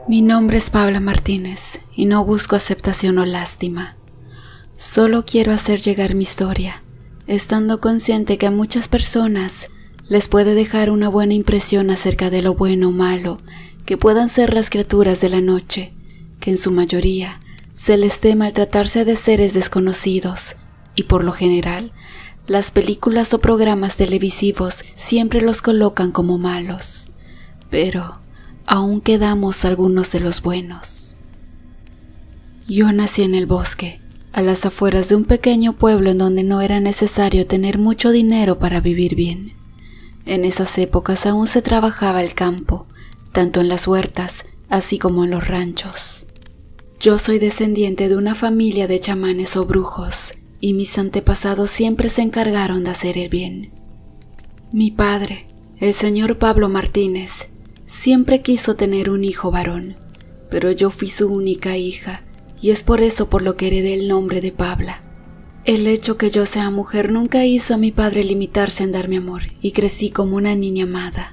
Mi nombre es Paula Martínez y no busco aceptación o lástima. Solo quiero hacer llegar mi historia, estando consciente que a muchas personas les puede dejar una buena impresión acerca de lo bueno o malo que puedan ser las criaturas de la noche, que en su mayoría se les teme al tratarse de seres desconocidos y por lo general las películas o programas televisivos siempre los colocan como malos, pero aún quedamos algunos de los buenos. Yo nací en el bosque, a las afueras de un pequeño pueblo en donde no era necesario tener mucho dinero para vivir bien. En esas épocas aún se trabajaba el campo, tanto en las huertas así como en los ranchos. Yo soy descendiente de una familia de chamanes o brujos, y mis antepasados siempre se encargaron de hacer el bien. Mi padre, el señor Pablo Martínez, siempre quiso tener un hijo varón, pero yo fui su única hija, y es por eso por lo que heredé el nombre de Paula. El hecho que yo sea mujer nunca hizo a mi padre limitarse en darme amor, y crecí como una niña amada.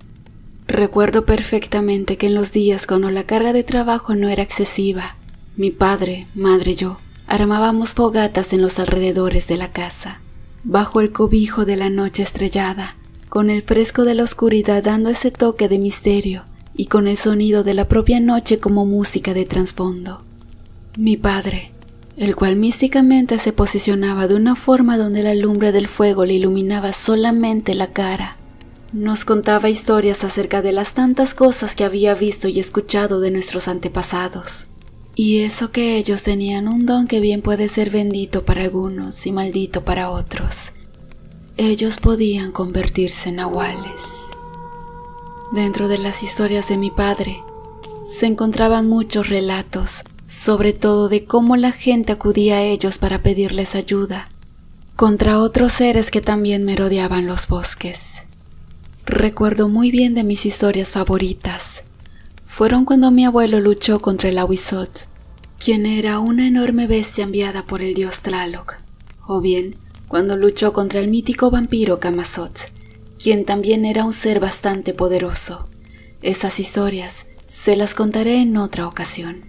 Recuerdo perfectamente que en los días cuando la carga de trabajo no era excesiva, mi padre, madre y yo armábamos fogatas en los alrededores de la casa, bajo el cobijo de la noche estrellada, con el fresco de la oscuridad dando ese toque de misterio y con el sonido de la propia noche como música de trasfondo. Mi padre, el cual místicamente se posicionaba de una forma donde la lumbre del fuego le iluminaba solamente la cara, nos contaba historias acerca de las tantas cosas que había visto y escuchado de nuestros antepasados. Y eso que ellos tenían un don que bien puede ser bendito para algunos y maldito para otros. Ellos podían convertirse en nahuales. Dentro de las historias de mi padre se encontraban muchos relatos, sobre todo de cómo la gente acudía a ellos para pedirles ayuda, contra otros seres que también merodeaban los bosques. Recuerdo muy bien de mis historias favoritas. Fueron cuando mi abuelo luchó contra el Ahuizot, quien era una enorme bestia enviada por el dios Tlaloc, o bien cuando luchó contra el mítico vampiro Camazotz, quien también era un ser bastante poderoso. Esas historias se las contaré en otra ocasión.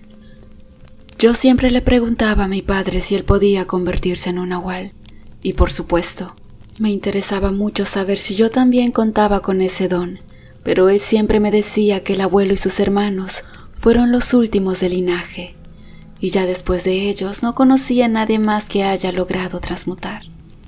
Yo siempre le preguntaba a mi padre si él podía convertirse en un nahual, y por supuesto, me interesaba mucho saber si yo también contaba con ese don, pero él siempre me decía que el abuelo y sus hermanos fueron los últimos del linaje, y ya después de ellos no conocía a nadie más que haya logrado transmutar.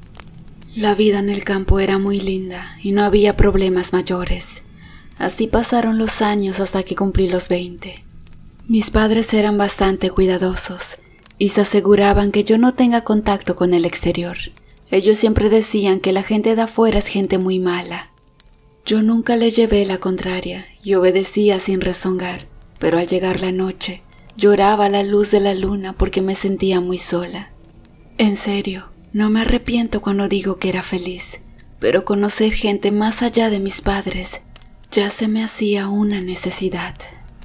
La vida en el campo era muy linda y no había problemas mayores. Así pasaron los años hasta que cumplí los 20. Mis padres eran bastante cuidadosos y se aseguraban que yo no tenga contacto con el exterior. Ellos siempre decían que la gente de afuera es gente muy mala. Yo nunca les llevé la contraria y obedecía sin rezongar, pero al llegar la noche, lloraba a la luz de la luna porque me sentía muy sola. En serio, no me arrepiento cuando digo que era feliz, pero conocer gente más allá de mis padres ya se me hacía una necesidad.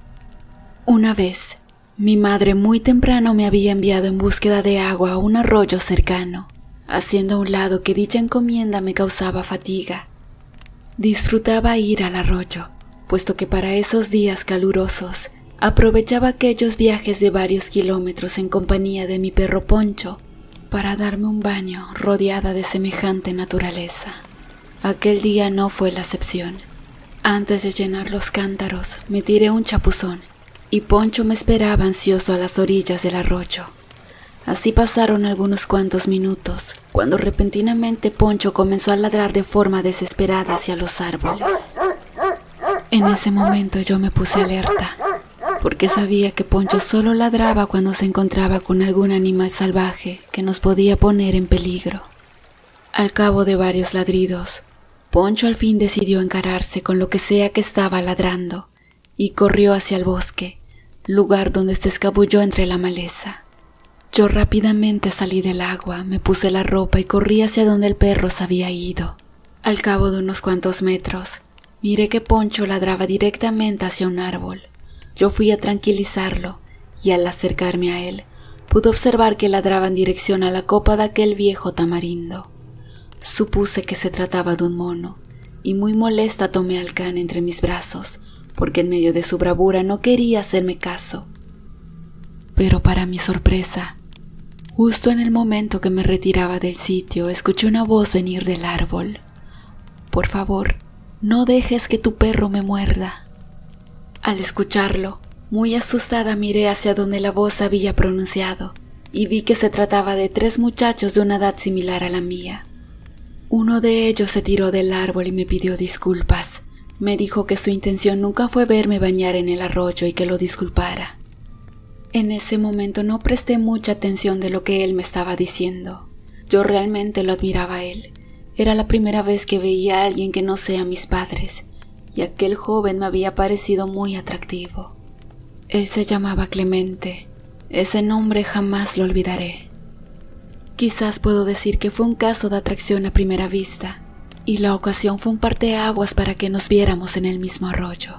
Una vez, mi madre muy temprano me había enviado en búsqueda de agua a un arroyo cercano, haciendo a un lado que dicha encomienda me causaba fatiga. Disfrutaba ir al arroyo, puesto que para esos días calurosos aprovechaba aquellos viajes de varios kilómetros en compañía de mi perro Poncho para darme un baño rodeada de semejante naturaleza. Aquel día no fue la excepción. Antes de llenar los cántaros me tiré un chapuzón y Poncho me esperaba ansioso a las orillas del arroyo. Así pasaron algunos cuantos minutos, cuando repentinamente Poncho comenzó a ladrar de forma desesperada hacia los árboles. En ese momento yo me puse alerta, porque sabía que Poncho solo ladraba cuando se encontraba con algún animal salvaje que nos podía poner en peligro. Al cabo de varios ladridos, Poncho al fin decidió encararse con lo que sea que estaba ladrando y corrió hacia el bosque, lugar donde se escabulló entre la maleza. Yo rápidamente salí del agua, me puse la ropa y corrí hacia donde el perro se había ido. Al cabo de unos cuantos metros, miré que Poncho ladraba directamente hacia un árbol. Yo fui a tranquilizarlo y al acercarme a él, pude observar que ladraba en dirección a la copa de aquel viejo tamarindo. Supuse que se trataba de un mono y muy molesta tomé al can entre mis brazos, porque en medio de su bravura no quería hacerme caso. Pero para mi sorpresa, justo en el momento que me retiraba del sitio, escuché una voz venir del árbol. «Por favor, no dejes que tu perro me muerda». Al escucharlo, muy asustada miré hacia donde la voz había pronunciado y vi que se trataba de 3 muchachos de una edad similar a la mía. Uno de ellos se tiró del árbol y me pidió disculpas. Me dijo que su intención nunca fue verme bañar en el arroyo y que lo disculpara. En ese momento no presté mucha atención de lo que él me estaba diciendo. Yo realmente lo admiraba a él. Era la primera vez que veía a alguien que no sea mis padres, y aquel joven me había parecido muy atractivo. Él se llamaba Clemente. Ese nombre jamás lo olvidaré. Quizás puedo decir que fue un caso de atracción a primera vista, y la ocasión fue un parteaguas para que nos viéramos en el mismo arroyo.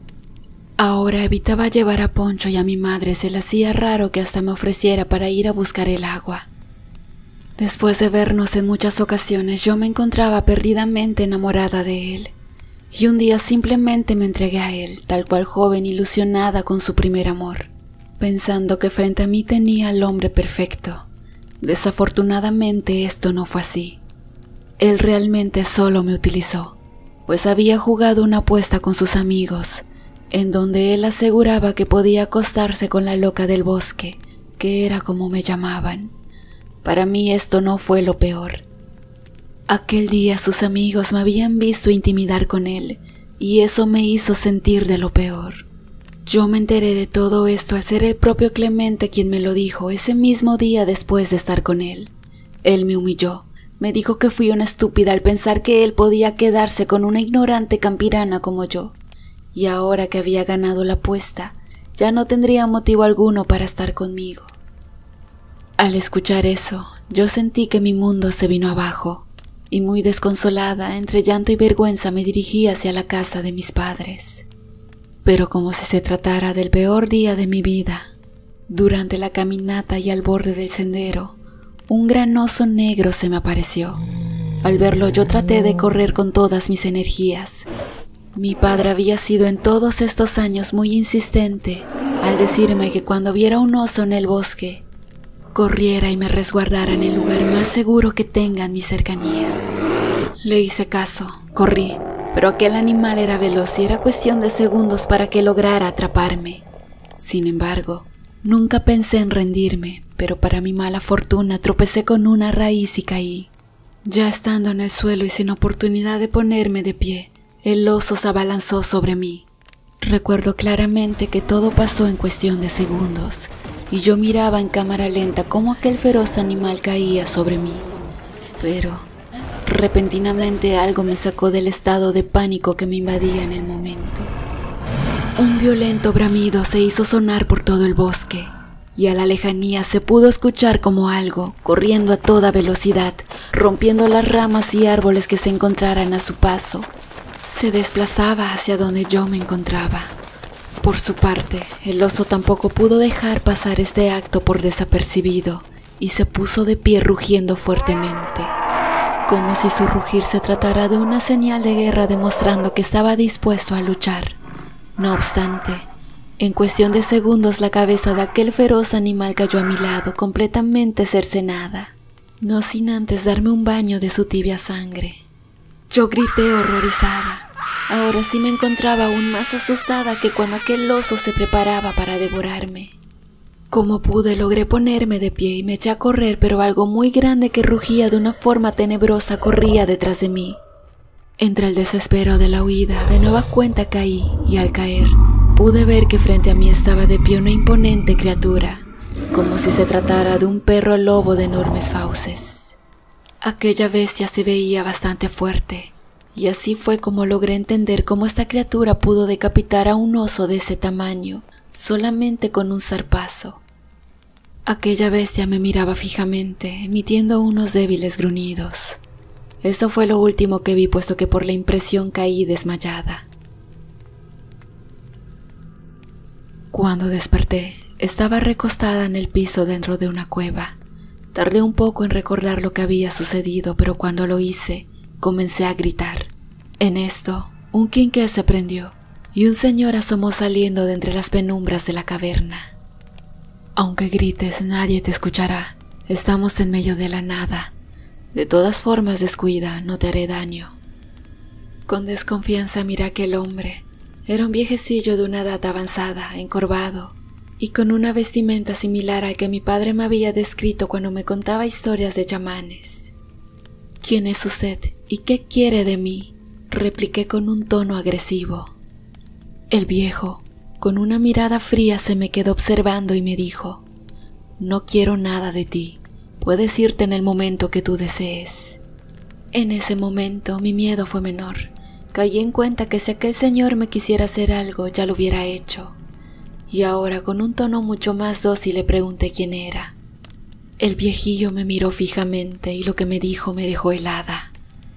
Ahora evitaba llevar a Poncho y a mi madre se le hacía raro que hasta me ofreciera para ir a buscar el agua. Después de vernos en muchas ocasiones, yo me encontraba perdidamente enamorada de él, y un día simplemente me entregué a él, tal cual joven ilusionada con su primer amor, pensando que frente a mí tenía al hombre perfecto. Desafortunadamente esto no fue así. Él realmente solo me utilizó, pues había jugado una apuesta con sus amigos, en donde él aseguraba que podía acostarse con la loca del bosque, que era como me llamaban. Para mí esto no fue lo peor. Aquel día sus amigos me habían visto intimidar con él, y eso me hizo sentir de lo peor. Yo me enteré de todo esto al ser el propio Clemente quien me lo dijo ese mismo día después de estar con él. Él me humilló, me dijo que fui una estúpida al pensar que él podía quedarse con una ignorante campirana como yo, y ahora que había ganado la apuesta, ya no tendría motivo alguno para estar conmigo. Al escuchar eso, yo sentí que mi mundo se vino abajo, y muy desconsolada, entre llanto y vergüenza me dirigí hacia la casa de mis padres. Pero como si se tratara del peor día de mi vida, durante la caminata y al borde del sendero, un gran oso negro se me apareció. Al verlo yo traté de correr con todas mis energías. Mi padre había sido en todos estos años muy insistente al decirme que cuando viera un oso en el bosque, corriera y me resguardara en el lugar más seguro que tenga en mi cercanía. Le hice caso, corrí, pero aquel animal era veloz y era cuestión de segundos para que lograra atraparme. Sin embargo, nunca pensé en rendirme, pero para mi mala fortuna tropecé con una raíz y caí. Ya estando en el suelo y sin oportunidad de ponerme de pie, el oso se abalanzó sobre mí. Recuerdo claramente que todo pasó en cuestión de segundos, y yo miraba en cámara lenta cómo aquel feroz animal caía sobre mí. Pero repentinamente algo me sacó del estado de pánico que me invadía en el momento. Un violento bramido se hizo sonar por todo el bosque, y a la lejanía se pudo escuchar como algo, corriendo a toda velocidad, rompiendo las ramas y árboles que se encontraran a su paso, se desplazaba hacia donde yo me encontraba. Por su parte, el oso tampoco pudo dejar pasar este acto por desapercibido y se puso de pie rugiendo fuertemente, como si su rugir se tratara de una señal de guerra demostrando que estaba dispuesto a luchar. No obstante, en cuestión de segundos la cabeza de aquel feroz animal cayó a mi lado completamente cercenada, no sin antes darme un baño de su tibia sangre. Yo grité horrorizada. Ahora sí me encontraba aún más asustada que cuando aquel oso se preparaba para devorarme. Como pude logré ponerme de pie y me eché a correr, pero algo muy grande que rugía de una forma tenebrosa corría detrás de mí. Entre el desespero de la huida, de nueva cuenta caí y al caer pude ver que frente a mí estaba de pie una imponente criatura, como si se tratara de un perro lobo de enormes fauces. Aquella bestia se veía bastante fuerte, y así fue como logré entender cómo esta criatura pudo decapitar a un oso de ese tamaño solamente con un zarpazo. Aquella bestia me miraba fijamente, emitiendo unos débiles gruñidos. Eso fue lo último que vi, puesto que por la impresión caí desmayada. Cuando desperté, estaba recostada en el piso dentro de una cueva. Tardé un poco en recordar lo que había sucedido, pero cuando lo hice, comencé a gritar. En esto, un quinqué se prendió, y un señor asomó saliendo de entre las penumbras de la caverna. Aunque grites, nadie te escuchará. Estamos en medio de la nada. De todas formas, descuida, no te haré daño. Con desconfianza miré a aquel hombre. Era un viejecillo de una edad avanzada, encorvado, y con una vestimenta similar al que mi padre me había descrito cuando me contaba historias de chamanes. «¿Quién es usted y qué quiere de mí?», repliqué con un tono agresivo. El viejo, con una mirada fría, se me quedó observando y me dijo: «No quiero nada de ti, puedes irte en el momento que tú desees». En ese momento mi miedo fue menor. Caí en cuenta que si aquel señor me quisiera hacer algo, ya lo hubiera hecho. Y ahora, con un tono mucho más dócil, le pregunté quién era. El viejillo me miró fijamente y lo que me dijo me dejó helada.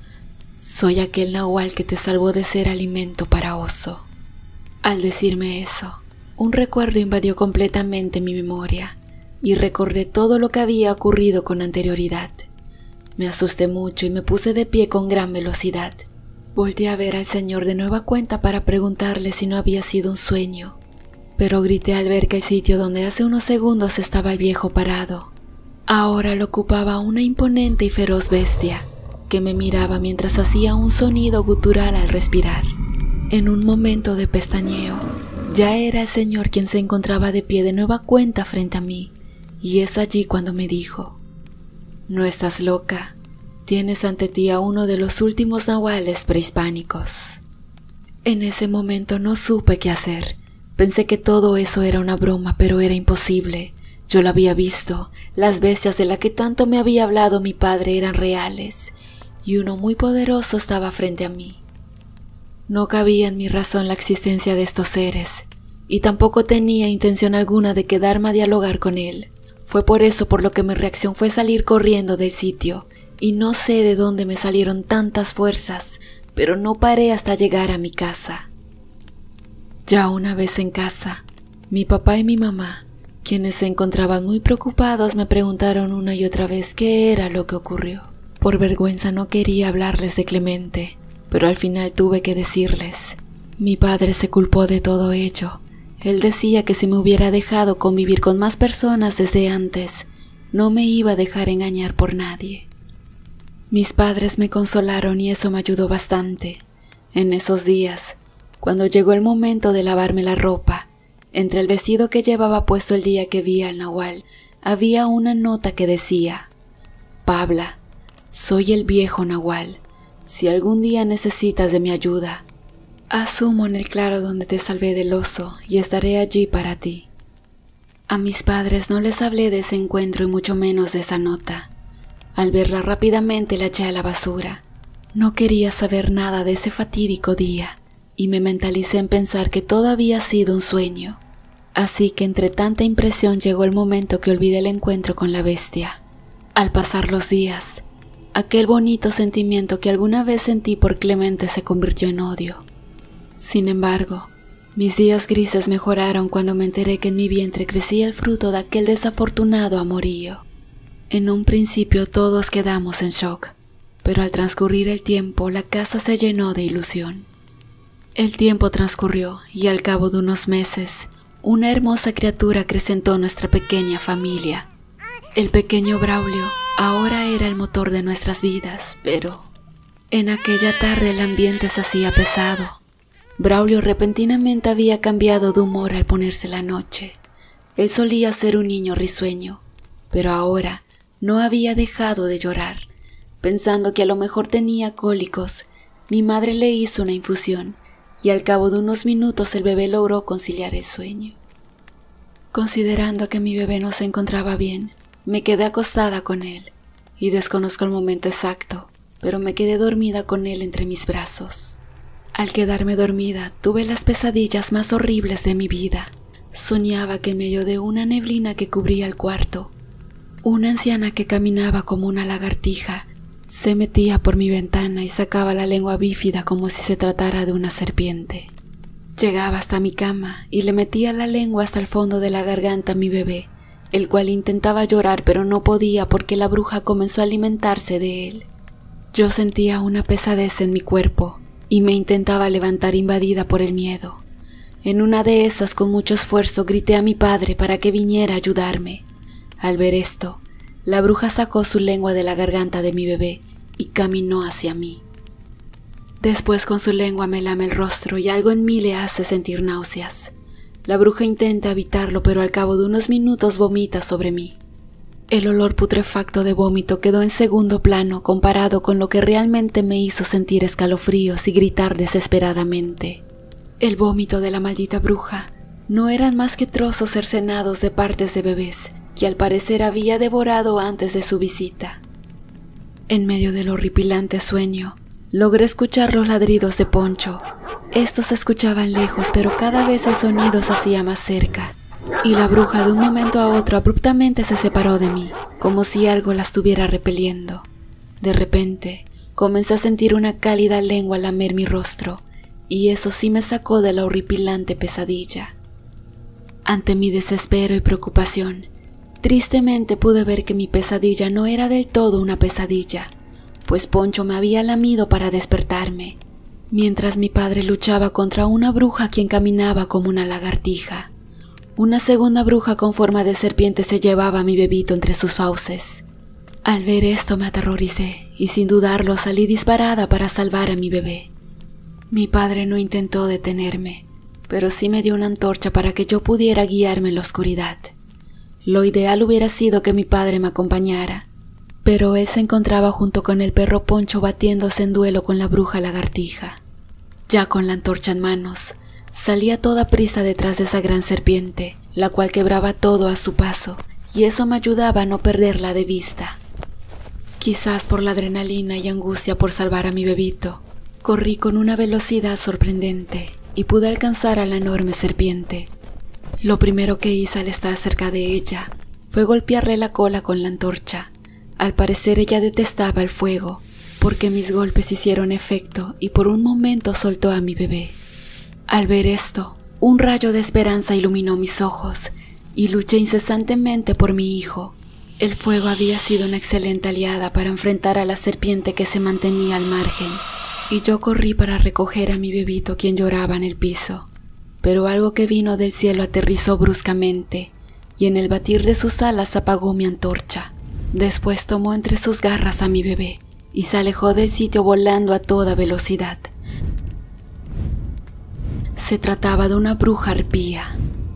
«Soy aquel nahual que te salvó de ser alimento para oso». Al decirme eso, un recuerdo invadió completamente mi memoria y recordé todo lo que había ocurrido con anterioridad. Me asusté mucho y me puse de pie con gran velocidad. Volteé a ver al señor de nueva cuenta para preguntarle si no había sido un sueño, pero grité al ver que el sitio donde hace unos segundos estaba el viejo parado ahora lo ocupaba una imponente y feroz bestia que me miraba mientras hacía un sonido gutural al respirar. En un momento de pestañeo, ya era el señor quien se encontraba de pie de nueva cuenta frente a mí, y es allí cuando me dijo: «No estás loca, tienes ante ti a uno de los últimos nahuales prehispánicos». En ese momento no supe qué hacer. Pensé que todo eso era una broma, pero era imposible. Yo lo había visto, las bestias de las que tanto me había hablado mi padre eran reales, y uno muy poderoso estaba frente a mí. No cabía en mi razón la existencia de estos seres, y tampoco tenía intención alguna de quedarme a dialogar con él. Fue por eso por lo que mi reacción fue salir corriendo del sitio, y no sé de dónde me salieron tantas fuerzas, pero no paré hasta llegar a mi casa. Ya una vez en casa, mi papá y mi mamá, quienes se encontraban muy preocupados, me preguntaron una y otra vez qué era lo que ocurrió. Por vergüenza no quería hablarles de Clemente, pero al final tuve que decirles. Mi padre se culpó de todo ello. Él decía que si me hubiera dejado convivir con más personas desde antes, no me iba a dejar engañar por nadie. Mis padres me consolaron y eso me ayudó bastante. En esos días, cuando llegó el momento de lavarme la ropa, entre el vestido que llevaba puesto el día que vi al nahual, había una nota que decía: «Pabla, soy el viejo nahual. Si algún día necesitas de mi ayuda, asumo en el claro donde te salvé del oso y estaré allí para ti». A mis padres no les hablé de ese encuentro y mucho menos de esa nota. Al verla rápidamente la eché a la basura. No quería saber nada de ese fatídico día y me mentalicé en pensar que todo había sido un sueño. Así que entre tanta impresión llegó el momento que olvidé el encuentro con la bestia. Al pasar los días, aquel bonito sentimiento que alguna vez sentí por Clemente se convirtió en odio. Sin embargo, mis días grises mejoraron cuando me enteré que en mi vientre crecía el fruto de aquel desafortunado amorío. En un principio todos quedamos en shock, pero al transcurrir el tiempo la casa se llenó de ilusión. El tiempo transcurrió y al cabo de unos meses, una hermosa criatura acrecentó nuestra pequeña familia. El pequeño Braulio ahora era el motor de nuestras vidas, pero en aquella tarde el ambiente se hacía pesado. Braulio repentinamente había cambiado de humor al ponerse la noche. Él solía ser un niño risueño, pero ahora no había dejado de llorar. Pensando que a lo mejor tenía cólicos, mi madre le hizo una infusión y al cabo de unos minutos el bebé logró conciliar el sueño. Considerando que mi bebé no se encontraba bien, me quedé acostada con él y desconozco el momento exacto, pero me quedé dormida con él entre mis brazos. Al quedarme dormida, tuve las pesadillas más horribles de mi vida. Soñaba que en medio de una neblina que cubría el cuarto, una anciana que caminaba como una lagartija se metía por mi ventana y sacaba la lengua bífida como si se tratara de una serpiente. Llegaba hasta mi cama y le metía la lengua hasta el fondo de la garganta a mi bebé, el cual intentaba llorar pero no podía porque la bruja comenzó a alimentarse de él. Yo sentía una pesadez en mi cuerpo y me intentaba levantar invadida por el miedo. En una de esas, con mucho esfuerzo, grité a mi padre para que viniera a ayudarme. Al ver esto, la bruja sacó su lengua de la garganta de mi bebé y caminó hacia mí. Después con su lengua me lame el rostro y algo en mí le hace sentir náuseas. La bruja intenta evitarlo, pero al cabo de unos minutos vomita sobre mí. El olor putrefacto de vómito quedó en segundo plano comparado con lo que realmente me hizo sentir escalofríos y gritar desesperadamente. El vómito de la maldita bruja no eran más que trozos cercenados de partes de bebés que al parecer había devorado antes de su visita. En medio del horripilante sueño, logré escuchar los ladridos de Poncho. Estos se escuchaban lejos, pero cada vez el sonido se hacía más cerca. Y la bruja de un momento a otro abruptamente se separó de mí, como si algo la estuviera repeliendo. De repente, comencé a sentir una cálida lengua lamer mi rostro, y eso sí me sacó de la horripilante pesadilla. Ante mi desespero y preocupación, tristemente pude ver que mi pesadilla no era del todo una pesadilla, pues Poncho me había lamido para despertarme, mientras mi padre luchaba contra una bruja quien caminaba como una lagartija. Una segunda bruja con forma de serpiente se llevaba a mi bebito entre sus fauces. Al ver esto me aterroricé y sin dudarlo salí disparada para salvar a mi bebé. Mi padre no intentó detenerme, pero sí me dio una antorcha para que yo pudiera guiarme en la oscuridad. Lo ideal hubiera sido que mi padre me acompañara, pero él se encontraba junto con el perro Poncho batiéndose en duelo con la bruja lagartija. Ya con la antorcha en manos, salí a toda prisa detrás de esa gran serpiente, la cual quebraba todo a su paso, y eso me ayudaba a no perderla de vista. Quizás por la adrenalina y angustia por salvar a mi bebito, corrí con una velocidad sorprendente y pude alcanzar a la enorme serpiente. Lo primero que hice al estar cerca de ella fue golpearle la cola con la antorcha. Al parecer ella detestaba el fuego, porque mis golpes hicieron efecto y por un momento soltó a mi bebé. Al ver esto, un rayo de esperanza iluminó mis ojos y luché incesantemente por mi hijo. El fuego había sido una excelente aliada para enfrentar a la serpiente que se mantenía al margen, y yo corrí para recoger a mi bebito quien lloraba en el piso. Pero algo que vino del cielo aterrizó bruscamente y en el batir de sus alas apagó mi antorcha. Después tomó entre sus garras a mi bebé y se alejó del sitio volando a toda velocidad. Se trataba de una bruja arpía.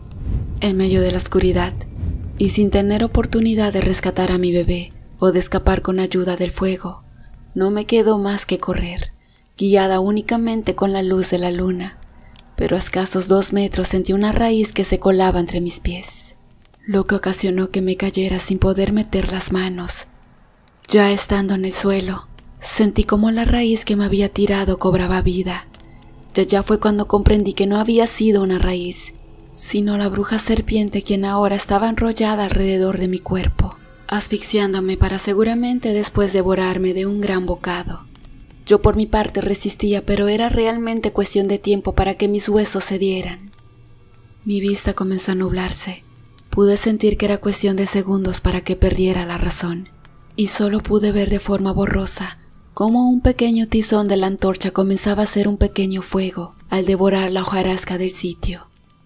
En medio de la oscuridad, y sin tener oportunidad de rescatar a mi bebé o de escapar con ayuda del fuego, no me quedó más que correr, guiada únicamente con la luz de la luna, pero a escasos 2 metros sentí una raíz que se colaba entre mis pies, lo que ocasionó que me cayera sin poder meter las manos. Ya estando en el suelo, sentí como la raíz que me había tirado cobraba vida. Ya fue cuando comprendí que no había sido una raíz, sino la bruja serpiente quien ahora estaba enrollada alrededor de mi cuerpo, asfixiándome para seguramente después devorarme de un gran bocado. Yo por mi parte resistía, pero era realmente cuestión de tiempo para que mis huesos cedieran. Mi vista comenzó a nublarse. Pude sentir que era cuestión de segundos para que perdiera la razón, y solo pude ver de forma borrosa cómo un pequeño tizón de la antorcha comenzaba a hacer un pequeño fuego al devorar la hojarasca del sitio.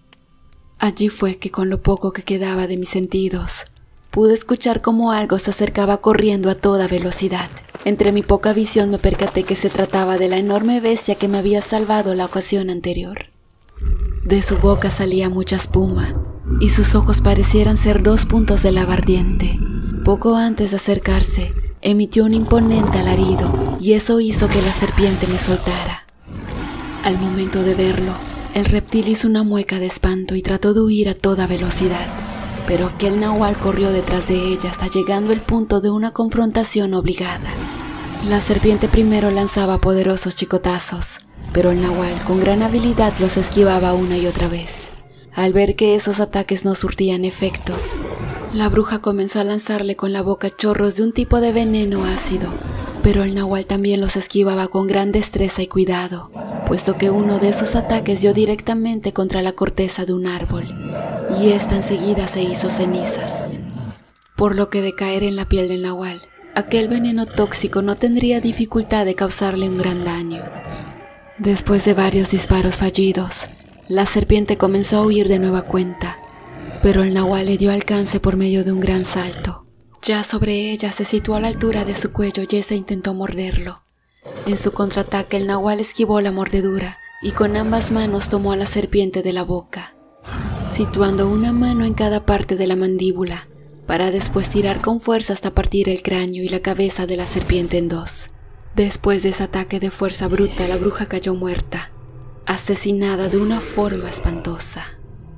Allí fue que con lo poco que quedaba de mis sentidos, pude escuchar cómo algo se acercaba corriendo a toda velocidad. Entre mi poca visión me percaté que se trataba de la enorme bestia que me había salvado la ocasión anterior. De su boca salía mucha espuma, y sus ojos parecieran ser 2 puntos de lava ardiente. Poco antes de acercarse, emitió un imponente alarido, y eso hizo que la serpiente me soltara. Al momento de verlo, el reptil hizo una mueca de espanto y trató de huir a toda velocidad, pero aquel nahual corrió detrás de ella hasta llegando al punto de una confrontación obligada. La serpiente primero lanzaba poderosos chicotazos, pero el nahual con gran habilidad los esquivaba una y otra vez. Al ver que esos ataques no surtían efecto, la bruja comenzó a lanzarle con la boca chorros de un tipo de veneno ácido, pero el nahual también los esquivaba con gran destreza y cuidado, puesto que uno de esos ataques dio directamente contra la corteza de un árbol, y ésta enseguida se hizo cenizas. Por lo que de caer en la piel del nahual, aquel veneno tóxico no tendría dificultad de causarle un gran daño. Después de varios disparos fallidos, La serpiente comenzó a huir de nueva cuenta, pero el nahual le dio alcance por medio de un gran salto. Ya sobre ella se situó a la altura de su cuello y esa intentó morderlo. En su contraataque el nahual esquivó la mordedura y con ambas manos tomó a la serpiente de la boca, situando una mano en cada parte de la mandíbula, para después tirar con fuerza hasta partir el cráneo y la cabeza de la serpiente en dos. Después de ese ataque de fuerza bruta, la bruja cayó muerta, asesinada de una forma espantosa.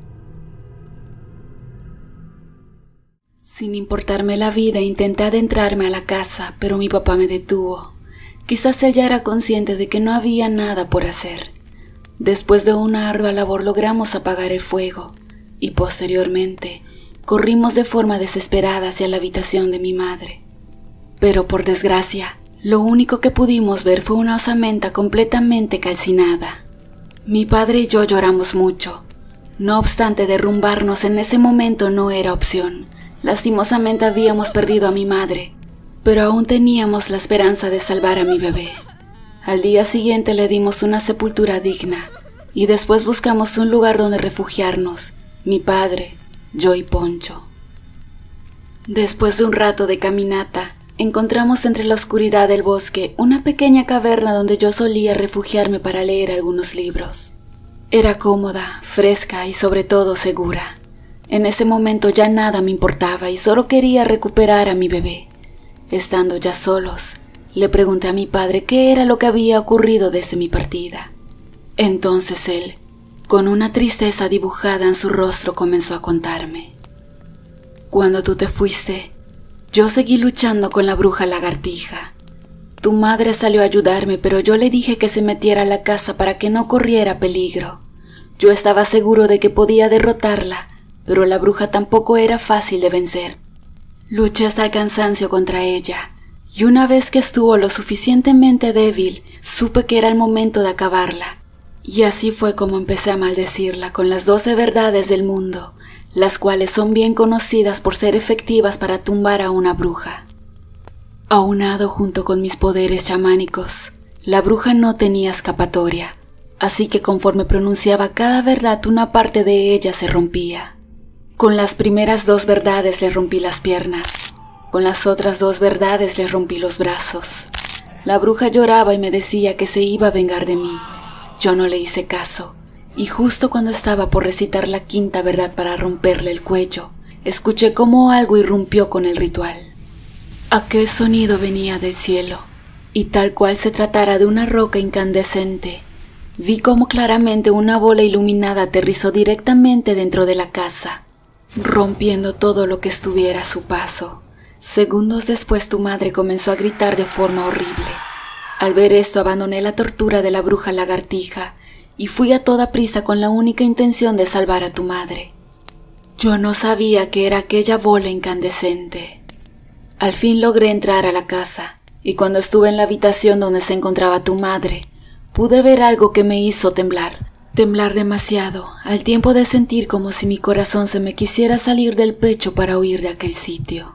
Sin importarme la vida, intenté adentrarme a la casa, pero mi papá me detuvo. Quizás él ya era consciente de que no había nada por hacer. Después de una ardua labor logramos apagar el fuego y posteriormente corrimos de forma desesperada hacia la habitación de mi madre. Pero por desgracia, lo único que pudimos ver fue una osamenta completamente calcinada. Mi padre y yo lloramos mucho. No obstante, derrumbarnos en ese momento no era opción. Lastimosamente habíamos perdido a mi madre, pero aún teníamos la esperanza de salvar a mi bebé. Al día siguiente le dimos una sepultura digna y después buscamos un lugar donde refugiarnos, mi padre, yo y Poncho. Después de un rato de caminata, encontramos entre la oscuridad del bosque una pequeña caverna donde yo solía refugiarme para leer algunos libros. Era cómoda, fresca y sobre todo segura. En ese momento ya nada me importaba y solo quería recuperar a mi bebé. Estando ya solos, le pregunté a mi padre qué era lo que había ocurrido desde mi partida. Entonces él, con una tristeza dibujada en su rostro, comenzó a contarme. Cuando tú te fuiste, yo seguí luchando con la bruja lagartija. Tu madre salió a ayudarme, pero yo le dije que se metiera a la casa para que no corriera peligro. Yo estaba seguro de que podía derrotarla, pero la bruja tampoco era fácil de vencer. Luché hasta el cansancio contra ella, y una vez que estuvo lo suficientemente débil, supe que era el momento de acabarla. Y así fue como empecé a maldecirla con las 12 verdades del mundo, las cuales son bien conocidas por ser efectivas para tumbar a una bruja. Aunado junto con mis poderes chamánicos, la bruja no tenía escapatoria, así que conforme pronunciaba cada verdad, una parte de ella se rompía. Con las primeras 2 verdades le rompí las piernas, con las otras 2 verdades le rompí los brazos. La bruja lloraba y me decía que se iba a vengar de mí. Yo no le hice caso, y justo cuando estaba por recitar la 5ª verdad para romperle el cuello, escuché cómo algo irrumpió con el ritual. Aquel sonido venía del cielo, y tal cual se tratara de una roca incandescente, vi cómo claramente una bola iluminada aterrizó directamente dentro de la casa, rompiendo todo lo que estuviera a su paso. Segundos después tu madre comenzó a gritar de forma horrible. Al ver esto abandoné la tortura de la bruja lagartija y fui a toda prisa con la única intención de salvar a tu madre. Yo no sabía que era aquella bola incandescente. Al fin logré entrar a la casa y cuando estuve en la habitación donde se encontraba tu madre, pude ver algo que me hizo temblar demasiado, al tiempo de sentir como si mi corazón se me quisiera salir del pecho para huir de aquel sitio.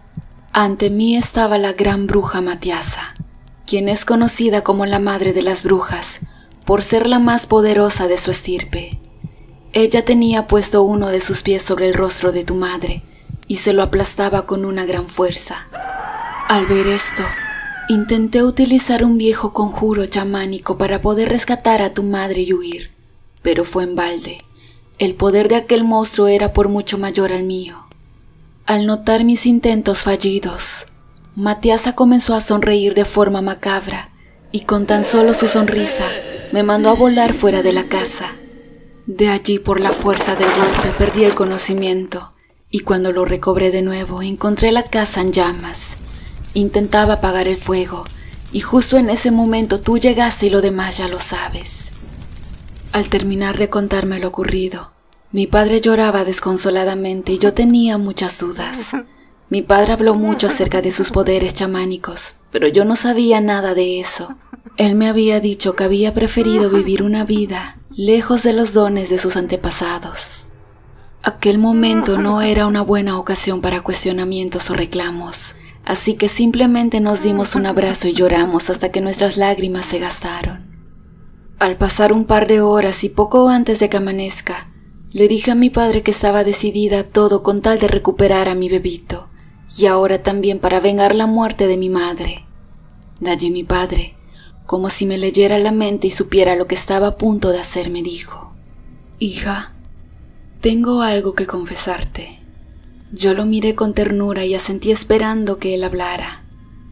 Ante mí estaba la gran bruja Matiasa, quien es conocida como la madre de las brujas, por ser la más poderosa de su estirpe. Ella tenía puesto uno de sus pies sobre el rostro de tu madre y se lo aplastaba con una gran fuerza. Al ver esto, intenté utilizar un viejo conjuro chamánico para poder rescatar a tu madre y huir. Pero fue en balde. El poder de aquel monstruo era por mucho mayor al mío. Al notar mis intentos fallidos, Matiasa comenzó a sonreír de forma macabra y con tan solo su sonrisa me mandó a volar fuera de la casa. De allí, por la fuerza del golpe, perdí el conocimiento y cuando lo recobré de nuevo encontré la casa en llamas. Intentaba apagar el fuego y justo en ese momento tú llegaste y lo demás ya lo sabes. Al terminar de contarme lo ocurrido, mi padre lloraba desconsoladamente y yo tenía muchas dudas. Mi padre habló mucho acerca de sus poderes chamánicos, pero yo no sabía nada de eso. Él me había dicho que había preferido vivir una vida lejos de los dones de sus antepasados. Aquel momento no era una buena ocasión para cuestionamientos o reclamos, así que simplemente nos dimos un abrazo y lloramos hasta que nuestras lágrimas se gastaron. Al pasar un par de horas y poco antes de que amanezca, le dije a mi padre que estaba decidida a todo con tal de recuperar a mi bebito, y ahora también para vengar la muerte de mi madre. De allí mi padre, como si me leyera la mente y supiera lo que estaba a punto de hacer, me dijo: «Hija, tengo algo que confesarte». Yo lo miré con ternura y asentí esperando que él hablara.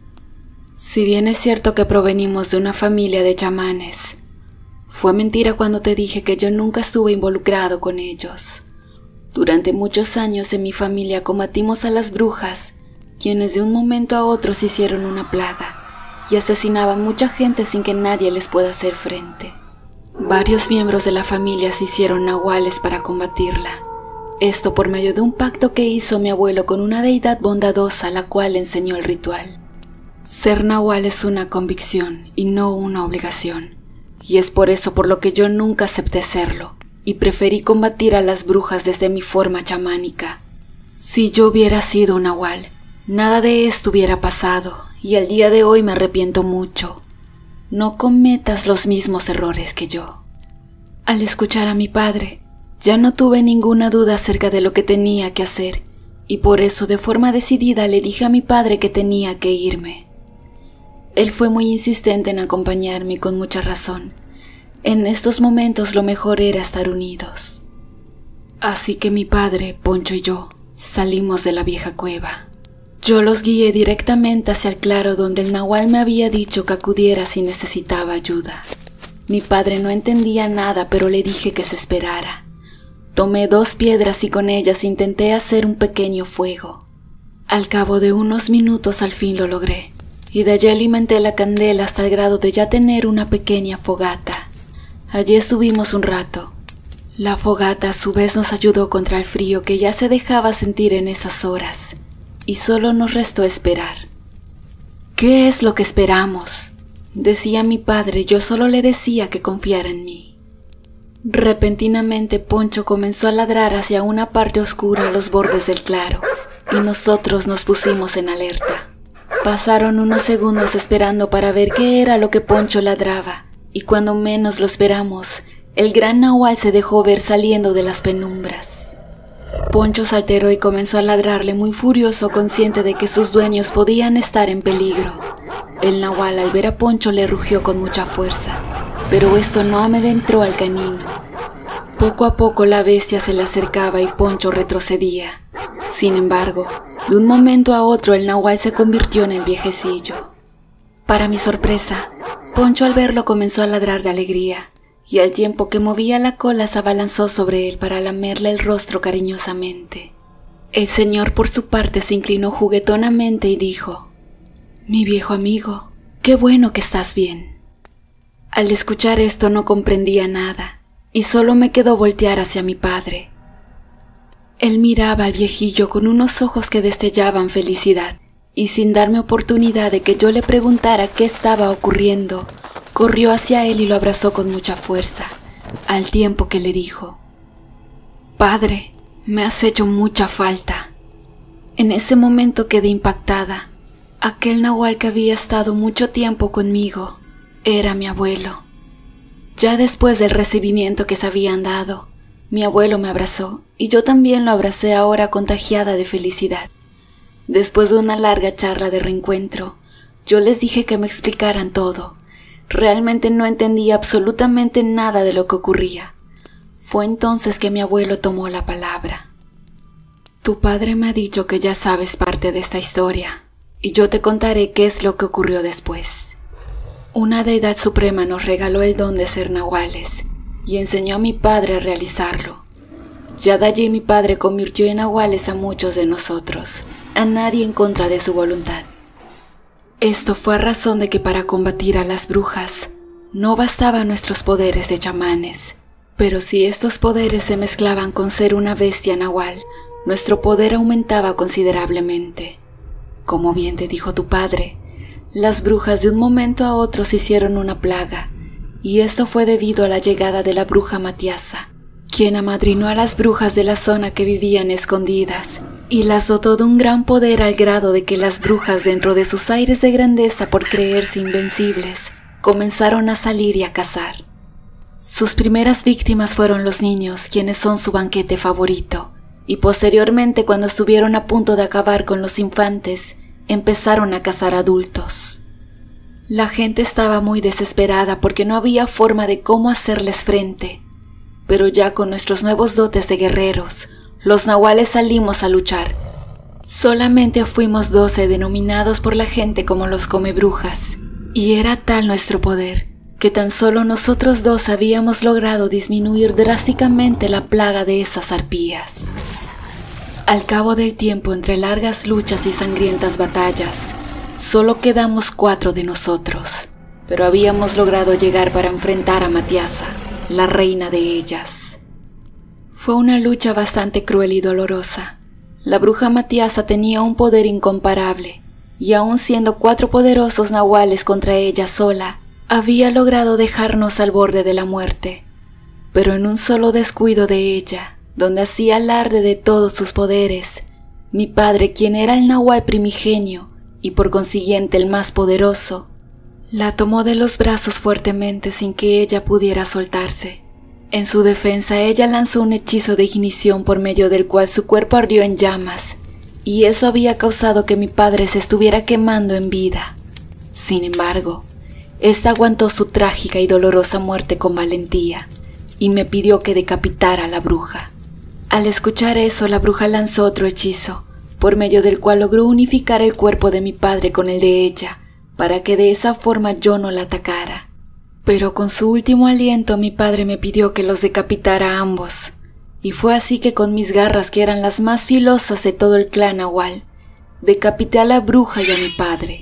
Si bien es cierto que provenimos de una familia de chamanes, fue mentira cuando te dije que yo nunca estuve involucrado con ellos. Durante muchos años en mi familia combatimos a las brujas, quienes de un momento a otro se hicieron una plaga y asesinaban mucha gente sin que nadie les pueda hacer frente. Varios miembros de la familia se hicieron nahuales para combatirla. Esto por medio de un pacto que hizo mi abuelo con una deidad bondadosa, la cual le enseñó el ritual. Ser nahual es una convicción y no una obligación, y es por eso por lo que yo nunca acepté serlo, y preferí combatir a las brujas desde mi forma chamánica. Si yo hubiera sido un nahual, nada de esto hubiera pasado, y al día de hoy me arrepiento mucho. No cometas los mismos errores que yo. Al escuchar a mi padre, ya no tuve ninguna duda acerca de lo que tenía que hacer, y por eso de forma decidida le dije a mi padre que tenía que irme. Él fue muy insistente en acompañarme y con mucha razón. En estos momentos lo mejor era estar unidos. Así que mi padre, Poncho y yo salimos de la vieja cueva. Yo los guié directamente hacia el claro donde el nahual me había dicho que acudiera si necesitaba ayuda. Mi padre no entendía nada, pero le dije que se esperara. Tomé 2 piedras y con ellas intenté hacer un pequeño fuego. Al cabo de unos minutos al fin lo logré, y de allí alimenté la candela hasta el grado de ya tener una pequeña fogata. Allí estuvimos un rato. La fogata a su vez nos ayudó contra el frío que ya se dejaba sentir en esas horas, y solo nos restó esperar. «¿Qué es lo que esperamos?», decía mi padre. Yo solo le decía que confiara en mí. Repentinamente Poncho comenzó a ladrar hacia una parte oscura a los bordes del claro, y nosotros nos pusimos en alerta. Pasaron unos segundos esperando para ver qué era lo que Poncho ladraba, y cuando menos lo esperamos, el gran nahual se dejó ver saliendo de las penumbras. Poncho se alteró y comenzó a ladrarle muy furioso, consciente de que sus dueños podían estar en peligro. El nahual al ver a Poncho le rugió con mucha fuerza, pero esto no amedrentó al canino. Poco a poco la bestia se le acercaba y Poncho retrocedía. Sin embargo, de un momento a otro el nahual se convirtió en el viejecillo. Para mi sorpresa, Poncho al verlo comenzó a ladrar de alegría, y al tiempo que movía la cola se abalanzó sobre él para lamerle el rostro cariñosamente. El señor por su parte se inclinó juguetonamente y dijo: «Mi viejo amigo, qué bueno que estás bien». Al escuchar esto no comprendía nada, y solo me quedó voltear hacia mi padre. Él miraba al viejillo con unos ojos que destellaban felicidad, y sin darme oportunidad de que yo le preguntara qué estaba ocurriendo, corrió hacia él y lo abrazó con mucha fuerza, al tiempo que le dijo: «Padre, me has hecho mucha falta». En ese momento quedé impactada. Aquel nahual que había estado mucho tiempo conmigo era mi abuelo. Ya después del recibimiento que se habían dado, mi abuelo me abrazó y yo también lo abracé, ahora contagiada de felicidad. Después de una larga charla de reencuentro, yo les dije que me explicaran todo. Realmente no entendía absolutamente nada de lo que ocurría. Fue entonces que mi abuelo tomó la palabra. «Tu padre me ha dicho que ya sabes parte de esta historia, y yo te contaré qué es lo que ocurrió después. Una deidad suprema nos regaló el don de ser nahuales, y enseñó a mi padre a realizarlo. Ya de allí mi padre convirtió en nahuales a muchos de nosotros, a nadie en contra de su voluntad. Esto fue a razón de que para combatir a las brujas no bastaban nuestros poderes de chamanes, pero si estos poderes se mezclaban con ser una bestia nahual, nuestro poder aumentaba considerablemente. Como bien te dijo tu padre, las brujas de un momento a otro se hicieron una plaga, y esto fue debido a la llegada de la bruja Matiasa, quien amadrinó a las brujas de la zona que vivían escondidas, y las dotó de un gran poder al grado de que las brujas, dentro de sus aires de grandeza por creerse invencibles, comenzaron a salir y a cazar. Sus primeras víctimas fueron los niños, quienes son su banquete favorito, y posteriormente, cuando estuvieron a punto de acabar con los infantes, empezaron a cazar adultos. La gente estaba muy desesperada porque no había forma de cómo hacerles frente, pero ya con nuestros nuevos dotes de guerreros, los nahuales salimos a luchar. Solamente fuimos 12 denominados por la gente como los comebrujas, y era tal nuestro poder que tan solo nosotros 2 habíamos logrado disminuir drásticamente la plaga de esas arpías. Al cabo del tiempo, entre largas luchas y sangrientas batallas, solo quedamos 4 de nosotros, pero habíamos logrado llegar para enfrentar a Matiasa, la reina de ellas. Fue una lucha bastante cruel y dolorosa. La bruja Matiasa tenía un poder incomparable, y aun siendo 4 poderosos nahuales contra ella sola, había logrado dejarnos al borde de la muerte. Pero en un solo descuido de ella, donde hacía alarde de todos sus poderes, mi padre, quien era el nahual primigenio y por consiguiente el más poderoso, la tomó de los brazos fuertemente sin que ella pudiera soltarse. En su defensa, ella lanzó un hechizo de ignición por medio del cual su cuerpo ardió en llamas, y eso había causado que mi padre se estuviera quemando en vida. Sin embargo, ésta aguantó su trágica y dolorosa muerte con valentía, y me pidió que decapitara a la bruja. Al escuchar eso, la bruja lanzó otro hechizo, por medio del cual logró unificar el cuerpo de mi padre con el de ella, para que de esa forma yo no la atacara. Pero con su último aliento mi padre me pidió que los decapitara a ambos, y fue así que con mis garras, que eran las más filosas de todo el clan nahual, decapité a la bruja y a mi padre.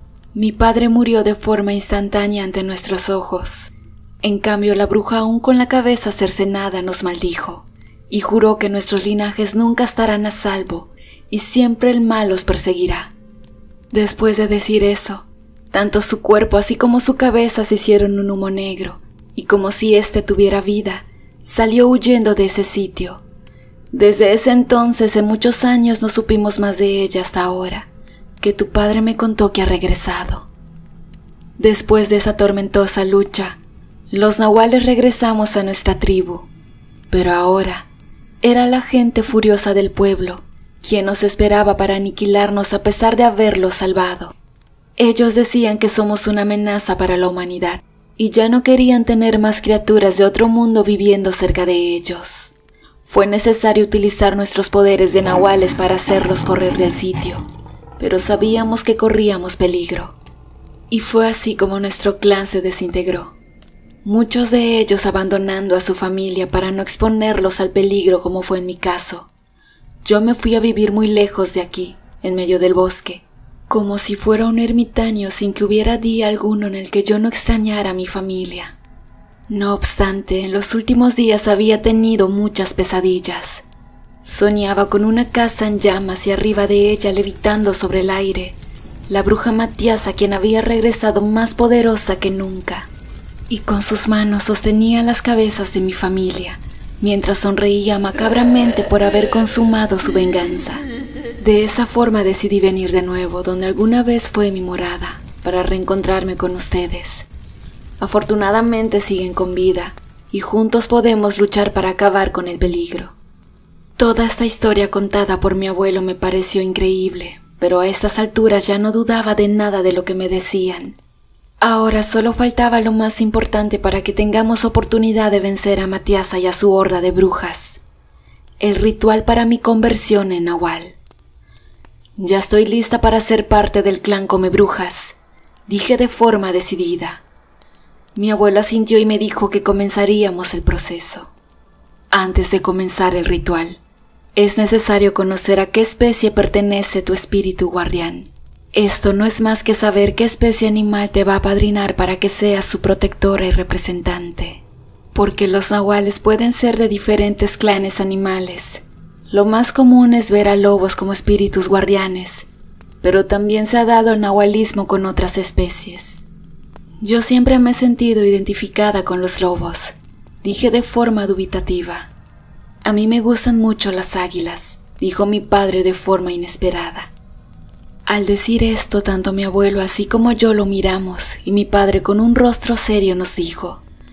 Mi padre murió de forma instantánea ante nuestros ojos. En cambio, la bruja, aún con la cabeza cercenada, nos maldijo, y juró que nuestros linajes nunca estarán a salvo, y siempre el mal los perseguirá. Después de decir eso, tanto su cuerpo así como su cabeza se hicieron un humo negro, y como si éste tuviera vida, salió huyendo de ese sitio. Desde ese entonces, en muchos años, no supimos más de ella hasta ahora, que tu padre me contó que ha regresado. Después de esa tormentosa lucha, los nahuales regresamos a nuestra tribu, pero ahora era la gente furiosa del pueblo, quien nos esperaba para aniquilarnos a pesar de haberlos salvado. Ellos decían que somos una amenaza para la humanidad, y ya no querían tener más criaturas de otro mundo viviendo cerca de ellos. Fue necesario utilizar nuestros poderes de nahuales para hacerlos correr del sitio, pero sabíamos que corríamos peligro. Y fue así como nuestro clan se desintegró. Muchos de ellos abandonando a su familia para no exponerlos al peligro, como fue en mi caso. Yo me fui a vivir muy lejos de aquí, en medio del bosque, como si fuera un ermitaño sin que hubiera día alguno en el que yo no extrañara a mi familia. No obstante, en los últimos días había tenido muchas pesadillas. Soñaba con una casa en llamas y arriba de ella, levitando sobre el aire, la bruja Matiasa, quien había regresado más poderosa que nunca, y con sus manos sostenía las cabezas de mi familia, mientras sonreía macabramente por haber consumado su venganza. De esa forma decidí venir de nuevo, donde alguna vez fue mi morada, para reencontrarme con ustedes. Afortunadamente siguen con vida, y juntos podemos luchar para acabar con el peligro. Toda esta historia contada por mi abuelo me pareció increíble, pero a estas alturas ya no dudaba de nada de lo que me decían. Ahora solo faltaba lo más importante para que tengamos oportunidad de vencer a Matiasa y a su horda de brujas: el ritual para mi conversión en nahual. Ya estoy lista para ser parte del clan Comebrujas, dije de forma decidida. Mi abuelo asintió y me dijo que comenzaríamos el proceso. Antes de comenzar el ritual, es necesario conocer a qué especie pertenece tu espíritu guardián. Esto no es más que saber qué especie animal te va a apadrinar para que seas su protectora y representante. Porque los nahuales pueden ser de diferentes clanes animales. Lo más común es ver a lobos como espíritus guardianes, pero también se ha dado el nahualismo con otras especies. Yo siempre me he sentido identificada con los lobos, dije de forma dubitativa. A mí me gustan mucho las águilas, dijo mi padre de forma inesperada. Al decir esto, tanto mi abuelo así como yo lo miramos, y mi padre con un rostro serio nos dijo: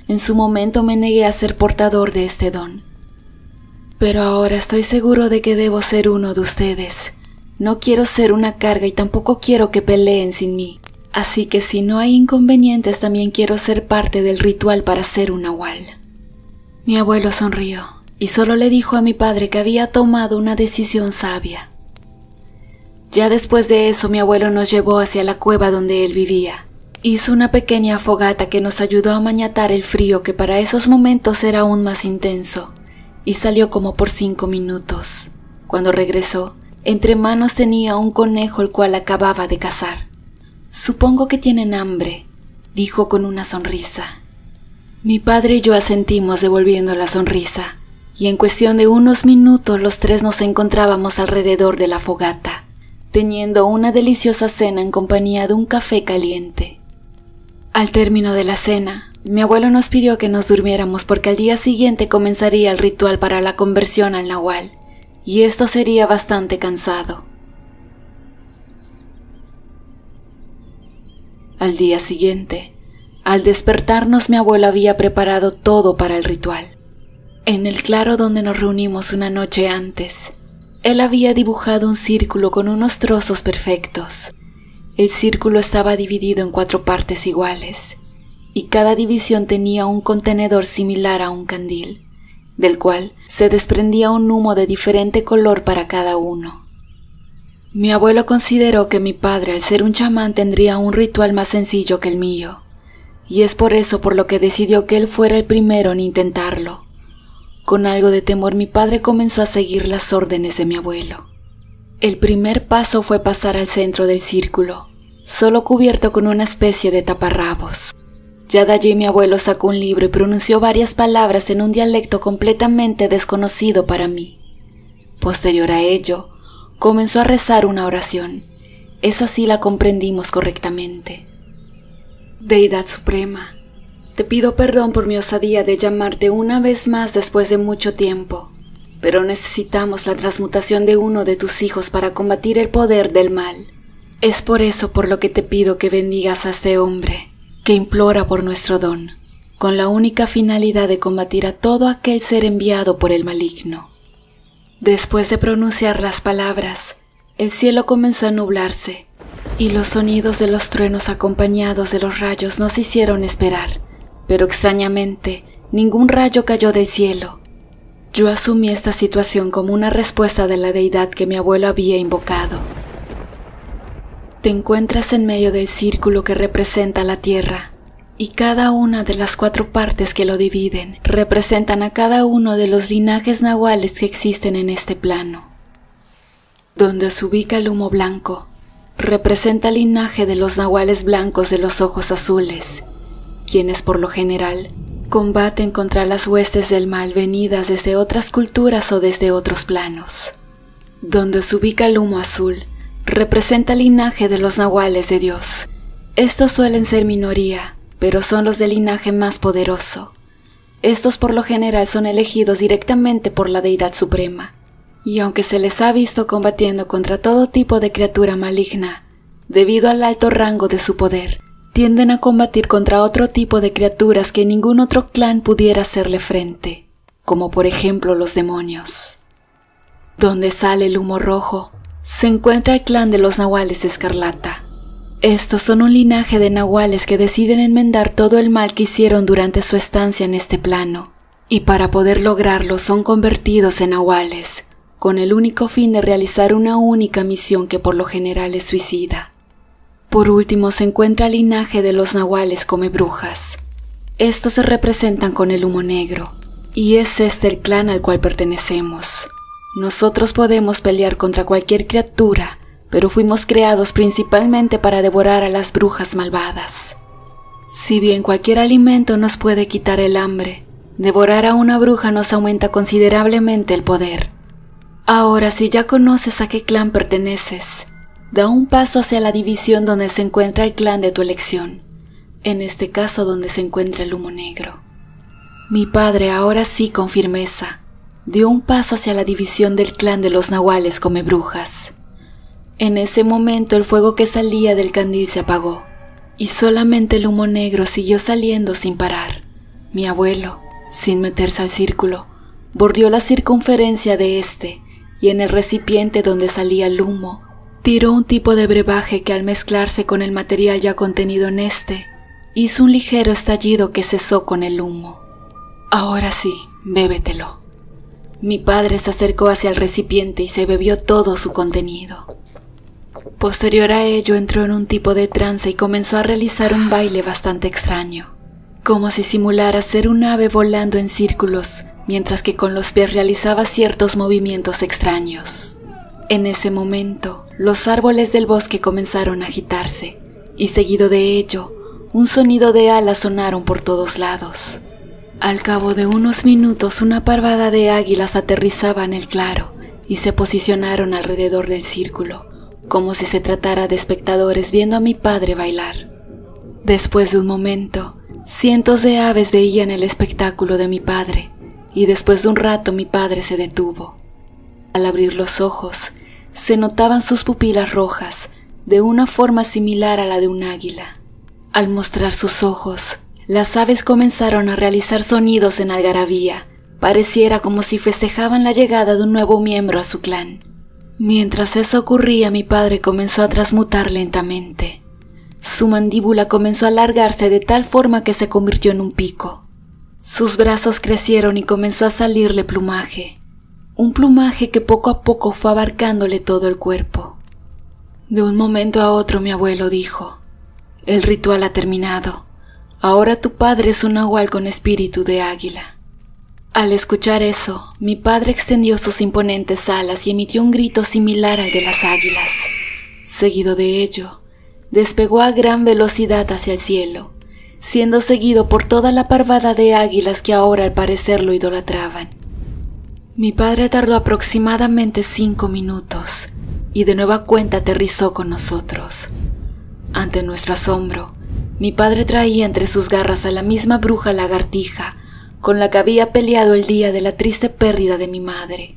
En su momento me negué a ser portador de este don. Pero ahora estoy seguro de que debo ser uno de ustedes. No quiero ser una carga y tampoco quiero que peleen sin mí. Así que si no hay inconvenientes, también quiero ser parte del ritual para ser un nahual. Mi abuelo sonrió y solo le dijo a mi padre que había tomado una decisión sabia. Ya después de eso, mi abuelo nos llevó hacia la cueva donde él vivía. Hizo una pequeña fogata que nos ayudó a maniatar el frío, que para esos momentos era aún más intenso, y salió como por 5 minutos. Cuando regresó, entre manos tenía un conejo el cual acababa de cazar. «Supongo que tienen hambre», dijo con una sonrisa. Mi padre y yo asentimos devolviendo la sonrisa, y en cuestión de unos minutos los tres nos encontrábamos alrededor de la fogata, teniendo una deliciosa cena en compañía de un café caliente. Al término de la cena, mi abuelo nos pidió que nos durmiéramos porque al día siguiente comenzaría el ritual para la conversión al nahual, y esto sería bastante cansado. Al día siguiente, al despertarnos, mi abuelo había preparado todo para el ritual. En el claro donde nos reunimos una noche antes, él había dibujado un círculo con unos trozos perfectos. El círculo estaba dividido en 4 partes iguales, y cada división tenía un contenedor similar a un candil, del cual se desprendía un humo de diferente color para cada uno. Mi abuelo consideró que mi padre, al ser un chamán, tendría un ritual más sencillo que el mío, y es por eso por lo que decidió que él fuera el primero en intentarlo. Con algo de temor, mi padre comenzó a seguir las órdenes de mi abuelo. El primer paso fue pasar al centro del círculo, solo cubierto con una especie de taparrabos. Ya de allí mi abuelo sacó un libro y pronunció varias palabras en un dialecto completamente desconocido para mí. Posterior a ello, comenzó a rezar una oración. Esa sí la comprendimos correctamente. Deidad Suprema, te pido perdón por mi osadía de llamarte una vez más después de mucho tiempo, pero necesitamos la transmutación de uno de tus hijos para combatir el poder del mal. Es por eso por lo que te pido que bendigas a este hombre, que implora por nuestro don, con la única finalidad de combatir a todo aquel ser enviado por el maligno. Después de pronunciar las palabras, el cielo comenzó a nublarse, y los sonidos de los truenos acompañados de los rayos nos hicieron esperar, pero extrañamente, ningún rayo cayó del cielo. Yo asumí esta situación como una respuesta de la deidad que mi abuelo había invocado. Te encuentras en medio del círculo que representa la tierra, y cada una de las 4 partes que lo dividen representan a cada uno de los linajes nahuales que existen en este plano. Donde se ubica el humo blanco, representa el linaje de los nahuales blancos de los ojos azules, quienes por lo general combaten contra las huestes del mal venidas desde otras culturas o desde otros planos. Donde se ubica el humo azul, representa el linaje de los nahuales de Dios. Estos suelen ser minoría, pero son los del linaje más poderoso. Estos por lo general son elegidos directamente por la Deidad Suprema, y aunque se les ha visto combatiendo contra todo tipo de criatura maligna, debido al alto rango de su poder, tienden a combatir contra otro tipo de criaturas que ningún otro clan pudiera hacerle frente, como por ejemplo los demonios. Donde sale el humo rojo, se encuentra el clan de los nahuales escarlata. Estos son un linaje de nahuales que deciden enmendar todo el mal que hicieron durante su estancia en este plano, y para poder lograrlo son convertidos en nahuales, con el único fin de realizar una única misión que por lo general es suicida. Por último se encuentra el linaje de los nahuales come brujas. Estos se representan con el humo negro, y es este el clan al cual pertenecemos. Nosotros podemos pelear contra cualquier criatura, pero fuimos creados principalmente para devorar a las brujas malvadas. Si bien cualquier alimento nos puede quitar el hambre, devorar a una bruja nos aumenta considerablemente el poder. Ahora, si ya conoces a qué clan perteneces, da un paso hacia la división donde se encuentra el clan de tu elección, en este caso donde se encuentra el humo negro. Mi padre, ahora sí con firmeza, dio un paso hacia la división del clan de los nahuales come brujas. En ese momento el fuego que salía del candil se apagó, y solamente el humo negro siguió saliendo sin parar. Mi abuelo, sin meterse al círculo, bordeó la circunferencia de este y en el recipiente donde salía el humo, tiró un tipo de brebaje que al mezclarse con el material ya contenido en este, hizo un ligero estallido que cesó con el humo. Ahora sí, bébetelo. Mi padre se acercó hacia el recipiente y se bebió todo su contenido. Posterior a ello entró en un tipo de trance y comenzó a realizar un baile bastante extraño, como si simulara ser un ave volando en círculos, mientras que con los pies realizaba ciertos movimientos extraños. En ese momento, los árboles del bosque comenzaron a agitarse, y seguido de ello, un sonido de alas sonaron por todos lados. Al cabo de unos minutos, una parvada de águilas aterrizaba en el claro y se posicionaron alrededor del círculo, como si se tratara de espectadores viendo a mi padre bailar. Después de un momento, cientos de aves veían el espectáculo de mi padre, y después de un rato mi padre se detuvo. Al abrir los ojos, se notaban sus pupilas rojas, de una forma similar a la de un águila. Al mostrar sus ojos, las aves comenzaron a realizar sonidos en algarabía, pareciera como si festejaban la llegada de un nuevo miembro a su clan. Mientras eso ocurría, mi padre comenzó a transmutar lentamente. Su mandíbula comenzó a alargarse de tal forma que se convirtió en un pico. Sus brazos crecieron y comenzó a salirle plumaje. Un plumaje que poco a poco fue abarcándole todo el cuerpo. De un momento a otro mi abuelo dijo: «El ritual ha terminado. Ahora tu padre es un nahual con espíritu de águila». Al escuchar eso, mi padre extendió sus imponentes alas y emitió un grito similar al de las águilas. Seguido de ello, despegó a gran velocidad hacia el cielo, siendo seguido por toda la parvada de águilas que ahora al parecer lo idolatraban. Mi padre tardó aproximadamente 5 minutos y de nueva cuenta aterrizó con nosotros. Ante nuestro asombro, mi padre traía entre sus garras a la misma bruja lagartija con la que había peleado el día de la triste pérdida de mi madre.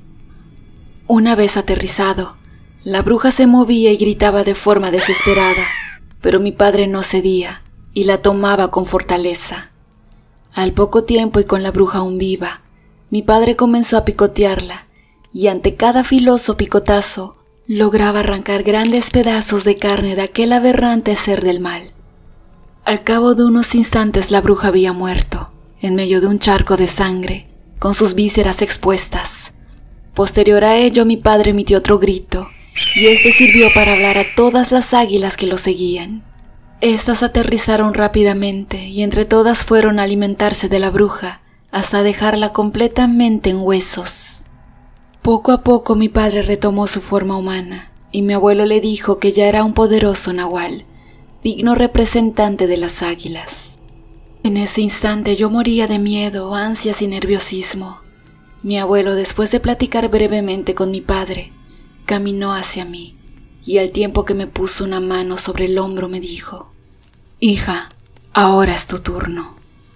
Una vez aterrizado, la bruja se movía y gritaba de forma desesperada, pero mi padre no cedía y la tomaba con fortaleza. Al poco tiempo y con la bruja aún viva, mi padre comenzó a picotearla y ante cada filoso picotazo lograba arrancar grandes pedazos de carne de aquel aberrante ser del mal. Al cabo de unos instantes la bruja había muerto, en medio de un charco de sangre, con sus vísceras expuestas. Posterior a ello mi padre emitió otro grito, y este sirvió para hablar a todas las águilas que lo seguían. Estas aterrizaron rápidamente y entre todas fueron a alimentarse de la bruja, hasta dejarla completamente en huesos. Poco a poco mi padre retomó su forma humana, y mi abuelo le dijo que ya era un poderoso nahual, digno representante de las águilas. En ese instante yo moría de miedo, ansias y nerviosismo. Mi abuelo, después de platicar brevemente con mi padre, caminó hacia mí y al tiempo que me puso una mano sobre el hombro me dijo: «Hija, ahora es tu turno».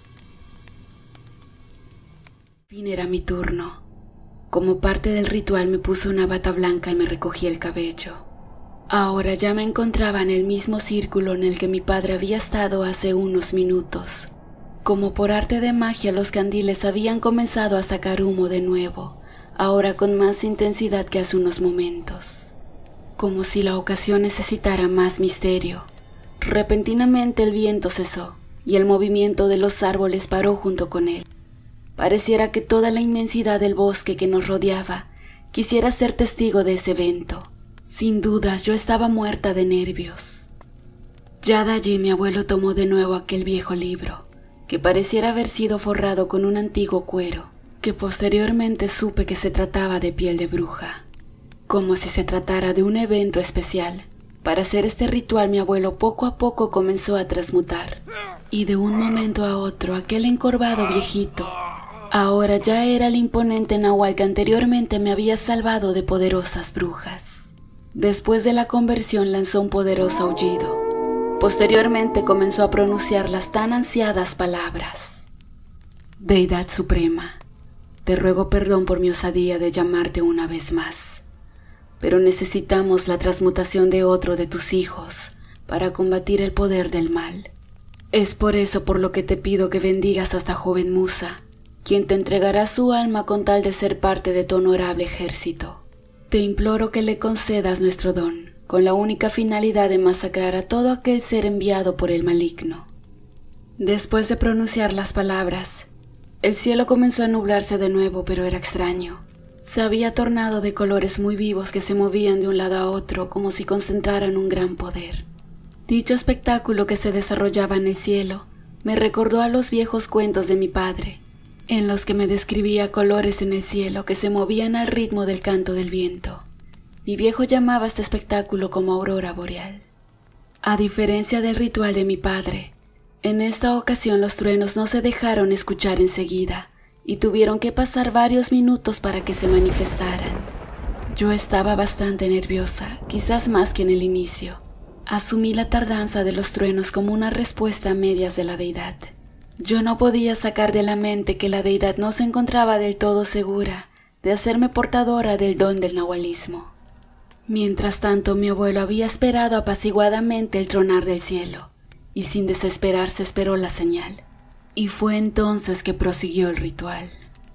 Fin era mi turno. Como parte del ritual me puse una bata blanca y me recogí el cabello. Ahora ya me encontraba en el mismo círculo en el que mi padre había estado hace unos minutos. Como por arte de magia, los candiles habían comenzado a sacar humo de nuevo, ahora con más intensidad que hace unos momentos. Como si la ocasión necesitara más misterio. Repentinamente el viento cesó y el movimiento de los árboles paró junto con él. Pareciera que toda la inmensidad del bosque que nos rodeaba quisiera ser testigo de ese evento. Sin dudas, yo estaba muerta de nervios. Ya de allí mi abuelo tomó de nuevo aquel viejo libro, que pareciera haber sido forrado con un antiguo cuero, que posteriormente supe que se trataba de piel de bruja. Como si se tratara de un evento especial. Para hacer este ritual mi abuelo poco a poco comenzó a transmutar, y de un momento a otro aquel encorvado viejito ahora ya era el imponente nahual que anteriormente me había salvado de poderosas brujas. Después de la conversión lanzó un poderoso aullido. Posteriormente comenzó a pronunciar las tan ansiadas palabras: «Deidad Suprema, te ruego perdón por mi osadía de llamarte una vez más, pero necesitamos la transmutación de otro de tus hijos para combatir el poder del mal. Es por eso por lo que te pido que bendigas a esta joven musa, quien te entregará su alma con tal de ser parte de tu honorable ejército. Te imploro que le concedas nuestro don, con la única finalidad de masacrar a todo aquel ser enviado por el maligno. Después de pronunciar las palabras, el cielo comenzó a nublarse de nuevo, pero era extraño. Se había tornado de colores muy vivos que se movían de un lado a otro como si concentraran un gran poder. Dicho espectáculo que se desarrollaba en el cielo me recordó a los viejos cuentos de mi padre, en los que me describía colores en el cielo que se movían al ritmo del canto del viento. Mi viejo llamaba este espectáculo como aurora boreal. A diferencia del ritual de mi padre, en esta ocasión los truenos no se dejaron escuchar enseguida y tuvieron que pasar varios minutos para que se manifestaran. Yo estaba bastante nerviosa, quizás más que en el inicio. Asumí la tardanza de los truenos como una respuesta a medias de la deidad. Yo no podía sacar de la mente que la deidad no se encontraba del todo segura de hacerme portadora del don del nahualismo. Mientras tanto, mi abuelo había esperado apaciguadamente el tronar del cielo, y sin desesperarse esperó la señal. Y fue entonces que prosiguió el ritual.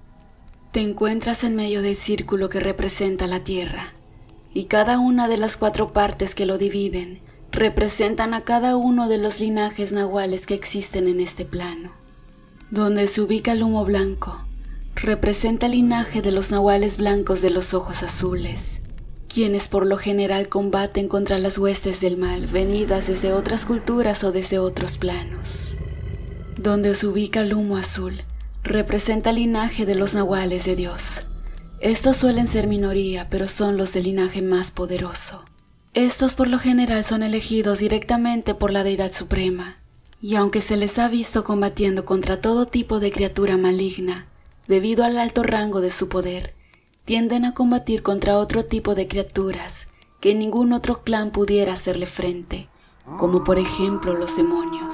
Te encuentras en medio del círculo que representa la tierra, y cada una de las 4 partes que lo dividen representan a cada uno de los linajes nahuales que existen en este plano. Donde se ubica el humo blanco, representa el linaje de los nahuales blancos de los ojos azules, quienes por lo general combaten contra las huestes del mal venidas desde otras culturas o desde otros planos. Donde se ubica el humo azul, representa el linaje de los nahuales de Dios. Estos suelen ser minoría, pero son los del linaje más poderoso. Estos por lo general son elegidos directamente por la deidad suprema, y aunque se les ha visto combatiendo contra todo tipo de criatura maligna, debido al alto rango de su poder, tienden a combatir contra otro tipo de criaturas que ningún otro clan pudiera hacerle frente, como por ejemplo los demonios.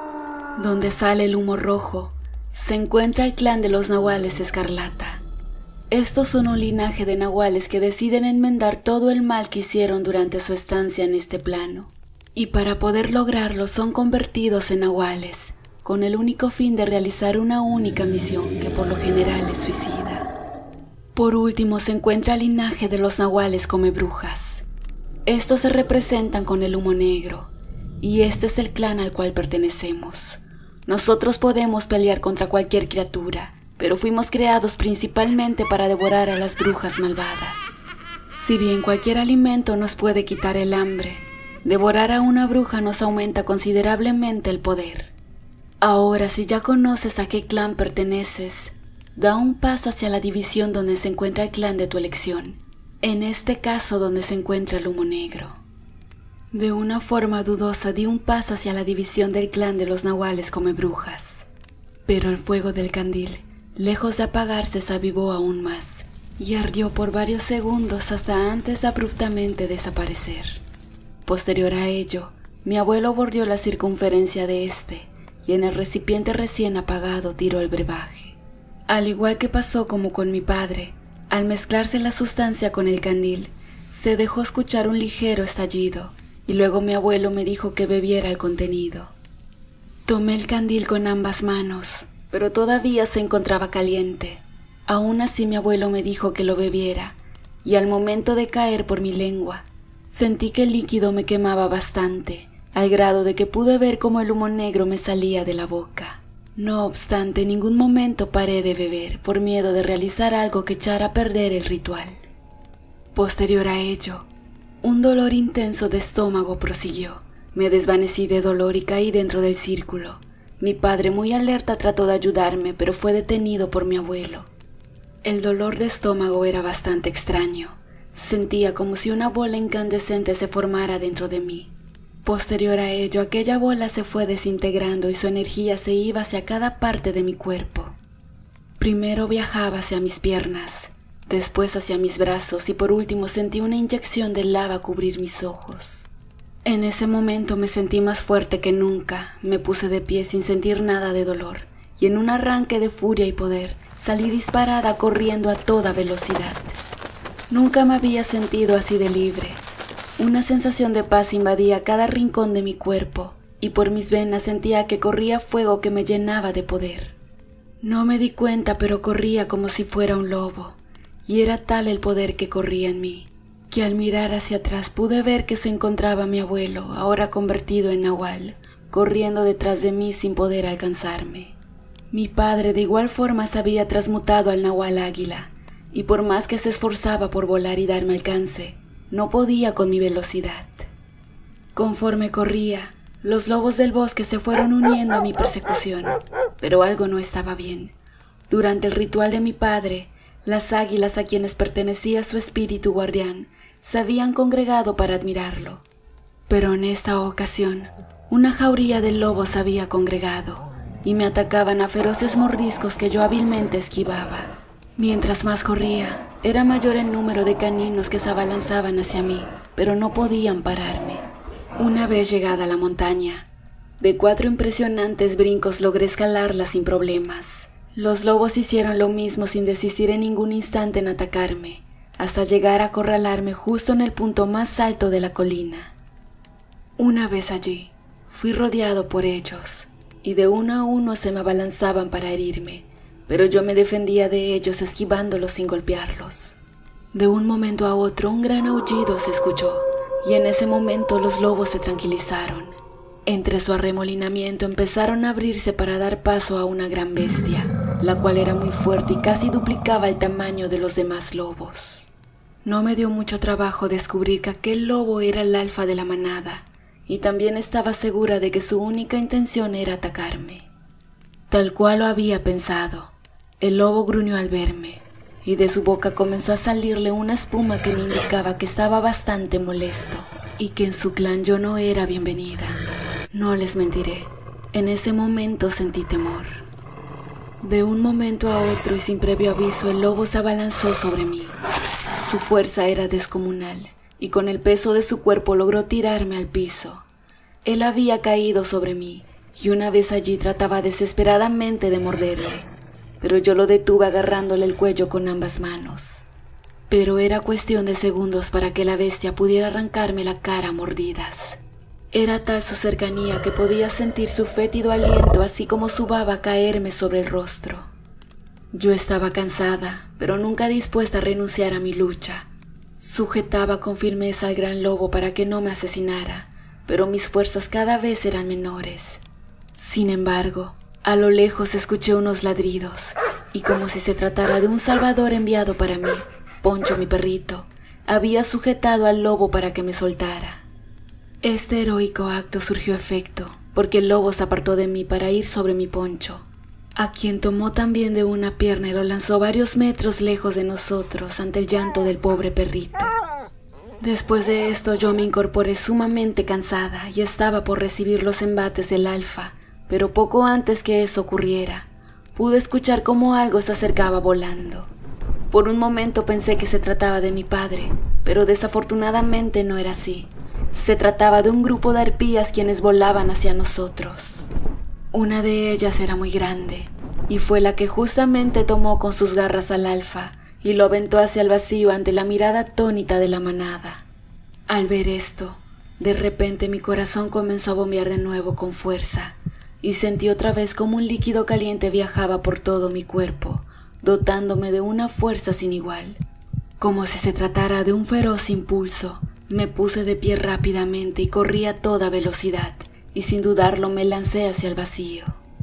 Donde sale el humo rojo, se encuentra el clan de los nahuales escarlata. Estos son un linaje de nahuales que deciden enmendar todo el mal que hicieron durante su estancia en este plano, y para poder lograrlo son convertidos en nahuales, con el único fin de realizar una única misión que por lo general es suicida. Por último se encuentra el linaje de los nahuales come brujas. Estos se representan con el humo negro, y este es el clan al cual pertenecemos. Nosotros podemos pelear contra cualquier criatura, pero fuimos creados principalmente para devorar a las brujas malvadas. Si bien cualquier alimento nos puede quitar el hambre, devorar a una bruja nos aumenta considerablemente el poder. Ahora, si ya conoces a qué clan perteneces, da un paso hacia la división donde se encuentra el clan de tu elección, en este caso donde se encuentra el humo negro. De una forma dudosa di un paso hacia la división del clan de los nahuales come brujas, pero el fuego del candil, lejos de apagarse, se avivó aún más y ardió por varios segundos hasta antes de abruptamente desaparecer. Posterior a ello, mi abuelo bordeó la circunferencia de este y en el recipiente recién apagado tiró el brebaje. Al igual que pasó como con mi padre, al mezclarse la sustancia con el candil, se dejó escuchar un ligero estallido y luego mi abuelo me dijo que bebiera el contenido. Tomé el candil con ambas manos, pero todavía se encontraba caliente. Aún así mi abuelo me dijo que lo bebiera, y al momento de caer por mi lengua, sentí que el líquido me quemaba bastante, al grado de que pude ver cómo el humo negro me salía de la boca. No obstante, en ningún momento paré de beber, por miedo de realizar algo que echara a perder el ritual. Posterior a ello, un dolor intenso de estómago prosiguió. Me desvanecí de dolor y caí dentro del círculo. Mi padre, muy alerta, trató de ayudarme, pero fue detenido por mi abuelo. El dolor de estómago era bastante extraño. Sentía como si una bola incandescente se formara dentro de mí. Posterior a ello, aquella bola se fue desintegrando y su energía se iba hacia cada parte de mi cuerpo. Primero viajaba hacia mis piernas, después hacia mis brazos y por último sentí una inyección de lava cubrir mis ojos. En ese momento me sentí más fuerte que nunca, me puse de pie sin sentir nada de dolor y en un arranque de furia y poder salí disparada corriendo a toda velocidad. Nunca me había sentido así de libre. Una sensación de paz invadía cada rincón de mi cuerpo y por mis venas sentía que corría fuego que me llenaba de poder. No me di cuenta, pero corría como si fuera un lobo, y era tal el poder que corría en mí, que al mirar hacia atrás pude ver que se encontraba mi abuelo, ahora convertido en nahual, corriendo detrás de mí sin poder alcanzarme. Mi padre de igual forma se había transmutado al nahual águila, y por más que se esforzaba por volar y darme alcance, no podía con mi velocidad. Conforme corría, los lobos del bosque se fueron uniendo a mi persecución, pero algo no estaba bien. Durante el ritual de mi padre, las águilas a quienes pertenecía su espíritu guardián se habían congregado para admirarlo. Pero en esta ocasión, una jauría de lobos se había congregado y me atacaban a feroces mordiscos que yo hábilmente esquivaba. Mientras más corría, era mayor el número de caninos que se abalanzaban hacia mí, pero no podían pararme. Una vez llegada a la montaña, de 4 impresionantes brincos logré escalarla sin problemas. Los lobos hicieron lo mismo sin desistir en ningún instante en atacarme, hasta llegar a acorralarme justo en el punto más alto de la colina. Una vez allí, fui rodeado por ellos, y de uno a uno se me abalanzaban para herirme, pero yo me defendía de ellos esquivándolos sin golpearlos. De un momento a otro un gran aullido se escuchó, y en ese momento los lobos se tranquilizaron. Entre su arremolinamiento empezaron a abrirse para dar paso a una gran bestia, la cual era muy fuerte y casi duplicaba el tamaño de los demás lobos. No me dio mucho trabajo descubrir que aquel lobo era el alfa de la manada, y también estaba segura de que su única intención era atacarme. Tal cual lo había pensado, el lobo gruñó al verme, y de su boca comenzó a salirle una espuma que me indicaba que estaba bastante molesto, y que en su clan yo no era bienvenida. No les mentiré, en ese momento sentí temor. De un momento a otro y sin previo aviso, el lobo se abalanzó sobre mí. Su fuerza era descomunal, y con el peso de su cuerpo logró tirarme al piso. Él había caído sobre mí, y una vez allí trataba desesperadamente de morderme, pero yo lo detuve agarrándole el cuello con ambas manos. Pero era cuestión de segundos para que la bestia pudiera arrancarme la cara a mordidas. Era tal su cercanía que podía sentir su fétido aliento así como su baba caerme sobre el rostro. Yo estaba cansada, pero nunca dispuesta a renunciar a mi lucha. Sujetaba con firmeza al gran lobo para que no me asesinara, pero mis fuerzas cada vez eran menores. Sin embargo, a lo lejos escuché unos ladridos, y como si se tratara de un salvador enviado para mí, Poncho, mi perrito, había sujetado al lobo para que me soltara. Este heroico acto surgió efecto, porque el lobo se apartó de mí para ir sobre mi Poncho, a quien tomó también de una pierna y lo lanzó varios metros lejos de nosotros ante el llanto del pobre perrito. Después de esto yo me incorporé sumamente cansada y estaba por recibir los embates del alfa, pero poco antes que eso ocurriera, pude escuchar cómo algo se acercaba volando. Por un momento pensé que se trataba de mi padre, pero desafortunadamente no era así. Se trataba de un grupo de arpías quienes volaban hacia nosotros. Una de ellas era muy grande, y fue la que justamente tomó con sus garras al alfa y lo aventó hacia el vacío ante la mirada atónita de la manada. Al ver esto, de repente mi corazón comenzó a bombear de nuevo con fuerza, y sentí otra vez como un líquido caliente viajaba por todo mi cuerpo, dotándome de una fuerza sin igual. Como si se tratara de un feroz impulso, me puse de pie rápidamente y corrí a toda velocidad, y sin dudarlo me lancé hacia el vacío.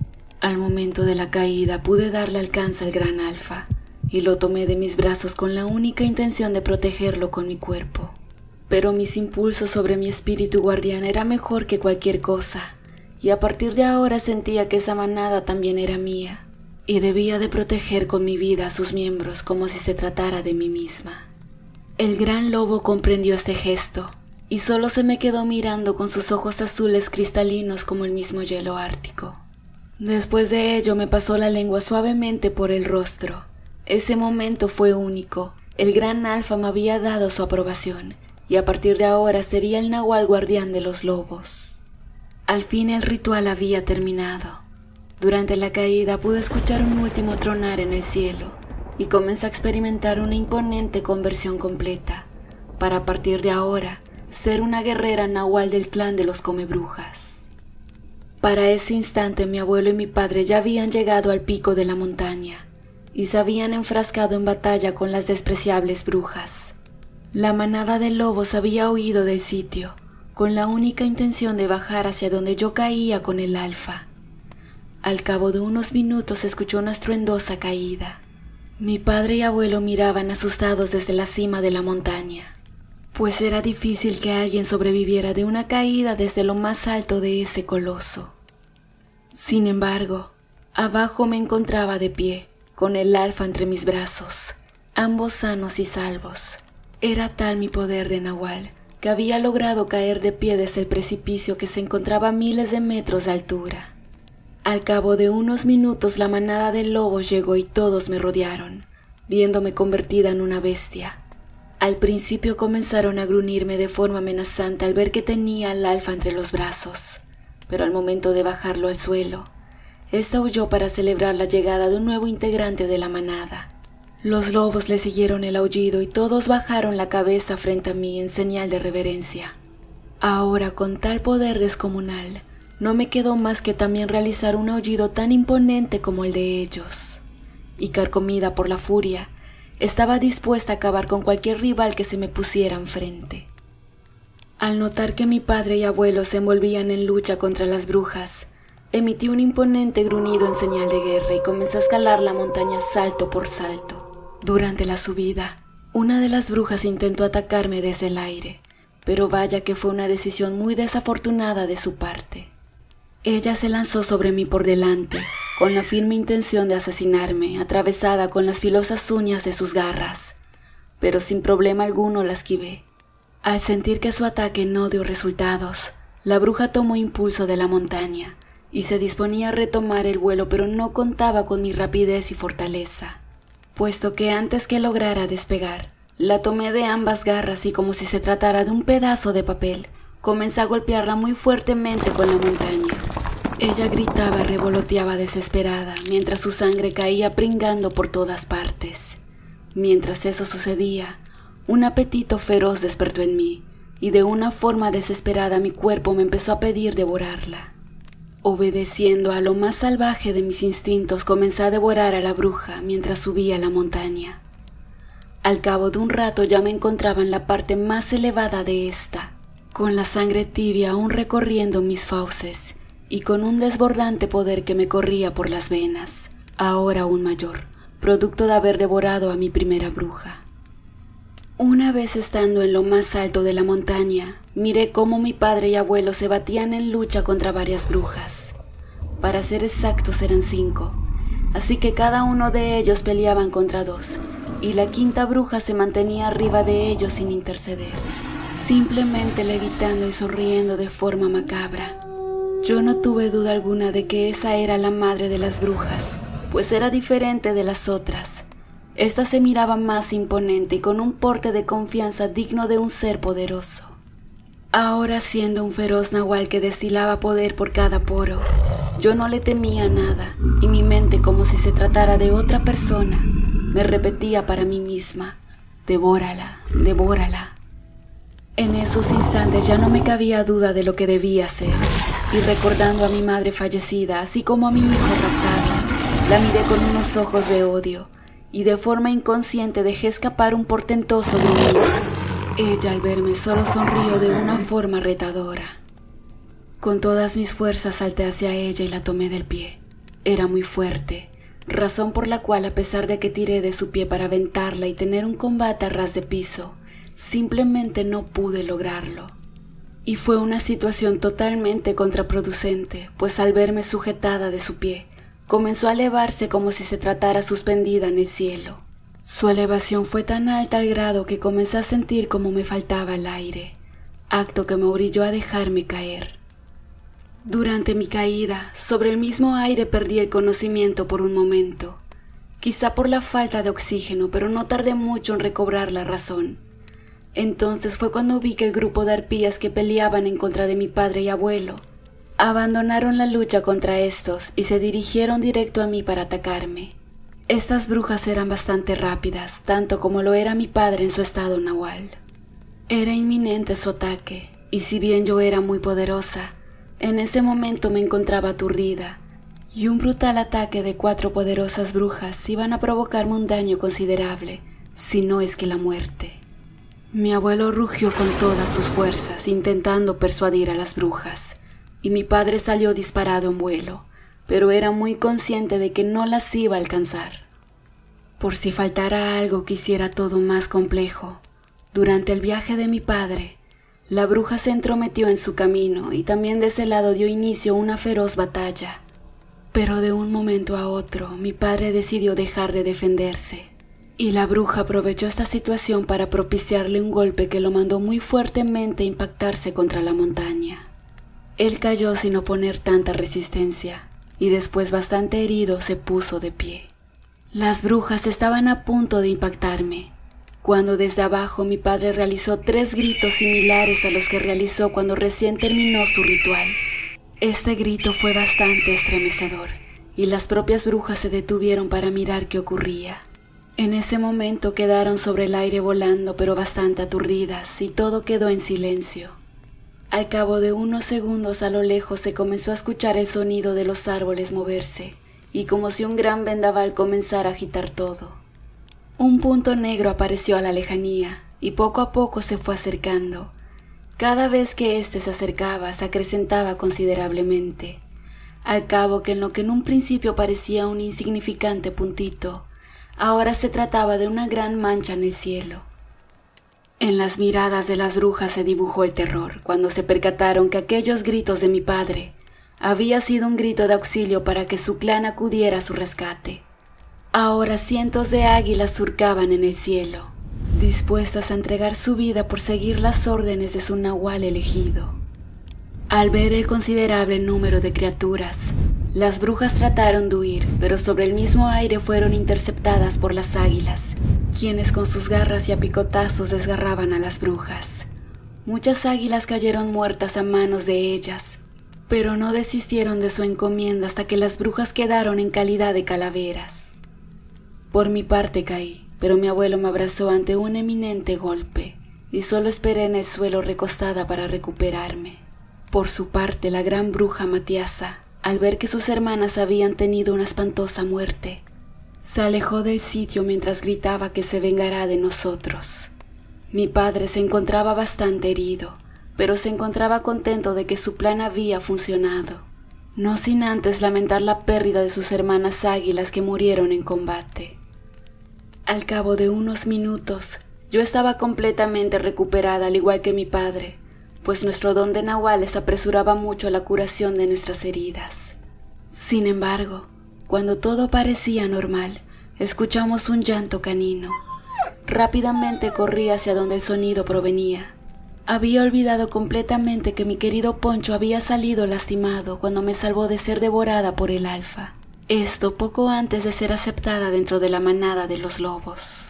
Al momento de la caída pude darle alcance al gran alfa, y lo tomé de mis brazos con la única intención de protegerlo con mi cuerpo. Pero mis impulsos sobre mi espíritu guardián era mejor que cualquier cosa, y a partir de ahora sentía que esa manada también era mía, y debía de proteger con mi vida a sus miembros como si se tratara de mí misma. El gran lobo comprendió este gesto, y solo se me quedó mirando con sus ojos azules cristalinos como el mismo hielo ártico. Después de ello me pasó la lengua suavemente por el rostro. Ese momento fue único. El gran alfa me había dado su aprobación, y a partir de ahora sería el nahual guardián de los lobos. Al fin el ritual había terminado. Durante la caída pude escuchar un último tronar en el cielo, y comencé a experimentar una imponente conversión completa, para a partir de ahora ser una guerrera nahual del clan de los Comebrujas. Para ese instante mi abuelo y mi padre ya habían llegado al pico de la montaña y se habían enfrascado en batalla con las despreciables brujas. La manada de lobos había huido del sitio, con la única intención de bajar hacia donde yo caía con el alfa. Al cabo de unos minutos se escuchó una estruendosa caída. Mi padre y abuelo miraban asustados desde la cima de la montaña, pues era difícil que alguien sobreviviera de una caída desde lo más alto de ese coloso. Sin embargo, abajo me encontraba de pie, con el alfa entre mis brazos, ambos sanos y salvos. Era tal mi poder de Nahual que había logrado caer de pie desde el precipicio que se encontraba a miles de metros de altura. Al cabo de unos minutos la manada de lobos llegó y todos me rodearon, viéndome convertida en una bestia. Al principio comenzaron a gruñirme de forma amenazante al ver que tenía al alfa entre los brazos, pero al momento de bajarlo al suelo, ésta huyó para celebrar la llegada de un nuevo integrante de la manada. Los lobos le siguieron el aullido y todos bajaron la cabeza frente a mí en señal de reverencia. Ahora, con tal poder descomunal, no me quedó más que también realizar un aullido tan imponente como el de ellos. Y carcomida por la furia, estaba dispuesta a acabar con cualquier rival que se me pusiera enfrente. Al notar que mi padre y abuelo se envolvían en lucha contra las brujas, emití un imponente gruñido en señal de guerra y comencé a escalar la montaña salto por salto. Durante la subida, una de las brujas intentó atacarme desde el aire, pero vaya que fue una decisión muy desafortunada de su parte. Ella se lanzó sobre mí por delante, con la firme intención de asesinarme, atravesada con las filosas uñas de sus garras, pero sin problema alguno la esquivé. Al sentir que su ataque no dio resultados, la bruja tomó impulso de la montaña y se disponía a retomar el vuelo, pero no contaba con mi rapidez y fortaleza, puesto que antes que lograra despegar, la tomé de ambas garras y como si se tratara de un pedazo de papel, comencé a golpearla muy fuertemente con la montaña. Ella gritaba y revoloteaba desesperada, mientras su sangre caía pringando por todas partes. Mientras eso sucedía, un apetito feroz despertó en mí, y de una forma desesperada mi cuerpo me empezó a pedir devorarla. Obedeciendo a lo más salvaje de mis instintos, comencé a devorar a la bruja mientras subía la montaña. Al cabo de un rato ya me encontraba en la parte más elevada de esta, con la sangre tibia aún recorriendo mis fauces, y con un desbordante poder que me corría por las venas, ahora aún mayor, producto de haber devorado a mi primera bruja. Una vez estando en lo más alto de la montaña, miré cómo mi padre y abuelo se batían en lucha contra varias brujas. Para ser exactos eran 5, así que cada uno de ellos peleaban contra 2, y la quinta bruja se mantenía arriba de ellos sin interceder, simplemente levitando y sonriendo de forma macabra. Yo no tuve duda alguna de que esa era la madre de las brujas, pues era diferente de las otras. Esta se miraba más imponente y con un porte de confianza digno de un ser poderoso. Ahora, siendo un feroz nahual que destilaba poder por cada poro, yo no le temía nada, y mi mente, como si se tratara de otra persona, me repetía para mí misma: devórala, devórala. En esos instantes ya no me cabía duda de lo que debía hacer, y recordando a mi madre fallecida, así como a mi hijo raptado, la miré con unos ojos de odio, y de forma inconsciente dejé escapar un portentoso gruñido. Ella, al verme, solo sonrió de una forma retadora. Con todas mis fuerzas salté hacia ella y la tomé del pie. Era muy fuerte, razón por la cual, a pesar de que tiré de su pie para aventarla y tener un combate a ras de piso, simplemente no pude lograrlo. Y fue una situación totalmente contraproducente, pues al verme sujetada de su pie, comenzó a elevarse como si se tratara suspendida en el cielo. Su elevación fue tan alta al grado que comencé a sentir como me faltaba el aire, acto que me orilló a dejarme caer. Durante mi caída, sobre el mismo aire perdí el conocimiento por un momento, quizá por la falta de oxígeno, pero no tardé mucho en recobrar la razón. Entonces fue cuando vi que el grupo de arpías que peleaban en contra de mi padre y abuelo abandonaron la lucha contra estos y se dirigieron directo a mí para atacarme. Estas brujas eran bastante rápidas, tanto como lo era mi padre en su estado nahual. Era inminente su ataque, y si bien yo era muy poderosa, En ese momento me encontraba aturdida, y un brutal ataque de 4 poderosas brujas iban a provocarme un daño considerable, si no es que la muerte. Mi abuelo rugió con todas sus fuerzas intentando persuadir a las brujas, y mi padre salió disparado en vuelo, pero era muy consciente de que no las iba a alcanzar. Por si faltara algo que hiciera todo más complejo, durante el viaje de mi padre, la bruja se entrometió en su camino y también de ese lado dio inicio a una feroz batalla. Pero de un momento a otro, mi padre decidió dejar de defenderse, y la bruja aprovechó esta situación para propiciarle un golpe que lo mandó muy fuertemente a impactarse contra la montaña. Él cayó sin oponer tanta resistencia, y después bastante herido se puso de pie. Las brujas estaban a punto de impactarme, cuando desde abajo mi padre realizó 3 gritos similares a los que realizó cuando recién terminó su ritual. Este grito fue bastante estremecedor, y las propias brujas se detuvieron para mirar qué ocurría. En ese momento quedaron sobre el aire volando pero bastante aturdidas, y todo quedó en silencio. Al cabo de unos segundos a lo lejos se comenzó a escuchar el sonido de los árboles moverse, y como si un gran vendaval comenzara a agitar todo. Un punto negro apareció a la lejanía, y poco a poco se fue acercando. Cada vez que éste se acercaba, se acrecentaba considerablemente. Al cabo que en lo que en un principio parecía un insignificante puntito, ahora se trataba de una gran mancha en el cielo. En las miradas de las brujas se dibujó el terror cuando se percataron que aquellos gritos de mi padre había sido un grito de auxilio para que su clan acudiera a su rescate. Ahora cientos de águilas surcaban en el cielo, dispuestas a entregar su vida por seguir las órdenes de su nahual elegido. Al ver el considerable número de criaturas, las brujas trataron de huir, pero sobre el mismo aire fueron interceptadas por las águilas, quienes con sus garras y a picotazos desgarraban a las brujas. Muchas águilas cayeron muertas a manos de ellas, pero no desistieron de su encomienda hasta que las brujas quedaron en calidad de calaveras. Por mi parte caí, pero mi abuelo me abrazó ante un eminente golpe, y solo esperé en el suelo recostada para recuperarme. Por su parte, la gran bruja Matiasa, al ver que sus hermanas habían tenido una espantosa muerte, se alejó del sitio mientras gritaba que se vengará de nosotros. Mi padre se encontraba bastante herido, pero se encontraba contento de que su plan había funcionado, no sin antes lamentar la pérdida de sus hermanas águilas que murieron en combate. Al cabo de unos minutos, yo estaba completamente recuperada al igual que mi padre, pues nuestro don de nahuales apresuraba mucho la curación de nuestras heridas. Sin embargo, cuando todo parecía normal, escuchamos un llanto canino. Rápidamente corrí hacia donde el sonido provenía. Había olvidado completamente que mi querido Poncho había salido lastimado cuando me salvó de ser devorada por el alfa. Esto poco antes de ser aceptada dentro de la manada de los lobos.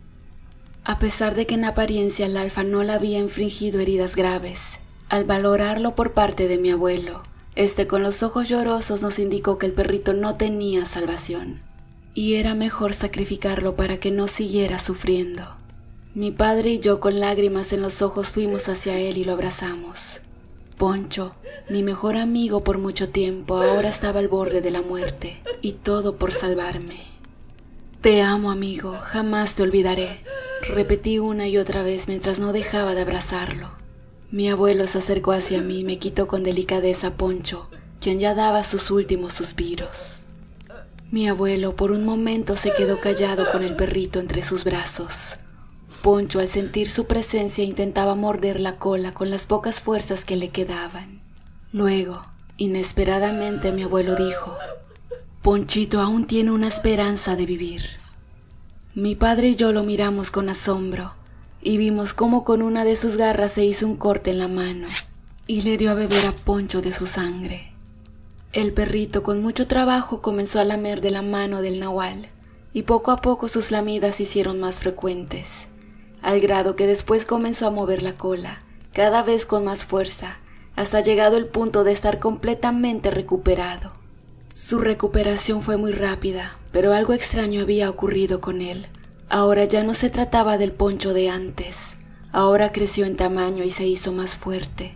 A pesar de que en apariencia el alfa no le había infligido heridas graves, al valorarlo por parte de mi abuelo, con los ojos llorosos nos indicó que el perrito no tenía salvación, y era mejor sacrificarlo para que no siguiera sufriendo. Mi padre y yo con lágrimas en los ojos fuimos hacia él y lo abrazamos. Poncho, mi mejor amigo por mucho tiempo, ahora estaba al borde de la muerte, y todo por salvarme. Te amo, amigo, jamás te olvidaré, repetí una y otra vez mientras no dejaba de abrazarlo. Mi abuelo se acercó hacia mí y me quitó con delicadeza a Poncho, quien ya daba sus últimos suspiros. Mi abuelo por un momento se quedó callado con el perrito entre sus brazos. Poncho, al sentir su presencia, intentaba morder la cola con las pocas fuerzas que le quedaban. Luego, inesperadamente, mi abuelo dijo: «Ponchito aún tiene una esperanza de vivir». Mi padre y yo lo miramos con asombro y vimos cómo con una de sus garras se hizo un corte en la mano y le dio a beber a Poncho de su sangre. El perrito con mucho trabajo comenzó a lamer de la mano del nahual y poco a poco sus lamidas se hicieron más frecuentes, al grado que después comenzó a mover la cola, cada vez con más fuerza, hasta llegado el punto de estar completamente recuperado. Su recuperación fue muy rápida, pero algo extraño había ocurrido con él. Ahora ya no se trataba del Poncho de antes, ahora creció en tamaño y se hizo más fuerte.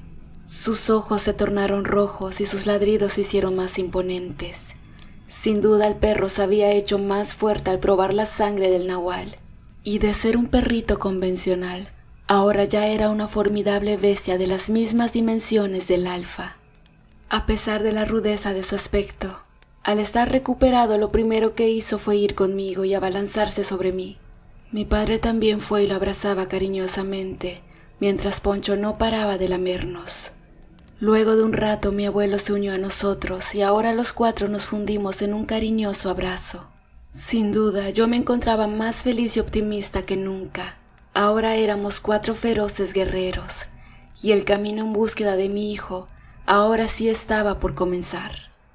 Sus ojos se tornaron rojos y sus ladridos se hicieron más imponentes. Sin duda el perro se había hecho más fuerte al probar la sangre del nahual, y de ser un perrito convencional, ahora ya era una formidable bestia de las mismas dimensiones del alfa. A pesar de la rudeza de su aspecto, al estar recuperado lo primero que hizo fue ir conmigo y abalanzarse sobre mí. Mi padre también fue y lo abrazaba cariñosamente, mientras Poncho no paraba de lamernos. Luego de un rato mi abuelo se unió a nosotros y ahora los cuatro nos fundimos en un cariñoso abrazo. Sin duda, yo me encontraba más feliz y optimista que nunca. Ahora éramos 4 feroces guerreros, y el camino en búsqueda de mi hijo ahora sí estaba por comenzar.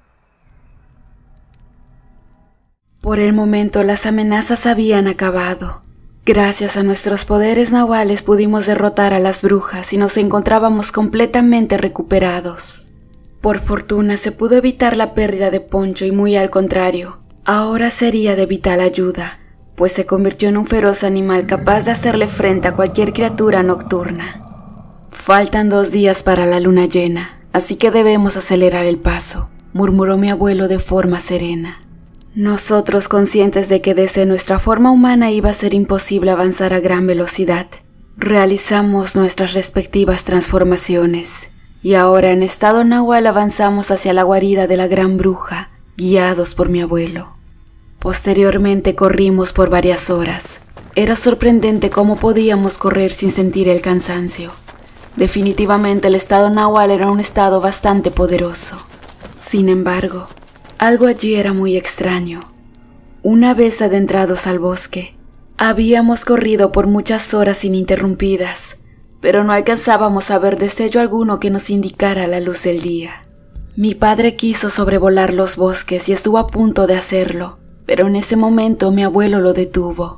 Por el momento las amenazas habían acabado. Gracias a nuestros poderes nahuales pudimos derrotar a las brujas y nos encontrábamos completamente recuperados. Por fortuna se pudo evitar la pérdida de Poncho y muy al contrario, ahora sería de vital ayuda, pues se convirtió en un feroz animal capaz de hacerle frente a cualquier criatura nocturna. Faltan 2 días para la luna llena, así que debemos acelerar el paso, murmuró mi abuelo de forma serena. Nosotros, conscientes de que desde nuestra forma humana iba a ser imposible avanzar a gran velocidad, realizamos nuestras respectivas transformaciones, y ahora en estado nahual avanzamos hacia la guarida de la gran bruja, guiados por mi abuelo. Posteriormente corrimos por varias horas. Era sorprendente cómo podíamos correr sin sentir el cansancio. Definitivamente el estado nahual era un estado bastante poderoso. Sin embargo, algo allí era muy extraño. Una vez adentrados al bosque, habíamos corrido por muchas horas ininterrumpidas, pero no alcanzábamos a ver destello alguno que nos indicara la luz del día. Mi padre quiso sobrevolar los bosques y estuvo a punto de hacerlo, pero en ese momento mi abuelo lo detuvo.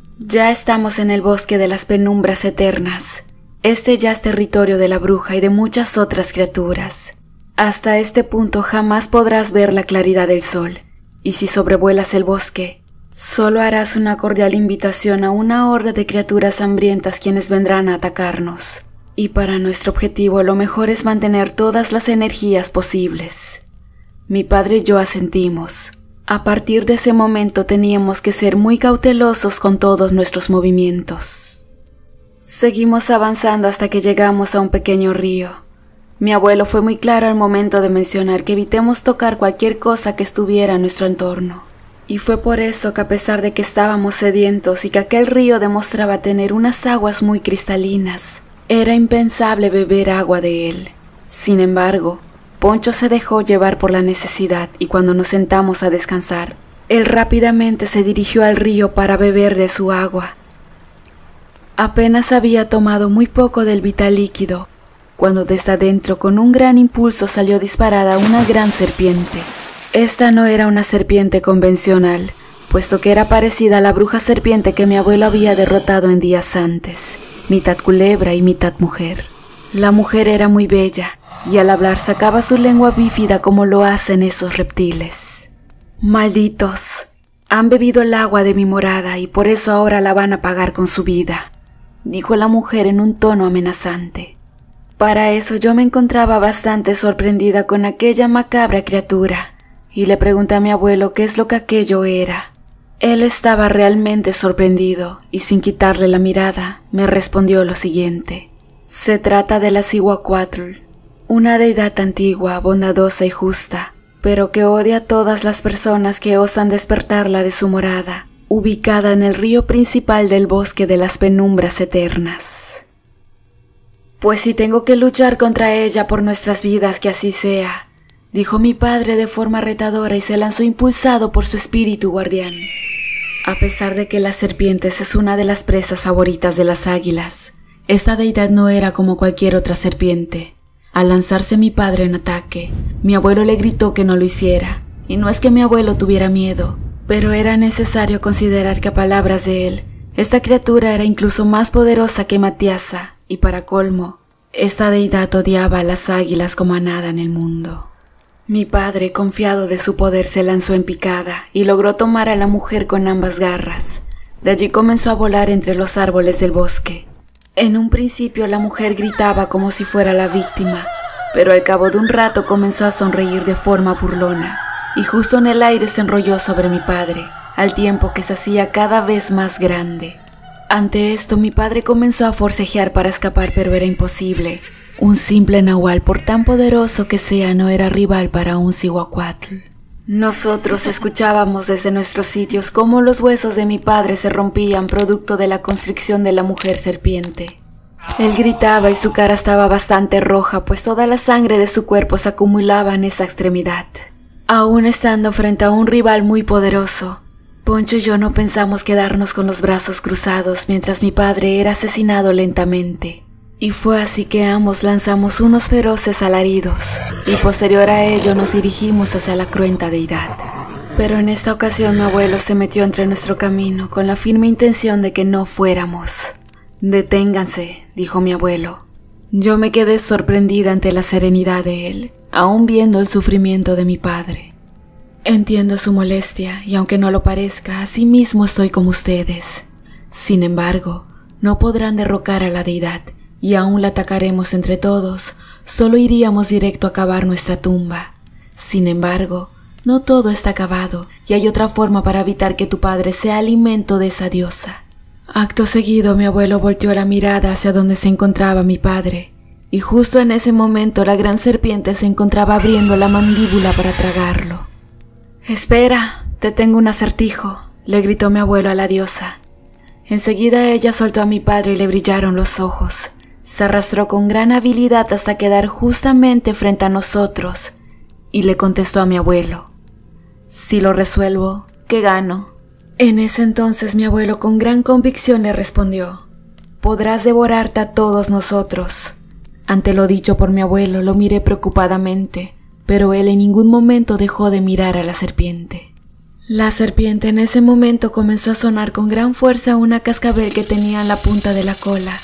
Ya estamos en el bosque de las penumbras eternas. Este ya es territorio de la bruja y de muchas otras criaturas. Hasta este punto jamás podrás ver la claridad del sol, y si sobrevuelas el bosque, solo harás una cordial invitación a una horda de criaturas hambrientas quienes vendrán a atacarnos. Y para nuestro objetivo lo mejor es mantener todas las energías posibles. Mi padre y yo asentimos. A partir de ese momento teníamos que ser muy cautelosos con todos nuestros movimientos. Seguimos avanzando hasta que llegamos a un pequeño río. Mi abuelo fue muy claro al momento de mencionar que evitemos tocar cualquier cosa que estuviera en nuestro entorno. Y fue por eso que a pesar de que estábamos sedientos y que aquel río demostraba tener unas aguas muy cristalinas, era impensable beber agua de él. Sin embargo, Poncho se dejó llevar por la necesidad y cuando nos sentamos a descansar, él rápidamente se dirigió al río para beber de su agua. Apenas había tomado muy poco del vital líquido, cuando desde adentro con un gran impulso salió disparada una gran serpiente. Esta no era una serpiente convencional, puesto que era parecida a la bruja serpiente que mi abuelo había derrotado en días antes, mitad culebra y mitad mujer. La mujer era muy bella, y al hablar sacaba su lengua bífida como lo hacen esos reptiles. «Malditos, han bebido el agua de mi morada y por eso ahora la van a pagar con su vida», dijo la mujer en un tono amenazante. Para eso yo me encontraba bastante sorprendida con aquella macabra criatura, y le pregunté a mi abuelo qué es lo que aquello era. Él estaba realmente sorprendido, y sin quitarle la mirada, me respondió lo siguiente. Se trata de la Cihuacuatl, una deidad antigua, bondadosa y justa, pero que odia a todas las personas que osan despertarla de su morada, ubicada en el río principal del bosque de las penumbras eternas. «Pues si tengo que luchar contra ella por nuestras vidas, que así sea», dijo mi padre de forma retadora y se lanzó impulsado por su espíritu guardián. A pesar de que la serpiente es una de las presas favoritas de las águilas, esta deidad no era como cualquier otra serpiente. Al lanzarse mi padre en ataque, mi abuelo le gritó que no lo hiciera, y no es que mi abuelo tuviera miedo, pero era necesario considerar que a palabras de él, esta criatura era incluso más poderosa que Matiasa, y para colmo, esta deidad odiaba a las águilas como a nada en el mundo. Mi padre, confiado de su poder, se lanzó en picada y logró tomar a la mujer con ambas garras. De allí comenzó a volar entre los árboles del bosque. En un principio la mujer gritaba como si fuera la víctima, pero al cabo de un rato comenzó a sonreír de forma burlona, y justo en el aire se enrolló sobre mi padre, al tiempo que se hacía cada vez más grande. Ante esto mi padre comenzó a forcejear para escapar, pero era imposible. Un simple nahual, por tan poderoso que sea, no era rival para un cihuacuatl. Nosotros escuchábamos desde nuestros sitios cómo los huesos de mi padre se rompían producto de la constricción de la mujer serpiente. Él gritaba y su cara estaba bastante roja, pues toda la sangre de su cuerpo se acumulaba en esa extremidad. Aún estando frente a un rival muy poderoso, Poncho y yo no pensamos quedarnos con los brazos cruzados mientras mi padre era asesinado lentamente. Y fue así que ambos lanzamos unos feroces alaridos, y posterior a ello nos dirigimos hacia la cruenta deidad. Pero en esta ocasión mi abuelo se metió entre nuestro camino con la firme intención de que no fuéramos. «Deténganse», dijo mi abuelo. Yo me quedé sorprendida ante la serenidad de él, aún viendo el sufrimiento de mi padre. Entiendo su molestia, y aunque no lo parezca, así mismo estoy como ustedes. Sin embargo, no podrán derrocar a la deidad, y aún la atacaremos entre todos, solo iríamos directo a cavar nuestra tumba. Sin embargo, no todo está acabado, y hay otra forma para evitar que tu padre sea alimento de esa diosa. Acto seguido, mi abuelo volteó la mirada hacia donde se encontraba mi padre, y justo en ese momento la gran serpiente se encontraba abriendo la mandíbula para tragarlo. «Espera, te tengo un acertijo», le gritó mi abuelo a la diosa. Enseguida ella soltó a mi padre y le brillaron los ojos. Se arrastró con gran habilidad hasta quedar justamente frente a nosotros, y le contestó a mi abuelo: «Si lo resuelvo, ¿qué gano?». En ese entonces mi abuelo con gran convicción le respondió: «Podrás devorarte a todos nosotros». Ante lo dicho por mi abuelo lo miré preocupadamente, pero él en ningún momento dejó de mirar a la serpiente. La serpiente en ese momento comenzó a sonar con gran fuerza una cascabel que tenía en la punta de la cola.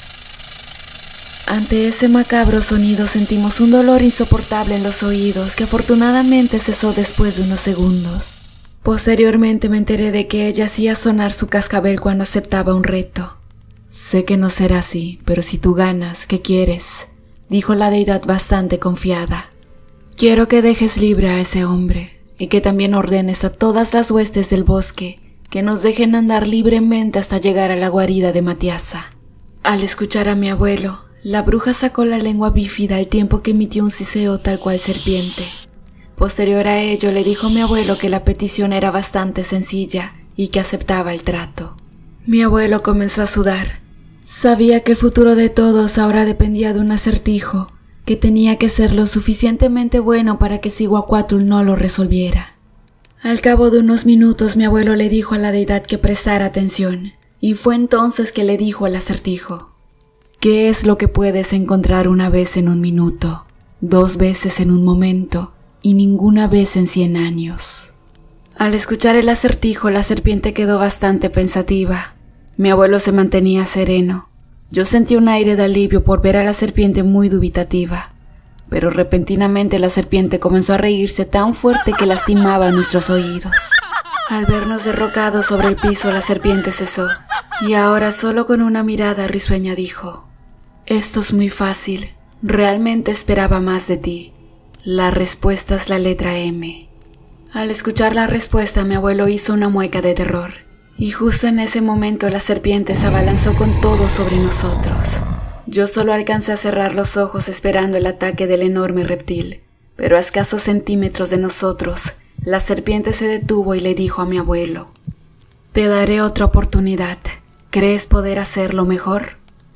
Ante ese macabro sonido sentimos un dolor insoportable en los oídos que afortunadamente cesó después de unos segundos. Posteriormente me enteré de que ella hacía sonar su cascabel cuando aceptaba un reto. «Sé que no será así, pero si tú ganas, ¿qué quieres?», dijo la deidad bastante confiada. «Quiero que dejes libre a ese hombre y que también ordenes a todas las huestes del bosque que nos dejen andar libremente hasta llegar a la guarida de Matiasa». Al escuchar a mi abuelo, la bruja sacó la lengua bífida al tiempo que emitió un siseo tal cual serpiente. Posterior a ello le dijo a mi abuelo que la petición era bastante sencilla y que aceptaba el trato. Mi abuelo comenzó a sudar. Sabía que el futuro de todos ahora dependía de un acertijo, que tenía que ser lo suficientemente bueno para que Cihuacuatl no lo resolviera. Al cabo de unos minutos mi abuelo le dijo a la deidad que prestara atención, y fue entonces que le dijo el acertijo: «¿Qué es lo que puedes encontrar una vez en un minuto, 2 veces en un momento y ninguna vez en 100 años?» Al escuchar el acertijo, la serpiente quedó bastante pensativa. Mi abuelo se mantenía sereno. Yo sentí un aire de alivio por ver a la serpiente muy dubitativa, pero repentinamente la serpiente comenzó a reírse tan fuerte que lastimaba nuestros oídos. Al vernos derrocados sobre el piso, la serpiente cesó, y ahora solo con una mirada risueña dijo: «Esto es muy fácil, realmente esperaba más de ti. La respuesta es la letra M». Al escuchar la respuesta, mi abuelo hizo una mueca de terror, y justo en ese momento la serpiente se abalanzó con todo sobre nosotros. Yo solo alcancé a cerrar los ojos esperando el ataque del enorme reptil, pero a escasos centímetros de nosotros, la serpiente se detuvo y le dijo a mi abuelo: «Te daré otra oportunidad. ¿Crees poder hacerlo mejor?».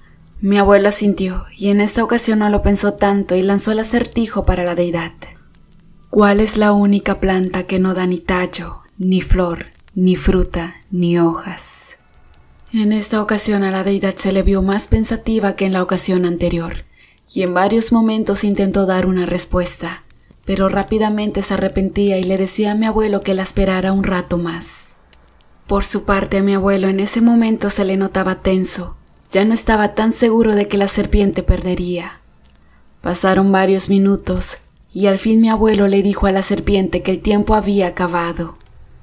Mi abuelo asintió, y en esta ocasión no lo pensó tanto y lanzó el acertijo para la deidad: «¿Cuál es la única planta que no da ni tallo, ni flor, ni fruta, ni hojas?». En esta ocasión a la deidad se le vio más pensativa que en la ocasión anterior, y en varios momentos intentó dar una respuesta, pero rápidamente se arrepentía y le decía a mi abuelo que la esperara un rato más. Por su parte, a mi abuelo en ese momento se le notaba tenso. Ya no estaba tan seguro de que la serpiente perdería. Pasaron varios minutos, y al fin mi abuelo le dijo a la serpiente que el tiempo había acabado.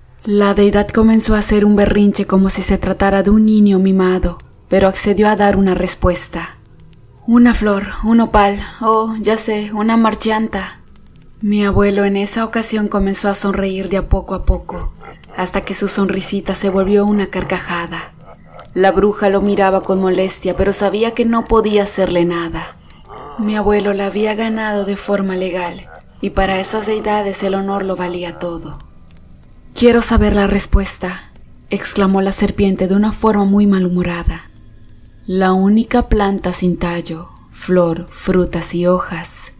La deidad comenzó a hacer un berrinche como si se tratara de un niño mimado, pero accedió a dar una respuesta: Una flor, un opal, oh, ya sé, una marchanta. Mi abuelo en esa ocasión comenzó a sonreír de a poco, hasta que su sonrisita se volvió una carcajada. La bruja lo miraba con molestia, pero sabía que no podía hacerle nada. Mi abuelo la había ganado de forma legal, y para esas deidades el honor lo valía todo. «Quiero saber la respuesta», exclamó la serpiente de una forma muy malhumorada. «La única planta sin tallo, flor, frutas y hojas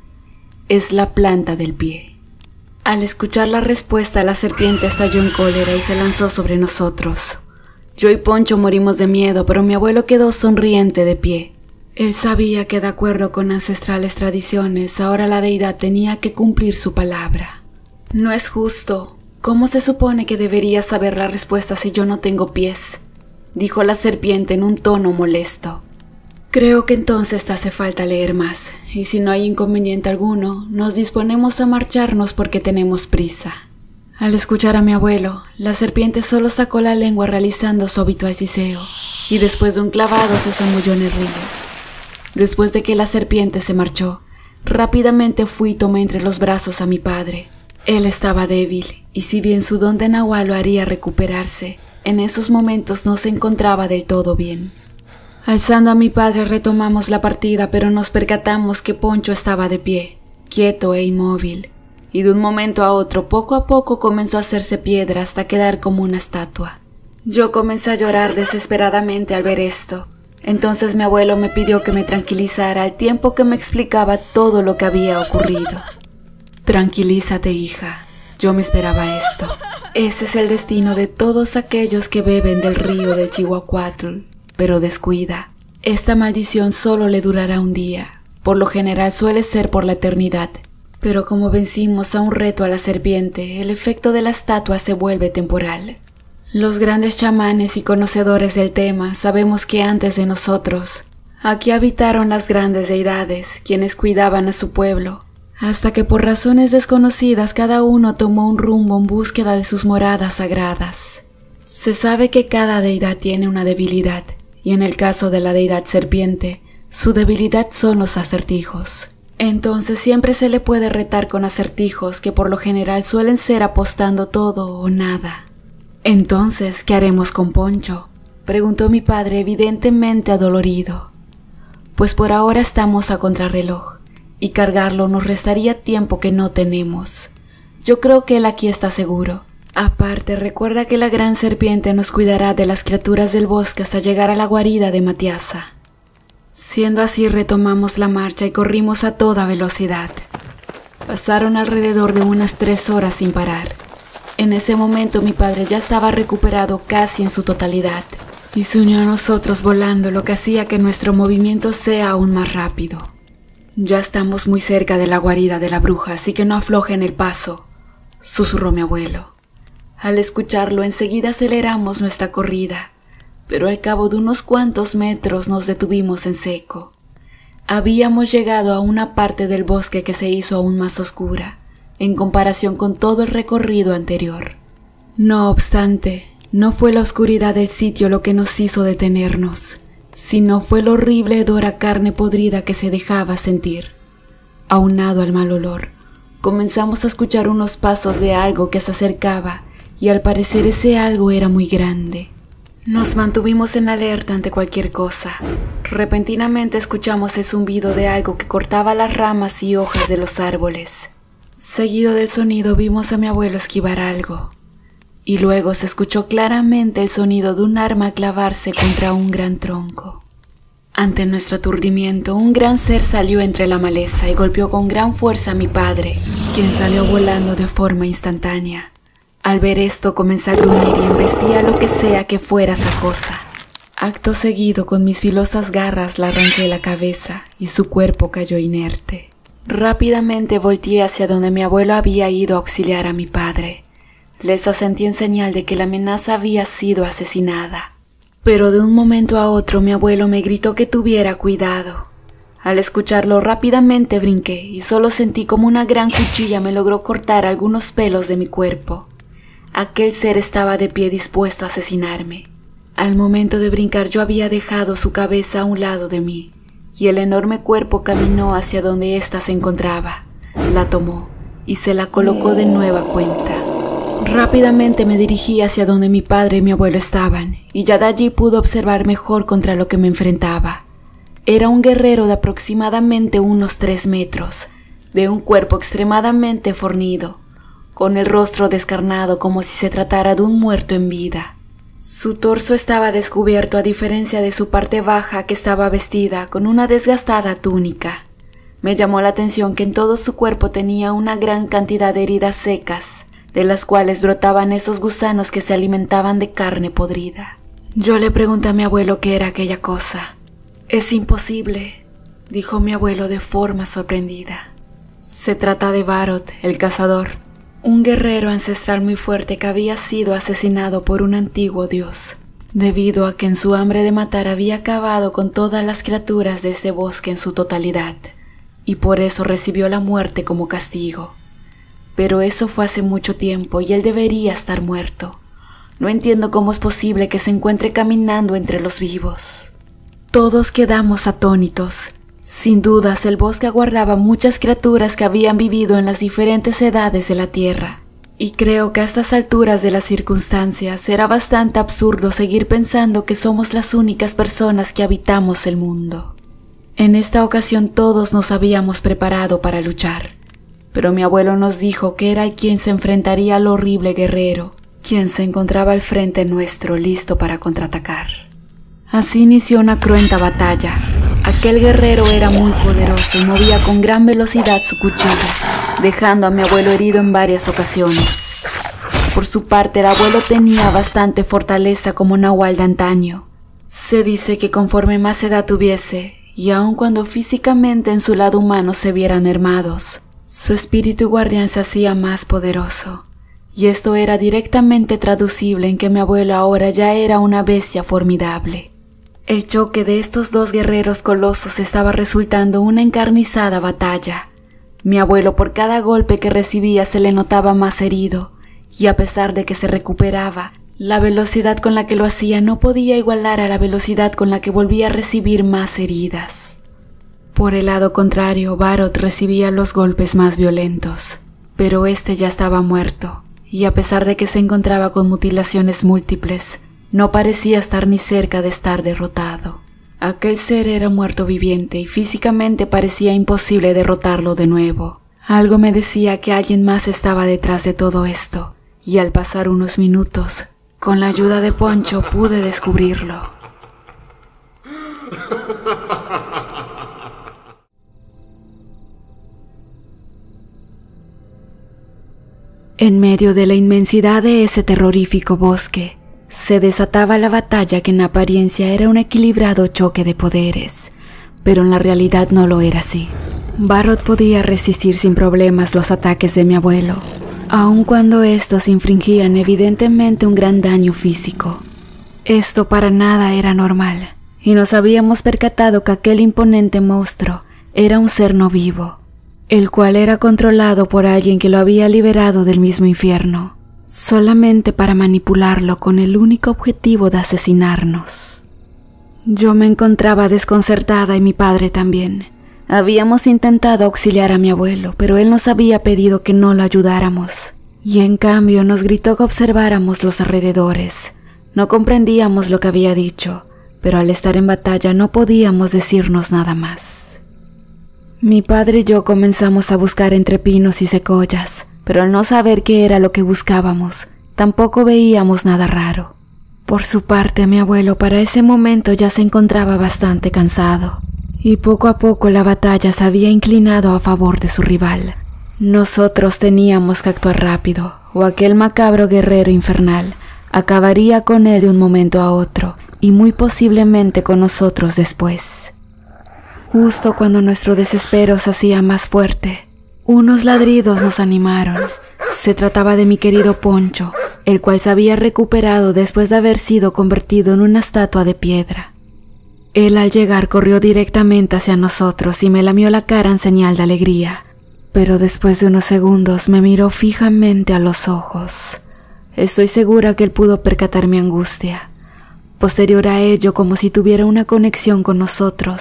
es la planta del pie». Al escuchar la respuesta, la serpiente estalló en cólera y se lanzó sobre nosotros. Yo y Poncho morimos de miedo, pero mi abuelo quedó sonriente de pie. Él sabía que de acuerdo con ancestrales tradiciones, ahora la deidad tenía que cumplir su palabra. «No es justo. ¿Cómo se supone que debería saber la respuesta si yo no tengo pies?», dijo la serpiente en un tono molesto. «Creo que entonces te hace falta leer más, y si no hay inconveniente alguno, nos disponemos a marcharnos porque tenemos prisa». Al escuchar a mi abuelo, la serpiente solo sacó la lengua realizando su habitual siseo, y después de un clavado se zambulló en el río. Después de que la serpiente se marchó, rápidamente fui y tomé entre los brazos a mi padre. Él estaba débil, y si bien su don de Nahual lo haría recuperarse, en esos momentos no se encontraba del todo bien. Alzando a mi padre retomamos la partida, pero nos percatamos que Poncho estaba de pie, quieto e inmóvil, y de un momento a otro, poco a poco comenzó a hacerse piedra hasta quedar como una estatua. Yo comencé a llorar desesperadamente al ver esto. Entonces mi abuelo me pidió que me tranquilizara al tiempo que me explicaba todo lo que había ocurrido. «Tranquilízate, hija. Yo me esperaba esto. Ese es el destino de todos aquellos que beben del río del Chihuahuatl. Pero descuida. Esta maldición solo le durará un día. Por lo general suele ser por la eternidad. Pero como vencimos a un reto a la serpiente, el efecto de la estatua se vuelve temporal. Los grandes chamanes y conocedores del tema sabemos que antes de nosotros, aquí habitaron las grandes deidades, quienes cuidaban a su pueblo, hasta que por razones desconocidas cada uno tomó un rumbo en búsqueda de sus moradas sagradas. Se sabe que cada deidad tiene una debilidad, y en el caso de la deidad serpiente, su debilidad son los acertijos. Entonces siempre se le puede retar con acertijos que por lo general suelen ser apostando todo o nada. «Entonces, ¿qué haremos con Poncho?», preguntó mi padre evidentemente adolorido. «Pues por ahora estamos a contrarreloj, y cargarlo nos restaría tiempo que no tenemos. Yo creo que él aquí está seguro. Aparte, recuerda que la gran serpiente nos cuidará de las criaturas del bosque hasta llegar a la guarida de Matiasa». Siendo así, retomamos la marcha y corrimos a toda velocidad. Pasaron alrededor de unas 3 horas sin parar. En ese momento mi padre ya estaba recuperado casi en su totalidad y se unió a nosotros volando, lo que hacía que nuestro movimiento sea aún más rápido. «Ya estamos muy cerca de la guarida de la bruja, así que no aflojen el paso», susurró mi abuelo. Al escucharlo, enseguida aceleramos nuestra corrida, pero al cabo de unos cuantos metros nos detuvimos en seco. Habíamos llegado a una parte del bosque que se hizo aún más oscura, en comparación con todo el recorrido anterior. No obstante, no fue la oscuridad del sitio lo que nos hizo detenernos, sino fue el horrible hedor a carne podrida que se dejaba sentir. Aunado al mal olor, comenzamos a escuchar unos pasos de algo que se acercaba, y al parecer ese algo era muy grande. Nos mantuvimos en alerta ante cualquier cosa. Repentinamente escuchamos el zumbido de algo que cortaba las ramas y hojas de los árboles. Seguido del sonido vimos a mi abuelo esquivar algo, y luego se escuchó claramente el sonido de un arma clavarse contra un gran tronco. Ante nuestro aturdimiento, un gran ser salió entre la maleza y golpeó con gran fuerza a mi padre, quien salió volando de forma instantánea. Al ver esto comencé a gruñir y embestía lo que sea que fuera esa cosa. Acto seguido, con mis filosas garras la arranqué la cabeza y su cuerpo cayó inerte. Rápidamente volteé hacia donde mi abuelo había ido a auxiliar a mi padre. Les asentí en señal de que la amenaza había sido asesinada. Pero de un momento a otro mi abuelo me gritó que tuviera cuidado. Al escucharlo rápidamente brinqué y solo sentí como una gran cuchilla me logró cortar algunos pelos de mi cuerpo. Aquel ser estaba de pie dispuesto a asesinarme. Al momento de brincar yo había dejado su cabeza a un lado de mí, y el enorme cuerpo caminó hacia donde ésta se encontraba. La tomó y se la colocó de nueva cuenta. Rápidamente me dirigí hacia donde mi padre y mi abuelo estaban, y ya de allí pude observar mejor contra lo que me enfrentaba. Era un guerrero de aproximadamente unos 3 metros, de un cuerpo extremadamente fornido, con el rostro descarnado como si se tratara de un muerto en vida. Su torso estaba descubierto a diferencia de su parte baja, que estaba vestida con una desgastada túnica. Me llamó la atención que en todo su cuerpo tenía una gran cantidad de heridas secas, de las cuales brotaban esos gusanos que se alimentaban de carne podrida. Yo le pregunté a mi abuelo qué era aquella cosa. «Es imposible», dijo mi abuelo de forma sorprendida. «Se trata de Barot, el cazador, un guerrero ancestral muy fuerte que había sido asesinado por un antiguo dios, debido a que en su hambre de matar había acabado con todas las criaturas de ese bosque en su totalidad, y por eso recibió la muerte como castigo. Pero eso fue hace mucho tiempo y él debería estar muerto. No entiendo cómo es posible que se encuentre caminando entre los vivos». Todos quedamos atónitos. Sin dudas, el bosque aguardaba muchas criaturas que habían vivido en las diferentes edades de la tierra. Y creo que a estas alturas de las circunstancias era bastante absurdo seguir pensando que somos las únicas personas que habitamos el mundo. En esta ocasión todos nos habíamos preparado para luchar, pero mi abuelo nos dijo que era quien se enfrentaría al horrible guerrero, quien se encontraba al frente nuestro listo para contraatacar. Así inició una cruenta batalla. Aquel guerrero era muy poderoso y movía con gran velocidad su cuchillo, dejando a mi abuelo herido en varias ocasiones. Por su parte, el abuelo tenía bastante fortaleza como nahual de antaño. Se dice que conforme más edad tuviese, y aun cuando físicamente en su lado humano se vieran mermados, su espíritu guardián se hacía más poderoso. Y esto era directamente traducible en que mi abuelo ahora ya era una bestia formidable. El choque de estos dos guerreros colosos estaba resultando una encarnizada batalla. Mi abuelo por cada golpe que recibía se le notaba más herido, y a pesar de que se recuperaba, la velocidad con la que lo hacía no podía igualar a la velocidad con la que volvía a recibir más heridas. Por el lado contrario, Barot recibía los golpes más violentos, pero este ya estaba muerto, y a pesar de que se encontraba con mutilaciones múltiples, no parecía estar ni cerca de estar derrotado. Aquel ser era muerto viviente y físicamente parecía imposible derrotarlo de nuevo. Algo me decía que alguien más estaba detrás de todo esto, y al pasar unos minutos, con la ayuda de Poncho pude descubrirlo. En medio de la inmensidad de ese terrorífico bosque, se desataba la batalla que en apariencia era un equilibrado choque de poderes, pero en la realidad no lo era así. Barot podía resistir sin problemas los ataques de mi abuelo, aun cuando estos infringían evidentemente un gran daño físico. Esto para nada era normal, y nos habíamos percatado que aquel imponente monstruo era un ser no vivo, el cual era controlado por alguien que lo había liberado del mismo infierno, solamente para manipularlo con el único objetivo de asesinarnos. Yo me encontraba desconcertada y mi padre también. Habíamos intentado auxiliar a mi abuelo, pero él nos había pedido que no lo ayudáramos, y en cambio nos gritó que observáramos los alrededores. No comprendíamos lo que había dicho, pero al estar en batalla no podíamos decirnos nada más. Mi padre y yo comenzamos a buscar entre pinos y secoyas, pero al no saber qué era lo que buscábamos, tampoco veíamos nada raro. Por su parte, mi abuelo para ese momento ya se encontraba bastante cansado, y poco a poco la batalla se había inclinado a favor de su rival. Nosotros teníamos que actuar rápido, o aquel macabro guerrero infernal acabaría con él de un momento a otro, y muy posiblemente con nosotros después. Justo cuando nuestro desespero se hacía más fuerte, unos ladridos nos animaron. Se trataba de mi querido Poncho, el cual se había recuperado después de haber sido convertido en una estatua de piedra. Él al llegar corrió directamente hacia nosotros y me lamió la cara en señal de alegría, pero después de unos segundos me miró fijamente a los ojos. Estoy segura que él pudo percatar mi angustia. Posterior a ello, como si tuviera una conexión con nosotros,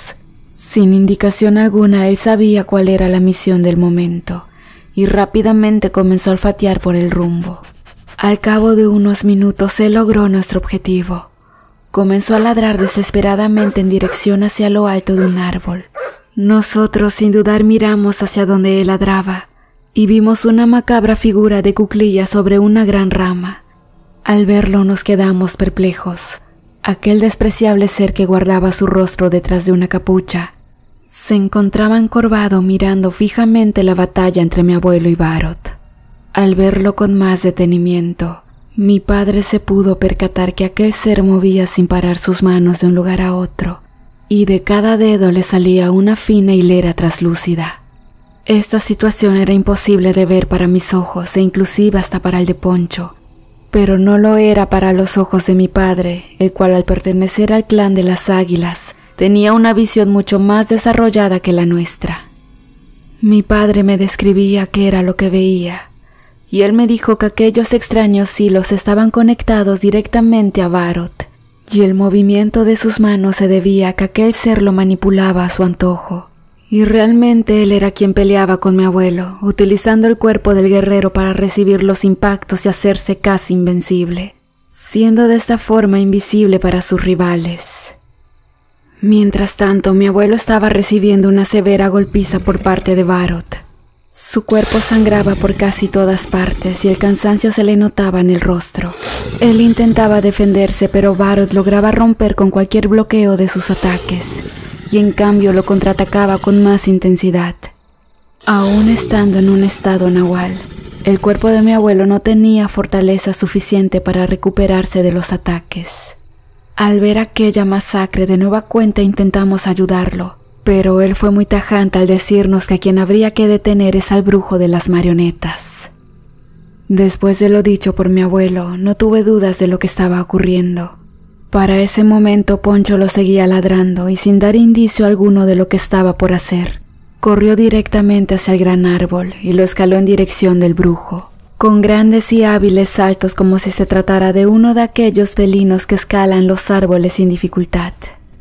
Sin indicación alguna, él sabía cuál era la misión del momento y rápidamente comenzó a olfatear por el rumbo. Al cabo de unos minutos, él logró nuestro objetivo. Comenzó a ladrar desesperadamente en dirección hacia lo alto de un árbol. Nosotros, sin dudar, miramos hacia donde él ladraba y vimos una macabra figura de cuclillas sobre una gran rama. Al verlo nos quedamos perplejos. Aquel despreciable ser que guardaba su rostro detrás de una capucha se encontraba encorvado mirando fijamente la batalla entre mi abuelo y Barot. Al verlo con más detenimiento, mi padre se pudo percatar que aquel ser movía sin parar sus manos de un lugar a otro, y de cada dedo le salía una fina hilera traslúcida. Esta situación era imposible de ver para mis ojos e inclusive hasta para el de Poncho, pero no lo era para los ojos de mi padre, el cual al pertenecer al clan de las Águilas tenía una visión mucho más desarrollada que la nuestra. Mi padre me describía qué era lo que veía, y él me dijo que aquellos extraños hilos estaban conectados directamente a Barot, y el movimiento de sus manos se debía a que aquel ser lo manipulaba a su antojo. Y realmente él era quien peleaba con mi abuelo, utilizando el cuerpo del guerrero para recibir los impactos y hacerse casi invencible, siendo de esta forma invisible para sus rivales. Mientras tanto, mi abuelo estaba recibiendo una severa golpiza por parte de Barot. Su cuerpo sangraba por casi todas partes y el cansancio se le notaba en el rostro. Él intentaba defenderse, pero Barot lograba romper con cualquier bloqueo de sus ataques, y en cambio lo contraatacaba con más intensidad. Aún estando en un estado nahual, el cuerpo de mi abuelo no tenía fortaleza suficiente para recuperarse de los ataques. Al ver aquella masacre, de nueva cuenta intentamos ayudarlo, pero él fue muy tajante al decirnos que a quien habría que detener es al brujo de las marionetas. Después de lo dicho por mi abuelo, no tuve dudas de lo que estaba ocurriendo. Para ese momento Poncho lo seguía ladrando y sin dar indicio alguno de lo que estaba por hacer, corrió directamente hacia el gran árbol y lo escaló en dirección del brujo, con grandes y hábiles saltos como si se tratara de uno de aquellos felinos que escalan los árboles sin dificultad.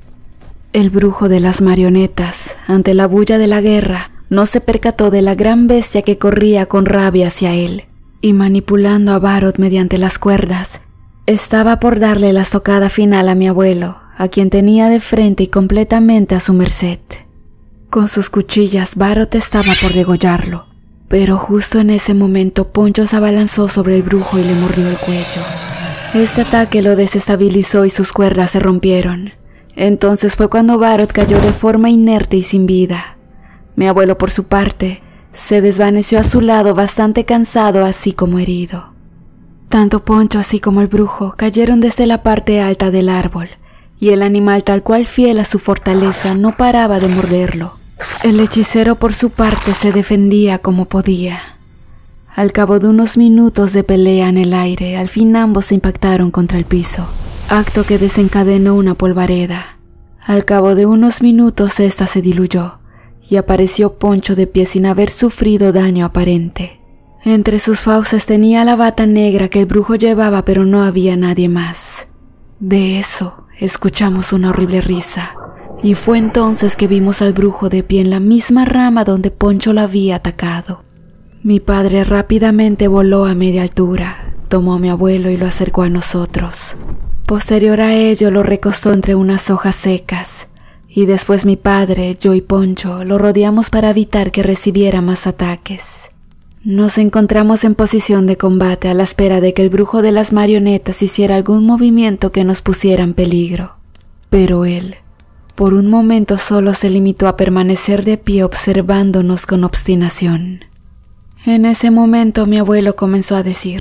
El brujo de las marionetas, ante la bulla de la guerra, no se percató de la gran bestia que corría con rabia hacia él, y manipulando a Barot mediante las cuerdas, estaba por darle la estocada final a mi abuelo, a quien tenía de frente y completamente a su merced. Con sus cuchillas, Barot estaba por degollarlo, pero justo en ese momento Poncho se abalanzó sobre el brujo y le mordió el cuello. Este ataque lo desestabilizó y sus cuerdas se rompieron. Entonces fue cuando Barot cayó de forma inerte y sin vida. Mi abuelo, por su parte, se desvaneció a su lado bastante cansado así como herido. Tanto Poncho así como el brujo cayeron desde la parte alta del árbol, y el animal, tal cual fiel a su fortaleza, no paraba de morderlo. El hechicero por su parte se defendía como podía. Al cabo de unos minutos de pelea en el aire, al fin ambos se impactaron contra el piso, acto que desencadenó una polvareda. Al cabo de unos minutos esta se diluyó, y apareció Poncho de pie sin haber sufrido daño aparente. Entre sus fauces tenía la bata negra que el brujo llevaba, pero no había nadie más. De eso escuchamos una horrible risa, y fue entonces que vimos al brujo de pie en la misma rama donde Poncho lo había atacado. Mi padre rápidamente voló a media altura, tomó a mi abuelo y lo acercó a nosotros. Posterior a ello lo recostó entre unas hojas secas, y después mi padre, yo y Poncho lo rodeamos para evitar que recibiera más ataques. Nos encontramos en posición de combate a la espera de que el brujo de las marionetas hiciera algún movimiento que nos pusiera en peligro. Pero él, por un momento solo se limitó a permanecer de pie observándonos con obstinación. En ese momento mi abuelo comenzó a decir: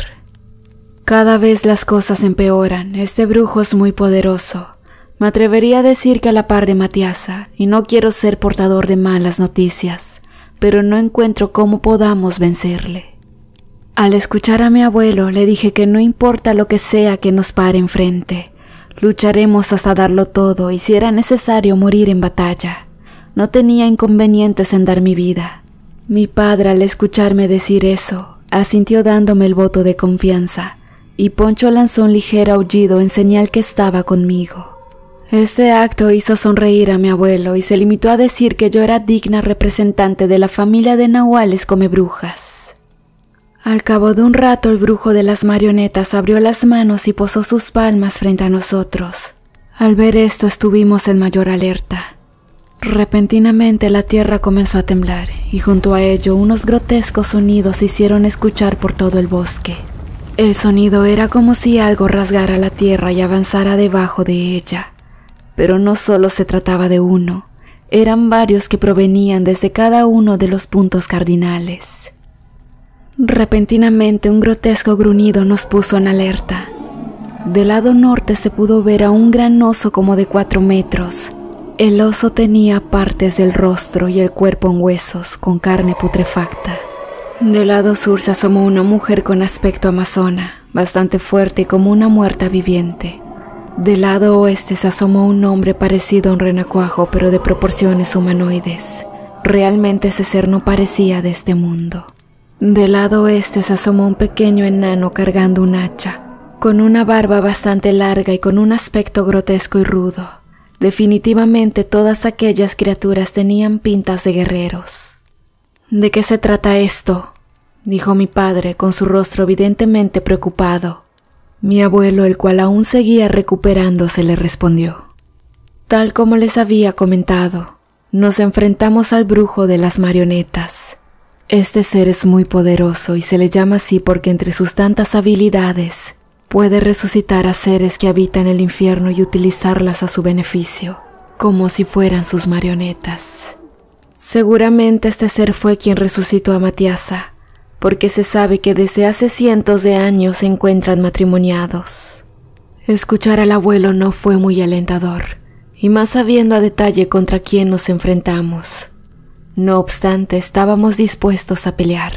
«Cada vez las cosas empeoran, este brujo es muy poderoso. Me atrevería a decir que a la par de Matiasa, y no quiero ser portador de malas noticias, pero no encuentro cómo podamos vencerle». Al escuchar a mi abuelo le dije que no importa lo que sea que nos pare enfrente, lucharemos hasta darlo todo y si era necesario morir en batalla. No tenía inconvenientes en dar mi vida. Mi padre, al escucharme decir eso, asintió dándome el voto de confianza, y Poncho lanzó un ligero aullido en señal que estaba conmigo. Este acto hizo sonreír a mi abuelo y se limitó a decir que yo era digna representante de la familia de nahuales comebrujas. Al cabo de un rato, el brujo de las marionetas abrió las manos y posó sus palmas frente a nosotros. Al ver esto, estuvimos en mayor alerta. Repentinamente la tierra comenzó a temblar y junto a ello unos grotescos sonidos se hicieron escuchar por todo el bosque. El sonido era como si algo rasgara la tierra y avanzara debajo de ella. Pero no solo se trataba de uno, eran varios que provenían desde cada uno de los puntos cardinales. Repentinamente un grotesco gruñido nos puso en alerta. Del lado norte se pudo ver a un gran oso como de 4 metros. El oso tenía partes del rostro y el cuerpo en huesos, con carne putrefacta. Del lado sur se asomó una mujer con aspecto amazona, bastante fuerte y como una muerta viviente. Del lado oeste se asomó un hombre parecido a un renacuajo, pero de proporciones humanoides. Realmente ese ser no parecía de este mundo. Del lado oeste se asomó un pequeño enano cargando un hacha, con una barba bastante larga y con un aspecto grotesco y rudo. Definitivamente todas aquellas criaturas tenían pintas de guerreros. ¿De qué se trata esto?, dijo mi padre con su rostro evidentemente preocupado. Mi abuelo, el cual aún seguía recuperándose, le respondió: tal como les había comentado, nos enfrentamos al brujo de las marionetas. Este ser es muy poderoso y se le llama así porque entre sus tantas habilidades puede resucitar a seres que habitan el infierno y utilizarlas a su beneficio, como si fueran sus marionetas. Seguramente este ser fue quien resucitó a Matiasa, porque se sabe que desde hace cientos de años se encuentran matrimoniados. Escuchar al abuelo no fue muy alentador, y más sabiendo a detalle contra quién nos enfrentamos. No obstante, estábamos dispuestos a pelear.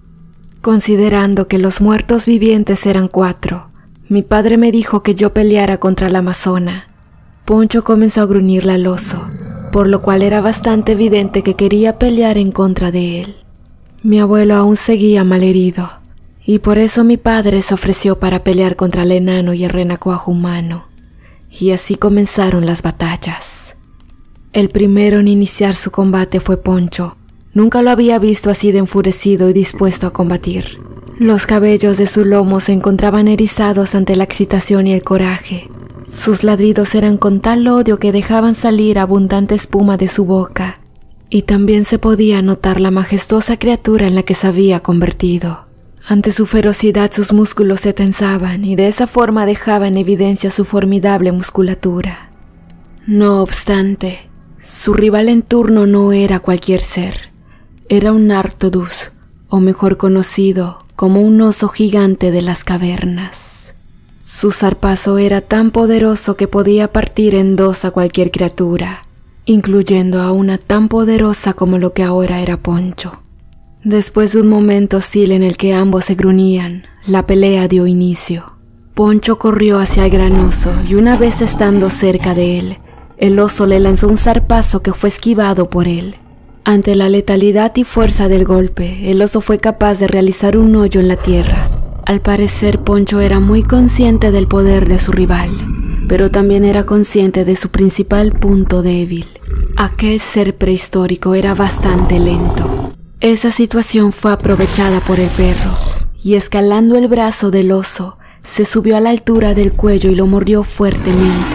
Considerando que los muertos vivientes eran 4, mi padre me dijo que yo peleara contra la amazona. Poncho comenzó a gruñirle al oso, por lo cual era bastante evidente que quería pelear en contra de él. Mi abuelo aún seguía malherido, y por eso mi padre se ofreció para pelear contra el enano y el renacuajo humano, y así comenzaron las batallas. El primero en iniciar su combate fue Poncho. Nunca lo había visto así de enfurecido y dispuesto a combatir. Los cabellos de su lomo se encontraban erizados ante la excitación y el coraje. Sus ladridos eran con tal odio que dejaban salir abundante espuma de su boca. Y también se podía notar la majestuosa criatura en la que se había convertido. Ante su ferocidad sus músculos se tensaban y de esa forma dejaba en evidencia su formidable musculatura. No obstante, su rival en turno no era cualquier ser. Era un Arctodus, o mejor conocido como un oso gigante de las cavernas. Su zarpazo era tan poderoso que podía partir en 2 a cualquier criatura, incluyendo a una tan poderosa como lo que ahora era Poncho. Después de un momento hostil en el que ambos se gruñían, la pelea dio inicio. Poncho corrió hacia el gran oso y una vez estando cerca de él, el oso le lanzó un zarpazo que fue esquivado por él. Ante la letalidad y fuerza del golpe, el oso fue capaz de realizar un hoyo en la tierra. Al parecer, Poncho era muy consciente del poder de su rival, pero también era consciente de su principal punto débil. Aquel ser prehistórico era bastante lento. Esa situación fue aprovechada por el perro, y escalando el brazo del oso, se subió a la altura del cuello y lo mordió fuertemente.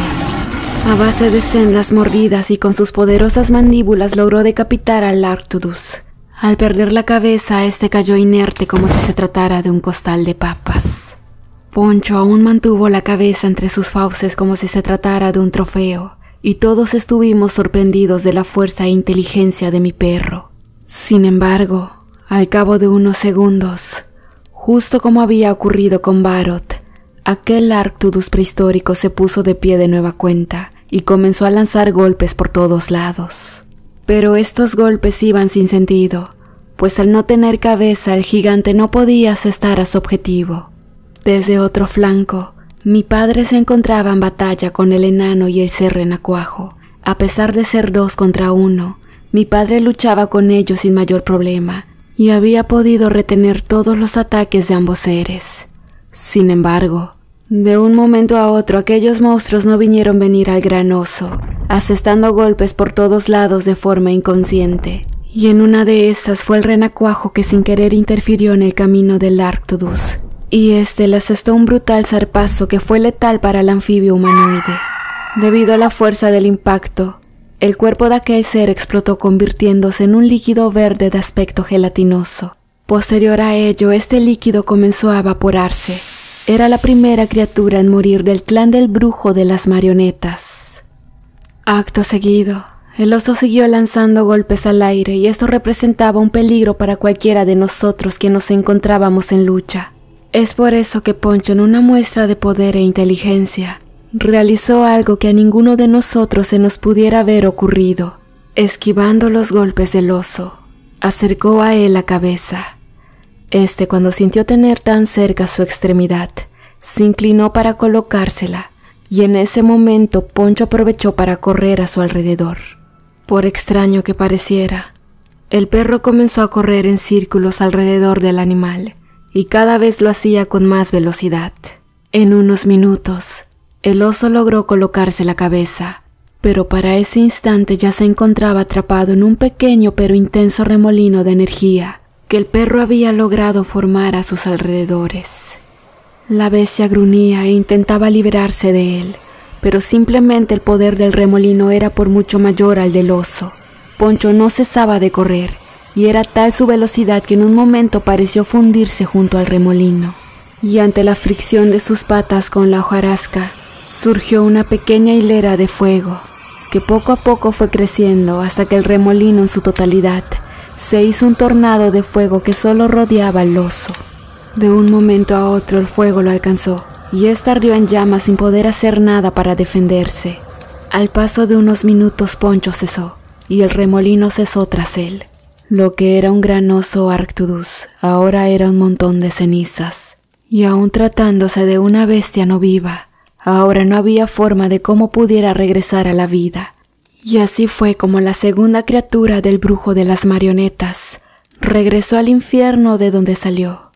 A base de sendas mordidas y con sus poderosas mandíbulas logró decapitar al Arctodus. Al perder la cabeza, este cayó inerte como si se tratara de un costal de papas. Poncho aún mantuvo la cabeza entre sus fauces como si se tratara de un trofeo, y todos estuvimos sorprendidos de la fuerza e inteligencia de mi perro. Sin embargo, al cabo de unos segundos, justo como había ocurrido con Barot, aquel Arctodus prehistórico se puso de pie de nueva cuenta y comenzó a lanzar golpes por todos lados. Pero estos golpes iban sin sentido, pues al no tener cabeza el gigante no podía asestar a su objetivo. Desde otro flanco, mi padre se encontraba en batalla con el enano y el ser renacuajo. A pesar de ser 2 contra 1, mi padre luchaba con ellos sin mayor problema y había podido retener todos los ataques de ambos seres. Sin embargo, De un momento a otro, aquellos monstruos no vinieron venir al gran oso, asestando golpes por todos lados de forma inconsciente. Y en una de esas fue el renacuajo que sin querer interfirió en el camino del Arctudus, y este le asestó un brutal zarpazo que fue letal para el anfibio humanoide. Debido a la fuerza del impacto, el cuerpo de aquel ser explotó convirtiéndose en un líquido verde de aspecto gelatinoso. Posterior a ello, este líquido comenzó a evaporarse. Era la primera criatura en morir del clan del brujo de las marionetas. Acto seguido, el oso siguió lanzando golpes al aire y esto representaba un peligro para cualquiera de nosotros que nos encontrábamos en lucha. Es por eso que Poncho, en una muestra de poder e inteligencia, realizó algo que a ninguno de nosotros se nos pudiera haber ocurrido. Esquivando los golpes del oso, acercó a él la cabeza. Cuando sintió tener tan cerca su extremidad, se inclinó para colocársela, y en ese momento Poncho aprovechó para correr a su alrededor. Por extraño que pareciera, el perro comenzó a correr en círculos alrededor del animal, y cada vez lo hacía con más velocidad. En unos minutos, el oso logró colocarse la cabeza, pero para ese instante ya se encontraba atrapado en un pequeño pero intenso remolino de energía que el perro había logrado formar a sus alrededores. La bestia gruñía e intentaba liberarse de él, pero simplemente el poder del remolino era por mucho mayor al del oso. Poncho no cesaba de correr, y era tal su velocidad que en un momento pareció fundirse junto al remolino, y ante la fricción de sus patas con la hojarasca, surgió una pequeña hilera de fuego, que poco a poco fue creciendo hasta que el remolino en su totalidad se hizo un tornado de fuego que solo rodeaba al oso. De un momento a otro el fuego lo alcanzó, y éste ardió en llamas sin poder hacer nada para defenderse. Al paso de unos minutos Poncho cesó, y el remolino cesó tras él. Lo que era un gran oso Arctudus ahora era un montón de cenizas, y aun tratándose de una bestia no viva, ahora no había forma de cómo pudiera regresar a la vida. Y así fue como la segunda criatura del brujo de las marionetas regresó al infierno de donde salió.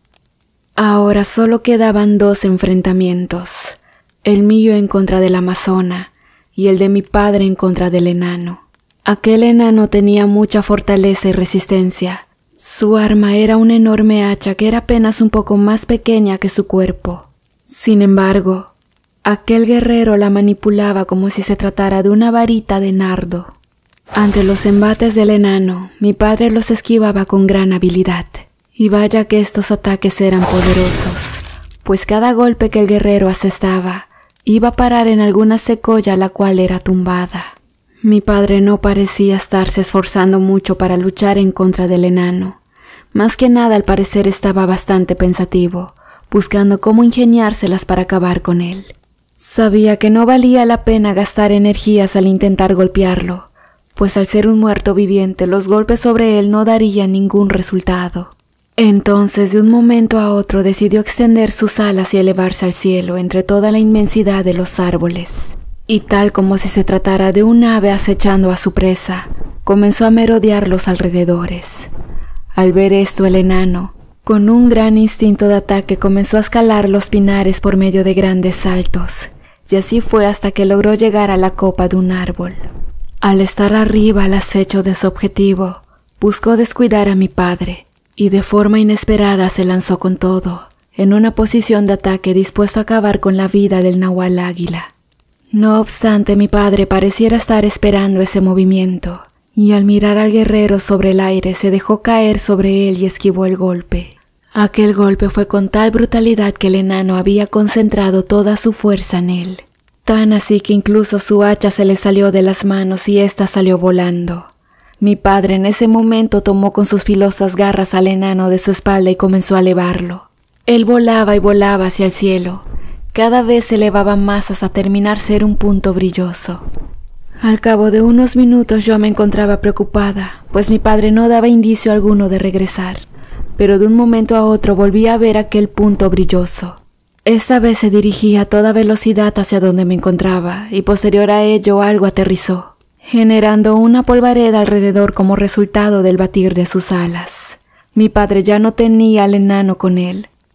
Ahora solo quedaban dos enfrentamientos, el mío en contra de la amazona y el de mi padre en contra del enano. Aquel enano tenía mucha fortaleza y resistencia. Su arma era una enorme hacha que era apenas un poco más pequeña que su cuerpo. Sin embargo, aquel guerrero la manipulaba como si se tratara de una varita de nardo. Ante los embates del enano, mi padre los esquivaba con gran habilidad. Y vaya que estos ataques eran poderosos, pues cada golpe que el guerrero asestaba iba a parar en alguna secoya la cual era tumbada. Mi padre no parecía estarse esforzando mucho para luchar en contra del enano. Más que nada al parecer estaba bastante pensativo, buscando cómo ingeniárselas para acabar con él. Sabía que no valía la pena gastar energías al intentar golpearlo, pues al ser un muerto viviente los golpes sobre él no darían ningún resultado. Entonces, de un momento a otro decidió extender sus alas y elevarse al cielo entre toda la inmensidad de los árboles. Y tal como si se tratara de un ave acechando a su presa, comenzó a merodear los alrededores. Al ver esto, el enano, con un gran instinto de ataque, comenzó a escalar los pinares por medio de grandes saltos, y así fue hasta que logró llegar a la copa de un árbol. Al estar arriba al acecho de su objetivo, buscó descuidar a mi padre, y de forma inesperada se lanzó con todo, en una posición de ataque dispuesto a acabar con la vida del nahual águila. No obstante, mi padre pareciera estar esperando ese movimiento, y al mirar al guerrero sobre el aire se dejó caer sobre él y esquivó el golpe. Aquel golpe fue con tal brutalidad que el enano había concentrado toda su fuerza en él, tan así que incluso su hacha se le salió de las manos y ésta salió volando. Mi padre en ese momento tomó con sus filosas garras al enano de su espalda y comenzó a elevarlo. Él volaba y volaba hacia el cielo. Cada vez se elevaba más hasta terminar ser un punto brilloso. Al cabo de unos minutos yo me encontraba preocupada, pues mi padre no daba indicio alguno de regresar, pero de un momento a otro volví a ver aquel punto brilloso. Esta vez se dirigía a toda velocidad hacia donde me encontraba y posterior a ello algo aterrizó, generando una polvareda alrededor como resultado del batir de sus alas. Mi padre ya no tenía al enano con él,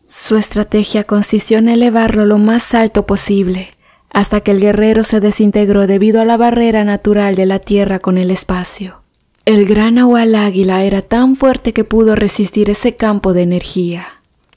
Su estrategia consistió en elevarlo lo más alto posible, hasta que el guerrero se desintegró debido a la barrera natural de la tierra con el espacio. El gran Nahual Águila era tan fuerte que pudo resistir ese campo de energía.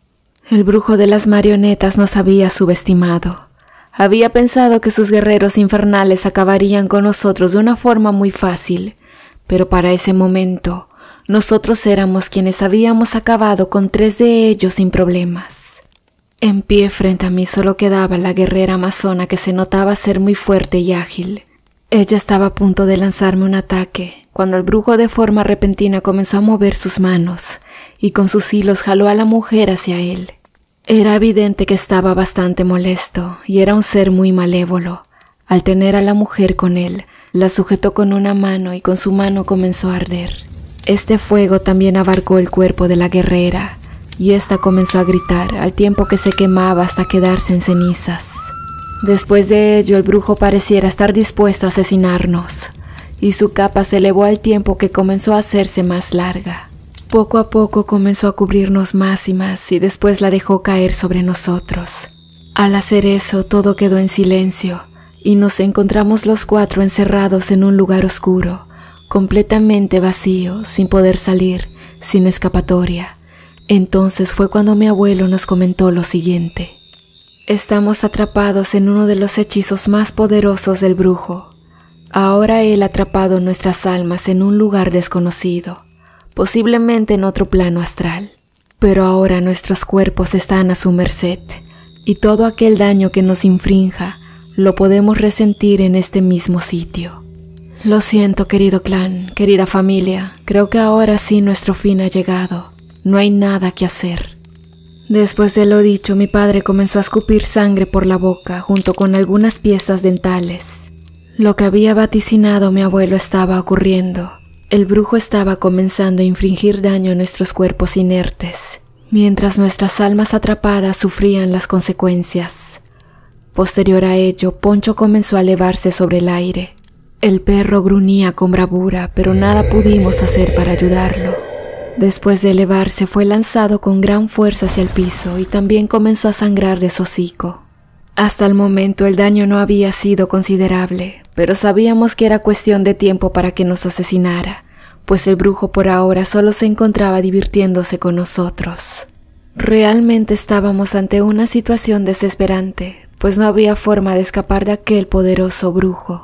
El brujo de las marionetas nos había subestimado. Había pensado que sus guerreros infernales acabarían con nosotros de una forma muy fácil, pero para ese momento, nosotros éramos quienes habíamos acabado con 3 de ellos sin problemas. En pie frente a mí solo quedaba la guerrera amazona que se notaba ser muy fuerte y ágil. Ella estaba a punto de lanzarme un ataque, cuando el brujo de forma repentina comenzó a mover sus manos, y con sus hilos jaló a la mujer hacia él. Era evidente que estaba bastante molesto, y era un ser muy malévolo. Al tener a la mujer con él, la sujetó con una mano y con su mano comenzó a arder. Este fuego también abarcó el cuerpo de la guerrera, y ésta comenzó a gritar al tiempo que se quemaba hasta quedarse en cenizas. Después de ello, el brujo pareciera estar dispuesto a asesinarnos, y su capa se elevó al tiempo que comenzó a hacerse más larga. Poco a poco comenzó a cubrirnos más y más, y después la dejó caer sobre nosotros. Al hacer eso, todo quedó en silencio, y nos encontramos los 4 encerrados en un lugar oscuro, completamente vacío, sin poder salir, sin escapatoria. Entonces fue cuando mi abuelo nos comentó lo siguiente. Estamos atrapados en uno de los hechizos más poderosos del brujo. Ahora él ha atrapado nuestras almas en un lugar desconocido, posiblemente en otro plano astral. Pero ahora nuestros cuerpos están a su merced, y todo aquel daño que nos infrinja lo podemos resentir en este mismo sitio. Lo siento, querido clan, querida familia, creo que ahora sí nuestro fin ha llegado. No hay nada que hacer. Después de lo dicho, mi padre comenzó a escupir sangre por la boca junto con algunas piezas dentales. Lo que había vaticinado mi abuelo estaba ocurriendo. El brujo estaba comenzando a infligir daño a nuestros cuerpos inertes, mientras nuestras almas atrapadas sufrían las consecuencias. Posterior a ello, Poncho comenzó a elevarse sobre el aire. El perro gruñía con bravura, pero nada pudimos hacer para ayudarlo. Después de elevarse, fue lanzado con gran fuerza hacia el piso y también comenzó a sangrar de su hocico. Hasta el momento el daño no había sido considerable, pero sabíamos que era cuestión de tiempo para que nos asesinara, pues el brujo por ahora solo se encontraba divirtiéndose con nosotros. Realmente estábamos ante una situación desesperante, pues no había forma de escapar de aquel poderoso brujo.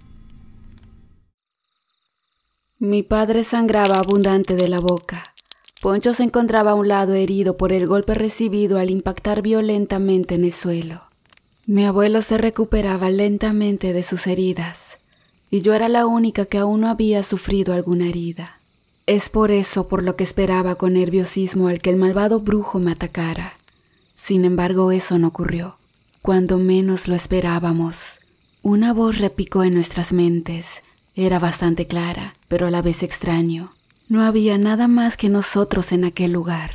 Mi padre sangraba abundante de la boca. Poncho se encontraba a un lado herido por el golpe recibido al impactar violentamente en el suelo. Mi abuelo se recuperaba lentamente de sus heridas, y yo era la única que aún no había sufrido alguna herida. Es por eso por lo que esperaba con nerviosismo al que el malvado brujo me atacara. Sin embargo, eso no ocurrió. Cuando menos lo esperábamos, una voz repicó en nuestras mentes. Era bastante clara, pero a la vez extraño. No había nada más que nosotros en aquel lugar.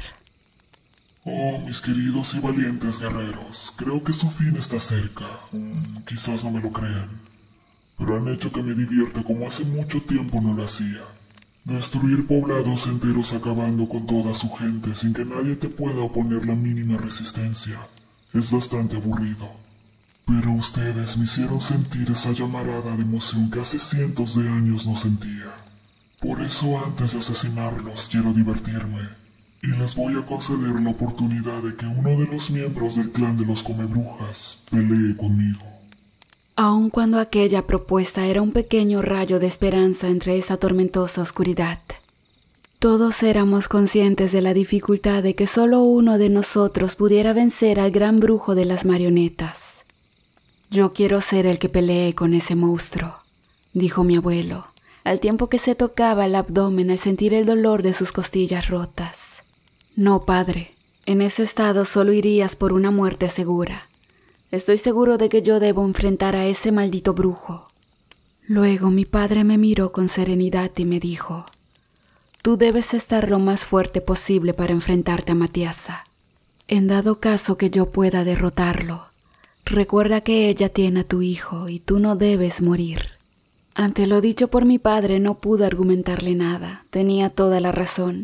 Oh, mis queridos y valientes guerreros, creo que su fin está cerca. Quizás no me lo crean, pero han hecho que me divierta como hace mucho tiempo no lo hacía. Destruir poblados enteros acabando con toda su gente sin que nadie te pueda oponer la mínima resistencia es bastante aburrido. Pero ustedes me hicieron sentir esa llamarada de emoción que hace cientos de años no sentía. Por eso antes de asesinarlos quiero divertirme, y les voy a conceder la oportunidad de que uno de los miembros del clan de los Comebrujas pelee conmigo. Aun cuando aquella propuesta era un pequeño rayo de esperanza entre esa tormentosa oscuridad, todos éramos conscientes de la dificultad de que solo uno de nosotros pudiera vencer al gran brujo de las marionetas. Yo quiero ser el que pelee con ese monstruo, dijo mi abuelo, al tiempo que se tocaba el abdomen al sentir el dolor de sus costillas rotas. No, padre, en ese estado solo irías por una muerte segura. Estoy seguro de que yo debo enfrentar a ese maldito brujo. Luego mi padre me miró con serenidad y me dijo, tú debes estar lo más fuerte posible para enfrentarte a Matiasa. En dado caso que yo pueda derrotarlo, recuerda que ella tiene a tu hijo y tú no debes morir. Ante lo dicho por mi padre no pude argumentarle nada, tenía toda la razón.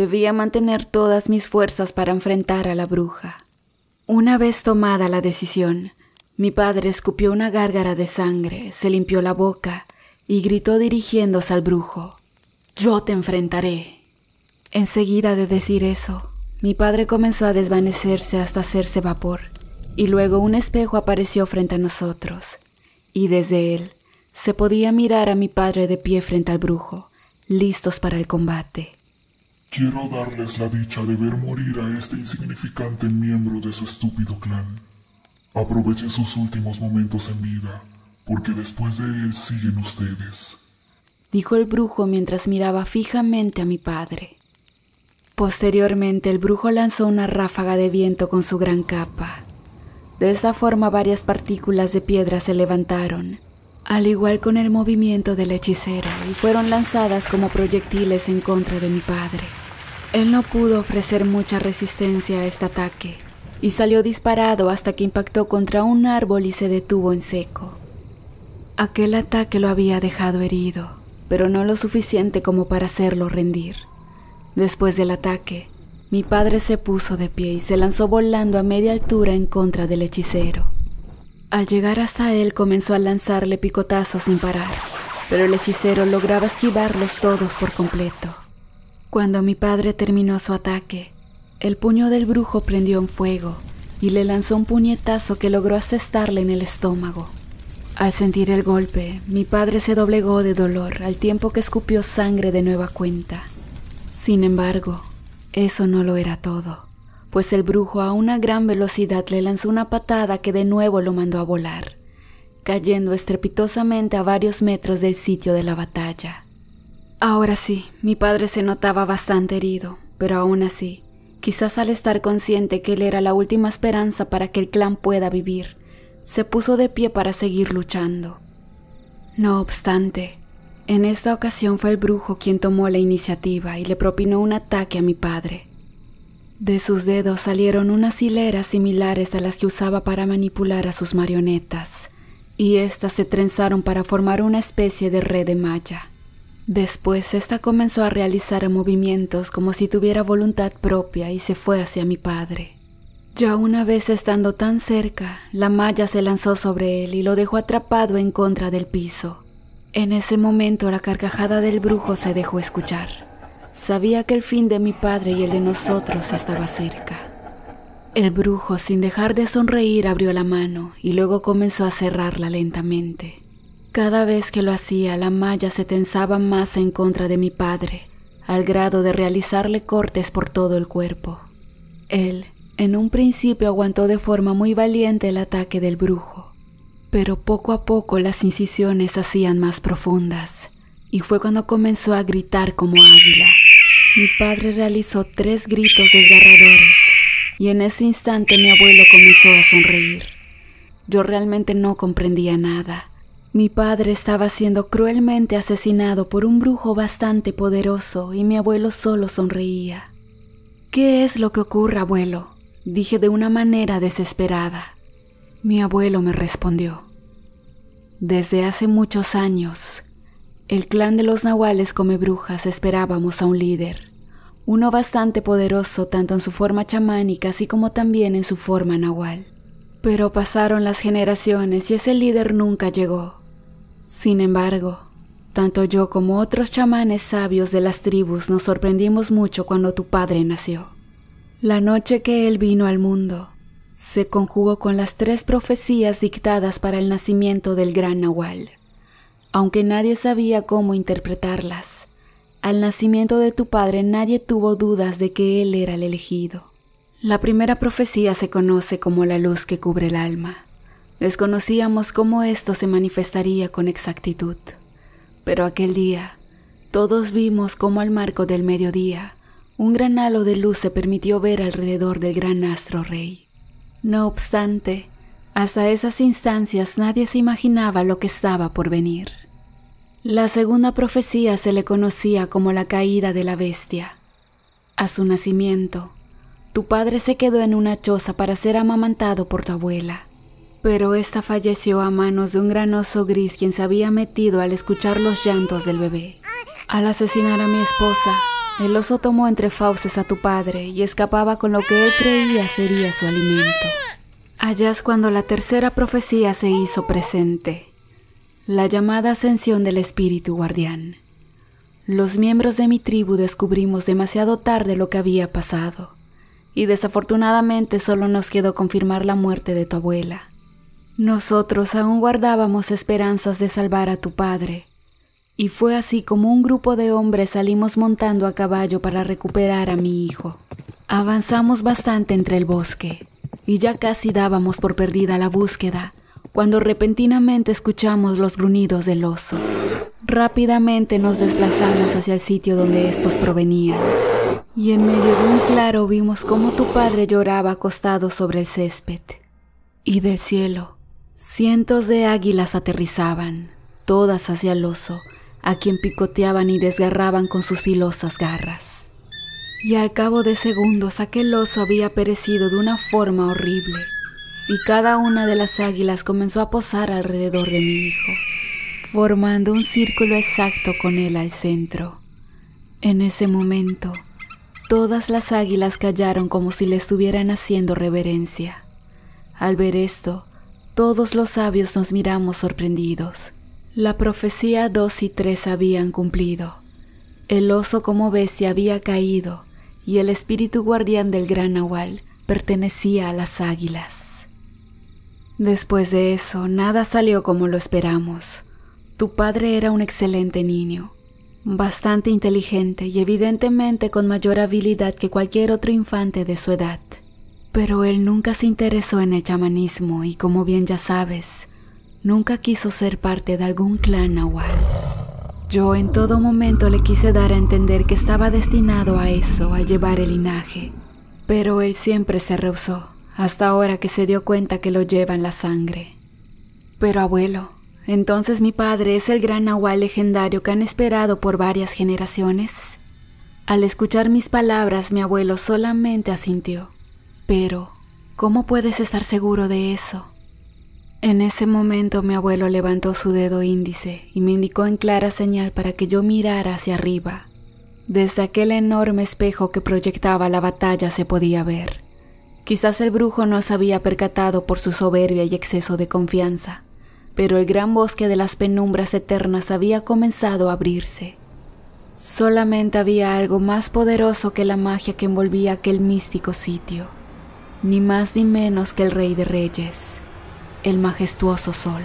Debía mantener todas mis fuerzas para enfrentar a la bruja. Una vez tomada la decisión, mi padre escupió una gárgara de sangre, se limpió la boca y gritó dirigiéndose al brujo: «Yo te enfrentaré». Enseguida de decir eso, mi padre comenzó a desvanecerse hasta hacerse vapor, y luego un espejo apareció frente a nosotros, y desde él se podía mirar a mi padre de pie frente al brujo, listos para el combate. Quiero darles la dicha de ver morir a este insignificante miembro de su estúpido clan. Aprovechen sus últimos momentos en vida, porque después de él siguen ustedes, dijo el brujo mientras miraba fijamente a mi padre. Posteriormente, el brujo lanzó una ráfaga de viento con su gran capa. De esa forma, varias partículas de piedra se levantaron, al igual con el movimiento del hechicero, y fueron lanzadas como proyectiles en contra de mi padre. Él no pudo ofrecer mucha resistencia a este ataque, y salió disparado hasta que impactó contra un árbol y se detuvo en seco. Aquel ataque lo había dejado herido, pero no lo suficiente como para hacerlo rendir. Después del ataque, mi padre se puso de pie y se lanzó volando a media altura en contra del hechicero. Al llegar hasta él comenzó a lanzarle picotazos sin parar, pero el hechicero lograba esquivarlos todos por completo. Cuando mi padre terminó su ataque, el puño del brujo prendió en fuego y le lanzó un puñetazo que logró asestarle en el estómago. Al sentir el golpe, mi padre se doblegó de dolor al tiempo que escupió sangre de nueva cuenta. Sin embargo, eso no lo era todo, pues el brujo a una gran velocidad le lanzó una patada que de nuevo lo mandó a volar, cayendo estrepitosamente a varios metros del sitio de la batalla. Ahora sí, mi padre se notaba bastante herido, pero aún así, quizás al estar consciente que él era la última esperanza para que el clan pueda vivir, se puso de pie para seguir luchando. No obstante, en esta ocasión fue el brujo quien tomó la iniciativa y le propinó un ataque a mi padre. De sus dedos salieron unas hileras similares a las que usaba para manipular a sus marionetas, y éstas se trenzaron para formar una especie de red de malla. Después, ésta comenzó a realizar movimientos como si tuviera voluntad propia y se fue hacia mi padre. Ya una vez estando tan cerca, la malla se lanzó sobre él y lo dejó atrapado en contra del piso. En ese momento la carcajada del brujo se dejó escuchar. Sabía que el fin de mi padre y el de nosotros estaba cerca. El brujo, sin dejar de sonreír, abrió la mano y luego comenzó a cerrarla lentamente. Cada vez que lo hacía, la malla se tensaba más en contra de mi padre, al grado de realizarle cortes por todo el cuerpo. Él, en un principio, aguantó de forma muy valiente el ataque del brujo. Pero poco a poco las incisiones se hacían más profundas, y fue cuando comenzó a gritar como águila. Mi padre realizó 3 gritos desgarradores, y en ese instante mi abuelo comenzó a sonreír. Yo realmente no comprendía nada. Mi padre estaba siendo cruelmente asesinado por un brujo bastante poderoso, y mi abuelo solo sonreía. «¿Qué es lo que ocurre, abuelo?», dije de una manera desesperada. Mi abuelo me respondió: «Desde hace muchos años, el clan de los nahuales come brujas esperábamos a un líder, uno bastante poderoso tanto en su forma chamánica así como también en su forma nahual. Pero pasaron las generaciones y ese líder nunca llegó. Sin embargo, tanto yo como otros chamanes sabios de las tribus nos sorprendimos mucho cuando tu padre nació. La noche que él vino al mundo, se conjugó con las 3 profecías dictadas para el nacimiento del gran nahual. Aunque nadie sabía cómo interpretarlas, al nacimiento de tu padre nadie tuvo dudas de que él era el elegido. La primera profecía se conoce como la luz que cubre el alma. Desconocíamos cómo esto se manifestaría con exactitud, pero aquel día todos vimos cómo al marco del mediodía un gran halo de luz se permitió ver alrededor del gran astro rey. No obstante, hasta esas instancias nadie se imaginaba lo que estaba por venir. La segunda profecía se le conocía como la caída de la bestia. A su nacimiento, tu padre se quedó en una choza para ser amamantado por tu abuela, pero ésta falleció a manos de un gran oso gris quien se había metido al escuchar los llantos del bebé. Al asesinar a mi esposa, El oso tomó entre fauces a tu padre y escapaba con lo que él creía sería su alimento. Allá es cuando la tercera profecía se hizo presente, la llamada ascensión del espíritu guardián. Los miembros de mi tribu descubrimos demasiado tarde lo que había pasado, y desafortunadamente solo nos quedó confirmar la muerte de tu abuela. Nosotros aún guardábamos esperanzas de salvar a tu padre, y fue así como un grupo de hombres salimos montando a caballo para recuperar a mi hijo. Avanzamos bastante entre el bosque, y ya casi dábamos por perdida la búsqueda, cuando repentinamente escuchamos los gruñidos del oso. Rápidamente nos desplazamos hacia el sitio donde estos provenían, y en medio de un claro vimos cómo tu padre lloraba acostado sobre el césped. Y del cielo, cientos de águilas aterrizaban, todas hacia el oso, a quien picoteaban y desgarraban con sus filosas garras. Y al cabo de segundos aquel oso había perecido de una forma horrible, y cada una de las águilas comenzó a posar alrededor de mi hijo, formando un círculo exacto con él al centro. En ese momento, todas las águilas callaron como si le estuvieran haciendo reverencia. Al ver esto, todos los sabios nos miramos sorprendidos. La profecía 2 y 3 habían cumplido. El oso como bestia había caído y el espíritu guardián del gran Nahual pertenecía a las águilas. Después de eso, nada salió como lo esperamos. Tu padre era un excelente niño, bastante inteligente y evidentemente con mayor habilidad que cualquier otro infante de su edad. Pero él nunca se interesó en el chamanismo y, como bien ya sabes, nunca quiso ser parte de algún clan nahual. Yo en todo momento le quise dar a entender que estaba destinado a eso, a llevar el linaje, pero él siempre se rehusó, hasta ahora que se dio cuenta que lo lleva en la sangre. Pero abuelo, ¿entonces mi padre es el gran nahual legendario que han esperado por varias generaciones? Al escuchar mis palabras, mi abuelo solamente asintió. Pero, ¿cómo puedes estar seguro de eso? En ese momento mi abuelo levantó su dedo índice y me indicó en clara señal para que yo mirara hacia arriba. Desde aquel enorme espejo que proyectaba la batalla se podía ver. Quizás el brujo no se había percatado por su soberbia y exceso de confianza, pero el gran bosque de las penumbras eternas había comenzado a abrirse. Solamente había algo más poderoso que la magia que envolvía aquel místico sitio, ni más ni menos que el Rey de Reyes, el majestuoso sol.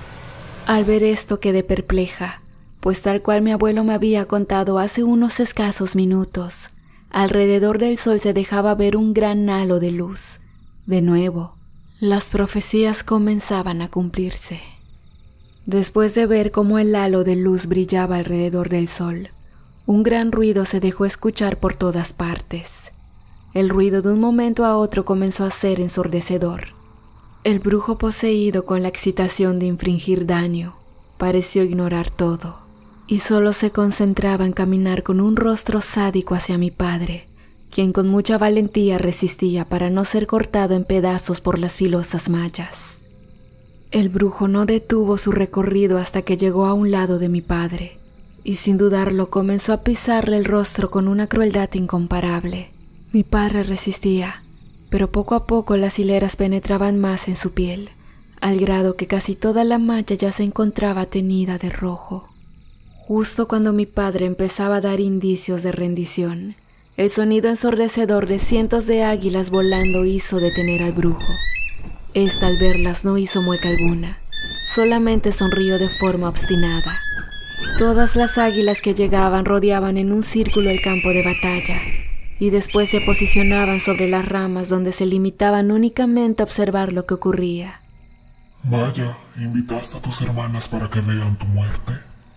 Al ver esto quedé perpleja, pues tal cual mi abuelo me había contado hace unos escasos minutos, alrededor del sol se dejaba ver un gran halo de luz. De nuevo, las profecías comenzaban a cumplirse. Después de ver cómo el halo de luz brillaba alrededor del sol, un gran ruido se dejó escuchar por todas partes. El ruido de un momento a otro comenzó a ser ensordecedor. El brujo, poseído con la excitación de infligir daño, pareció ignorar todo, y solo se concentraba en caminar con un rostro sádico hacia mi padre, quien con mucha valentía resistía para no ser cortado en pedazos por las filosas mallas. El brujo no detuvo su recorrido hasta que llegó a un lado de mi padre, y sin dudarlo comenzó a pisarle el rostro con una crueldad incomparable. Mi padre resistía, pero poco a poco las hileras penetraban más en su piel, al grado que casi toda la malla ya se encontraba teñida de rojo. Justo cuando mi padre empezaba a dar indicios de rendición, el sonido ensordecedor de cientos de águilas volando hizo detener al brujo. Esta, al verlas, no hizo mueca alguna, solamente sonrió de forma obstinada. Todas las águilas que llegaban rodeaban en un círculo el campo de batalla, y después se posicionaban sobre las ramas donde se limitaban únicamente a observar lo que ocurría. Vaya, ¿invitaste a tus hermanas para que vean tu muerte?,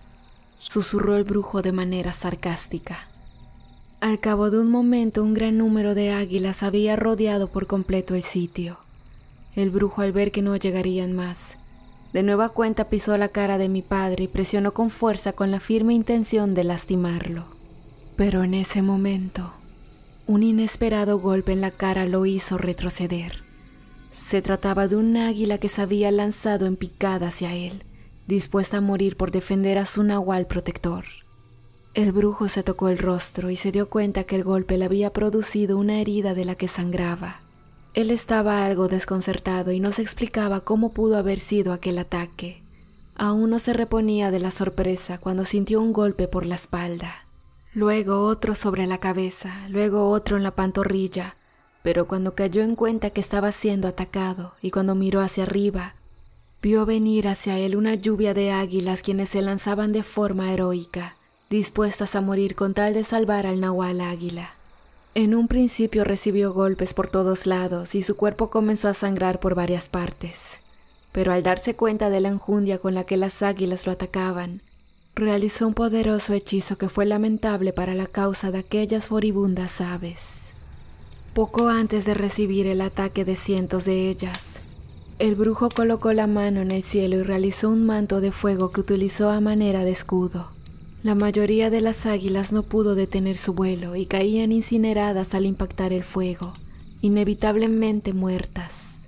susurró el brujo de manera sarcástica. Al cabo de un momento, un gran número de águilas había rodeado por completo el sitio. El brujo, al ver que no llegarían más, de nueva cuenta pisó la cara de mi padre y presionó con fuerza con la firme intención de lastimarlo. Pero en ese momento, un inesperado golpe en la cara lo hizo retroceder. Se trataba de un águila que se había lanzado en picada hacia él, dispuesta a morir por defender a su nahual protector. El brujo se tocó el rostro y se dio cuenta que el golpe le había producido una herida de la que sangraba. Él estaba algo desconcertado y no se explicaba cómo pudo haber sido aquel ataque. Aún no se reponía de la sorpresa cuando sintió un golpe por la espalda. Luego otro sobre la cabeza, luego otro en la pantorrilla, pero cuando cayó en cuenta que estaba siendo atacado y cuando miró hacia arriba, vio venir hacia él una lluvia de águilas quienes se lanzaban de forma heroica, dispuestas a morir con tal de salvar al nahual águila. En un principio recibió golpes por todos lados y su cuerpo comenzó a sangrar por varias partes, pero al darse cuenta de la enjundia con la que las águilas lo atacaban, realizó un poderoso hechizo que fue lamentable para la causa de aquellas furibundas aves. Poco antes de recibir el ataque de cientos de ellas, el brujo colocó la mano en el cielo y realizó un manto de fuego que utilizó a manera de escudo. La mayoría de las águilas no pudo detener su vuelo y caían incineradas al impactar el fuego, inevitablemente muertas.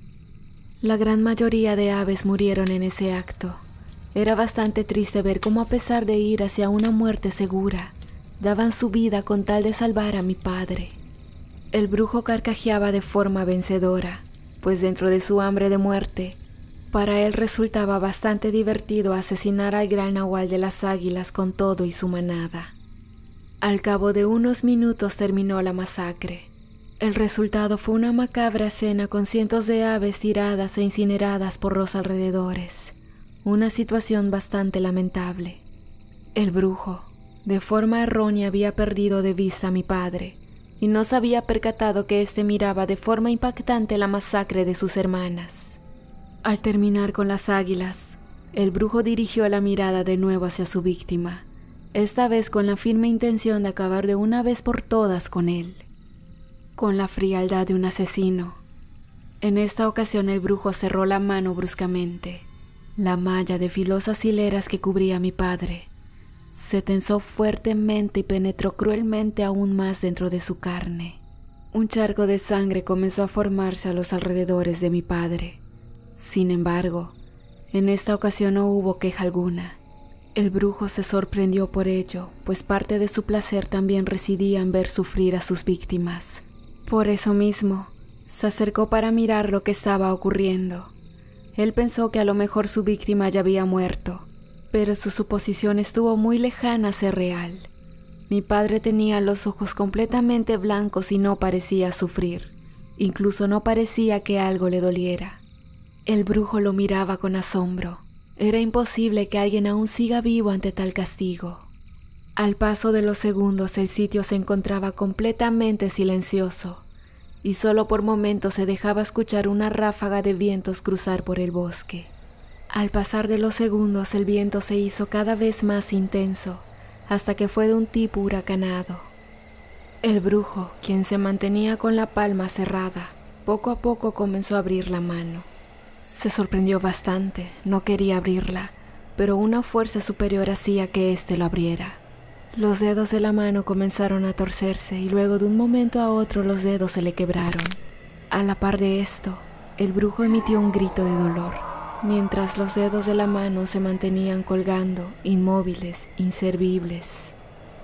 La gran mayoría de aves murieron en ese acto. Era bastante triste ver cómo a pesar de ir hacia una muerte segura, daban su vida con tal de salvar a mi padre. El brujo carcajeaba de forma vencedora, pues dentro de su hambre de muerte, para él resultaba bastante divertido asesinar al gran nahual de las águilas con todo y su manada. Al cabo de unos minutos terminó la masacre. El resultado fue una macabra escena con cientos de aves tiradas e incineradas por los alrededores. Una situación bastante lamentable. El brujo, de forma errónea, había perdido de vista a mi padre y no se había percatado que éste miraba de forma impactante la masacre de sus hermanas. Al terminar con las águilas, el brujo dirigió la mirada de nuevo hacia su víctima, esta vez con la firme intención de acabar de una vez por todas con él. Con la frialdad de un asesino. En esta ocasión el brujo cerró la mano bruscamente. La malla de filosas hileras que cubría a mi padre se tensó fuertemente y penetró cruelmente aún más dentro de su carne. Un charco de sangre comenzó a formarse a los alrededores de mi padre. Sin embargo, en esta ocasión no hubo queja alguna. El brujo se sorprendió por ello, pues parte de su placer también residía en ver sufrir a sus víctimas. Por eso mismo, se acercó para mirar lo que estaba ocurriendo. Él pensó que a lo mejor su víctima ya había muerto, pero su suposición estuvo muy lejana a ser real. Mi padre tenía los ojos completamente blancos y no parecía sufrir, incluso no parecía que algo le doliera. El brujo lo miraba con asombro. Era imposible que alguien aún siga vivo ante tal castigo. Al paso de los segundos el sitio se encontraba completamente silencioso, y solo por momentos se dejaba escuchar una ráfaga de vientos cruzar por el bosque. Al pasar de los segundos el viento se hizo cada vez más intenso, hasta que fue de un tipo huracanado. El brujo, quien se mantenía con la palma cerrada, poco a poco comenzó a abrir la mano. Se sorprendió bastante, no quería abrirla, pero una fuerza superior hacía que éste lo abriera. Los dedos de la mano comenzaron a torcerse y luego de un momento a otro los dedos se le quebraron. A la par de esto, el brujo emitió un grito de dolor, mientras los dedos de la mano se mantenían colgando, inmóviles, inservibles.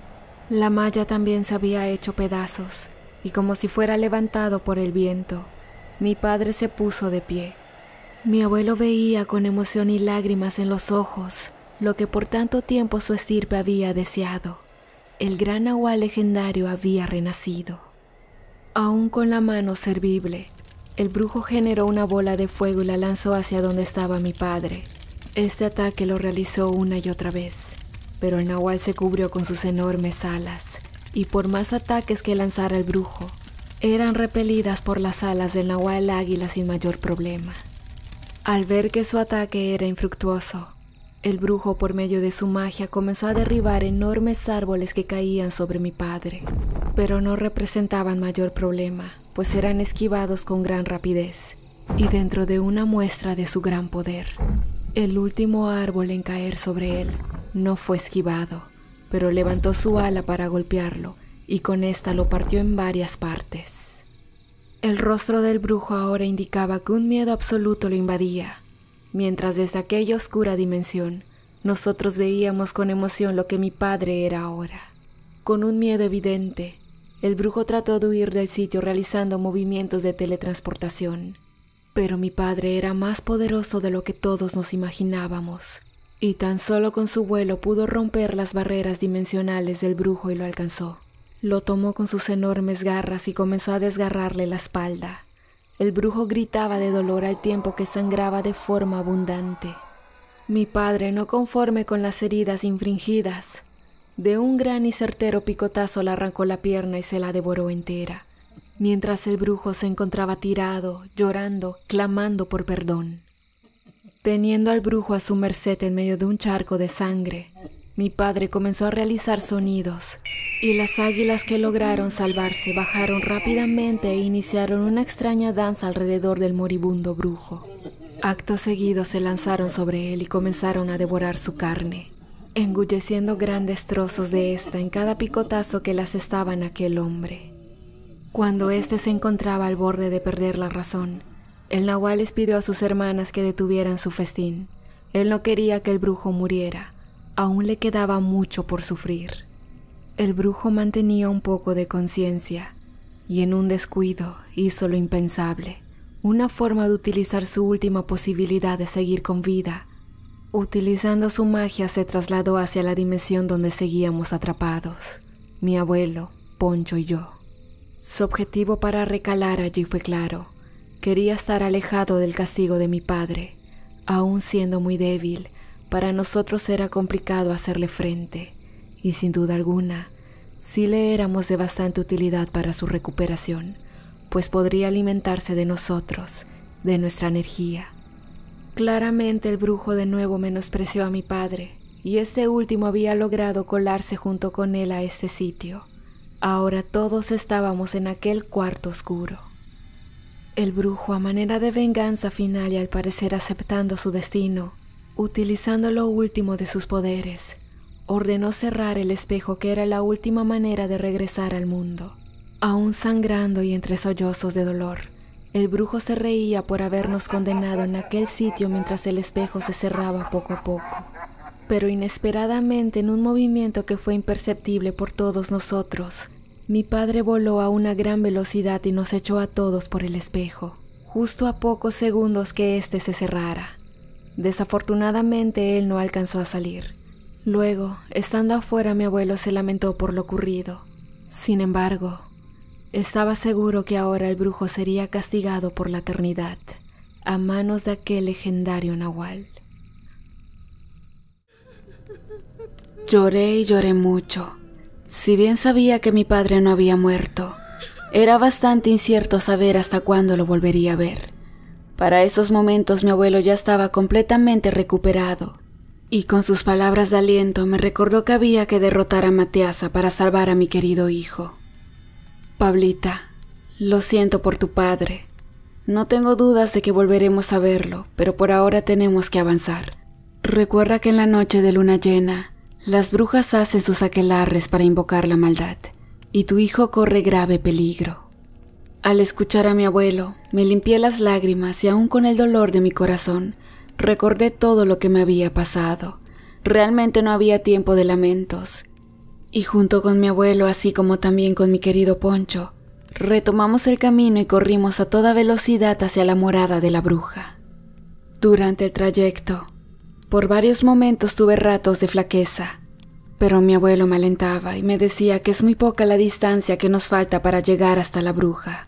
La malla también se había hecho pedazos, y como si fuera levantado por el viento, mi padre se puso de pie. Mi abuelo veía con emoción y lágrimas en los ojos lo que por tanto tiempo su estirpe había deseado. El gran nahual legendario había renacido. Aún con la mano servible, el brujo generó una bola de fuego y la lanzó hacia donde estaba mi padre. Este ataque lo realizó una y otra vez, pero el nahual se cubrió con sus enormes alas, y por más ataques que lanzara el brujo, eran repelidas por las alas del nahual águila sin mayor problema. Al ver que su ataque era infructuoso, el brujo por medio de su magia comenzó a derribar enormes árboles que caían sobre mi padre, pero no representaban mayor problema, pues eran esquivados con gran rapidez, y dentro de una muestra de su gran poder. El último árbol en caer sobre él no fue esquivado, pero levantó su ala para golpearlo, y con esta lo partió en varias partes. El rostro del brujo ahora indicaba que un miedo absoluto lo invadía, mientras desde aquella oscura dimensión nosotros veíamos con emoción lo que mi padre era ahora. Con un miedo evidente, el brujo trató de huir del sitio realizando movimientos de teletransportación. Pero mi padre era más poderoso de lo que todos nos imaginábamos, y tan solo con su vuelo pudo romper las barreras dimensionales del brujo y lo alcanzó. Lo tomó con sus enormes garras y comenzó a desgarrarle la espalda. El brujo gritaba de dolor al tiempo que sangraba de forma abundante. Mi padre, no conforme con las heridas infringidas, de un gran y certero picotazo le arrancó la pierna y se la devoró entera, mientras el brujo se encontraba tirado, llorando, clamando por perdón. Teniendo al brujo a su merced en medio de un charco de sangre, mi padre comenzó a realizar sonidos, y las águilas que lograron salvarse bajaron rápidamente e iniciaron una extraña danza alrededor del moribundo brujo. Acto seguido se lanzaron sobre él y comenzaron a devorar su carne, engulleciendo grandes trozos de esta en cada picotazo que le asestaban a aquel hombre. Cuando éste se encontraba al borde de perder la razón, el nahual les pidió a sus hermanas que detuvieran su festín. Él no quería que el brujo muriera, aún le quedaba mucho por sufrir. El brujo mantenía un poco de conciencia, y en un descuido hizo lo impensable, una forma de utilizar su última posibilidad de seguir con vida. Utilizando su magia se trasladó hacia la dimensión donde seguíamos atrapados, mi abuelo, Poncho y yo. Su objetivo para recalar allí fue claro: quería estar alejado del castigo de mi padre. Aún siendo muy débil, para nosotros era complicado hacerle frente, y sin duda alguna, sí le éramos de bastante utilidad para su recuperación, pues podría alimentarse de nosotros, de nuestra energía. Claramente el brujo de nuevo menospreció a mi padre, y este último había logrado colarse junto con él a este sitio. Ahora todos estábamos en aquel cuarto oscuro. El brujo, a manera de venganza final y al parecer aceptando su destino, utilizando lo último de sus poderes, ordenó cerrar el espejo, que era la última manera de regresar al mundo. Aún sangrando y entre sollozos de dolor, el brujo se reía por habernos condenado en aquel sitio mientras el espejo se cerraba poco a poco. Pero inesperadamente, en un movimiento que fue imperceptible por todos nosotros, mi padre voló a una gran velocidad y nos echó a todos por el espejo, justo a pocos segundos que éste se cerrara. Desafortunadamente él no alcanzó a salir. Luego, estando afuera, mi abuelo se lamentó por lo ocurrido. Sin embargo, estaba seguro que ahora el brujo sería castigado por la eternidad, a manos de aquel legendario nahual. Lloré y lloré mucho. Si bien sabía que mi padre no había muerto, era bastante incierto saber hasta cuándo lo volvería a ver. Para esos momentos mi abuelo ya estaba completamente recuperado, y con sus palabras de aliento me recordó que había que derrotar a Matiasa para salvar a mi querido hijo. Pablita, lo siento por tu padre. No tengo dudas de que volveremos a verlo, pero por ahora tenemos que avanzar. Recuerda que en la noche de luna llena, las brujas hacen sus aquelarres para invocar la maldad, y tu hijo corre grave peligro. Al escuchar a mi abuelo, me limpié las lágrimas y aún con el dolor de mi corazón, recordé todo lo que me había pasado. Realmente no había tiempo de lamentos. Y junto con mi abuelo, así como también con mi querido Poncho, retomamos el camino y corrimos a toda velocidad hacia la morada de la bruja. Durante el trayecto, por varios momentos tuve ratos de flaqueza, pero mi abuelo me alentaba y me decía que es muy poca la distancia que nos falta para llegar hasta la bruja.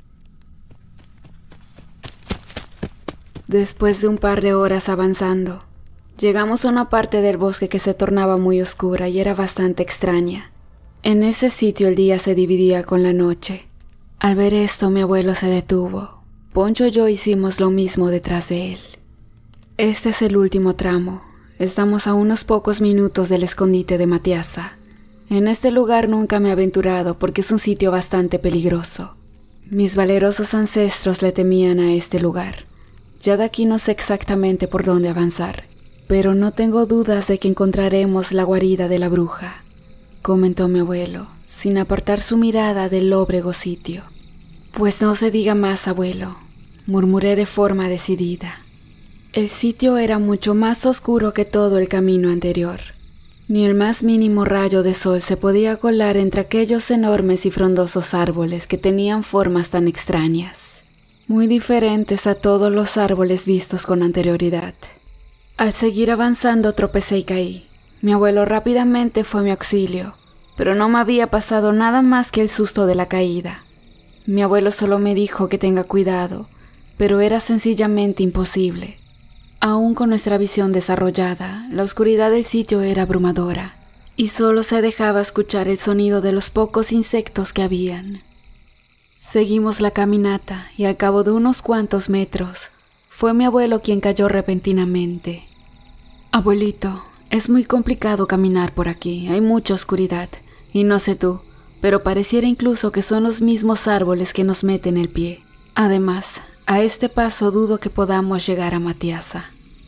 Después de un par de horas avanzando, llegamos a una parte del bosque que se tornaba muy oscura y era bastante extraña. En ese sitio el día se dividía con la noche. Al ver esto, mi abuelo se detuvo. Poncho y yo hicimos lo mismo detrás de él. Este es el último tramo. Estamos a unos pocos minutos del escondite de Matiasa. En este lugar nunca me he aventurado porque es un sitio bastante peligroso. Mis valerosos ancestros le temían a este lugar. Ya de aquí no sé exactamente por dónde avanzar, pero no tengo dudas de que encontraremos la guarida de la bruja, comentó mi abuelo, sin apartar su mirada del lóbrego sitio. Pues no se diga más, abuelo, murmuré de forma decidida. El sitio era mucho más oscuro que todo el camino anterior. Ni el más mínimo rayo de sol se podía colar entre aquellos enormes y frondosos árboles que tenían formas tan extrañas, muy diferentes a todos los árboles vistos con anterioridad. Al seguir avanzando tropecé y caí. Mi abuelo rápidamente fue a mi auxilio, pero no me había pasado nada más que el susto de la caída. Mi abuelo solo me dijo que tenga cuidado, pero era sencillamente imposible. Aún con nuestra visión desarrollada, la oscuridad del sitio era abrumadora, y solo se dejaba escuchar el sonido de los pocos insectos que habían. Seguimos la caminata, y al cabo de unos cuantos metros, fue mi abuelo quien cayó repentinamente. «Abuelito, es muy complicado caminar por aquí, hay mucha oscuridad, y no sé tú, pero pareciera incluso que son los mismos árboles que nos meten el pie. Además, a este paso dudo que podamos llegar a Matiasa».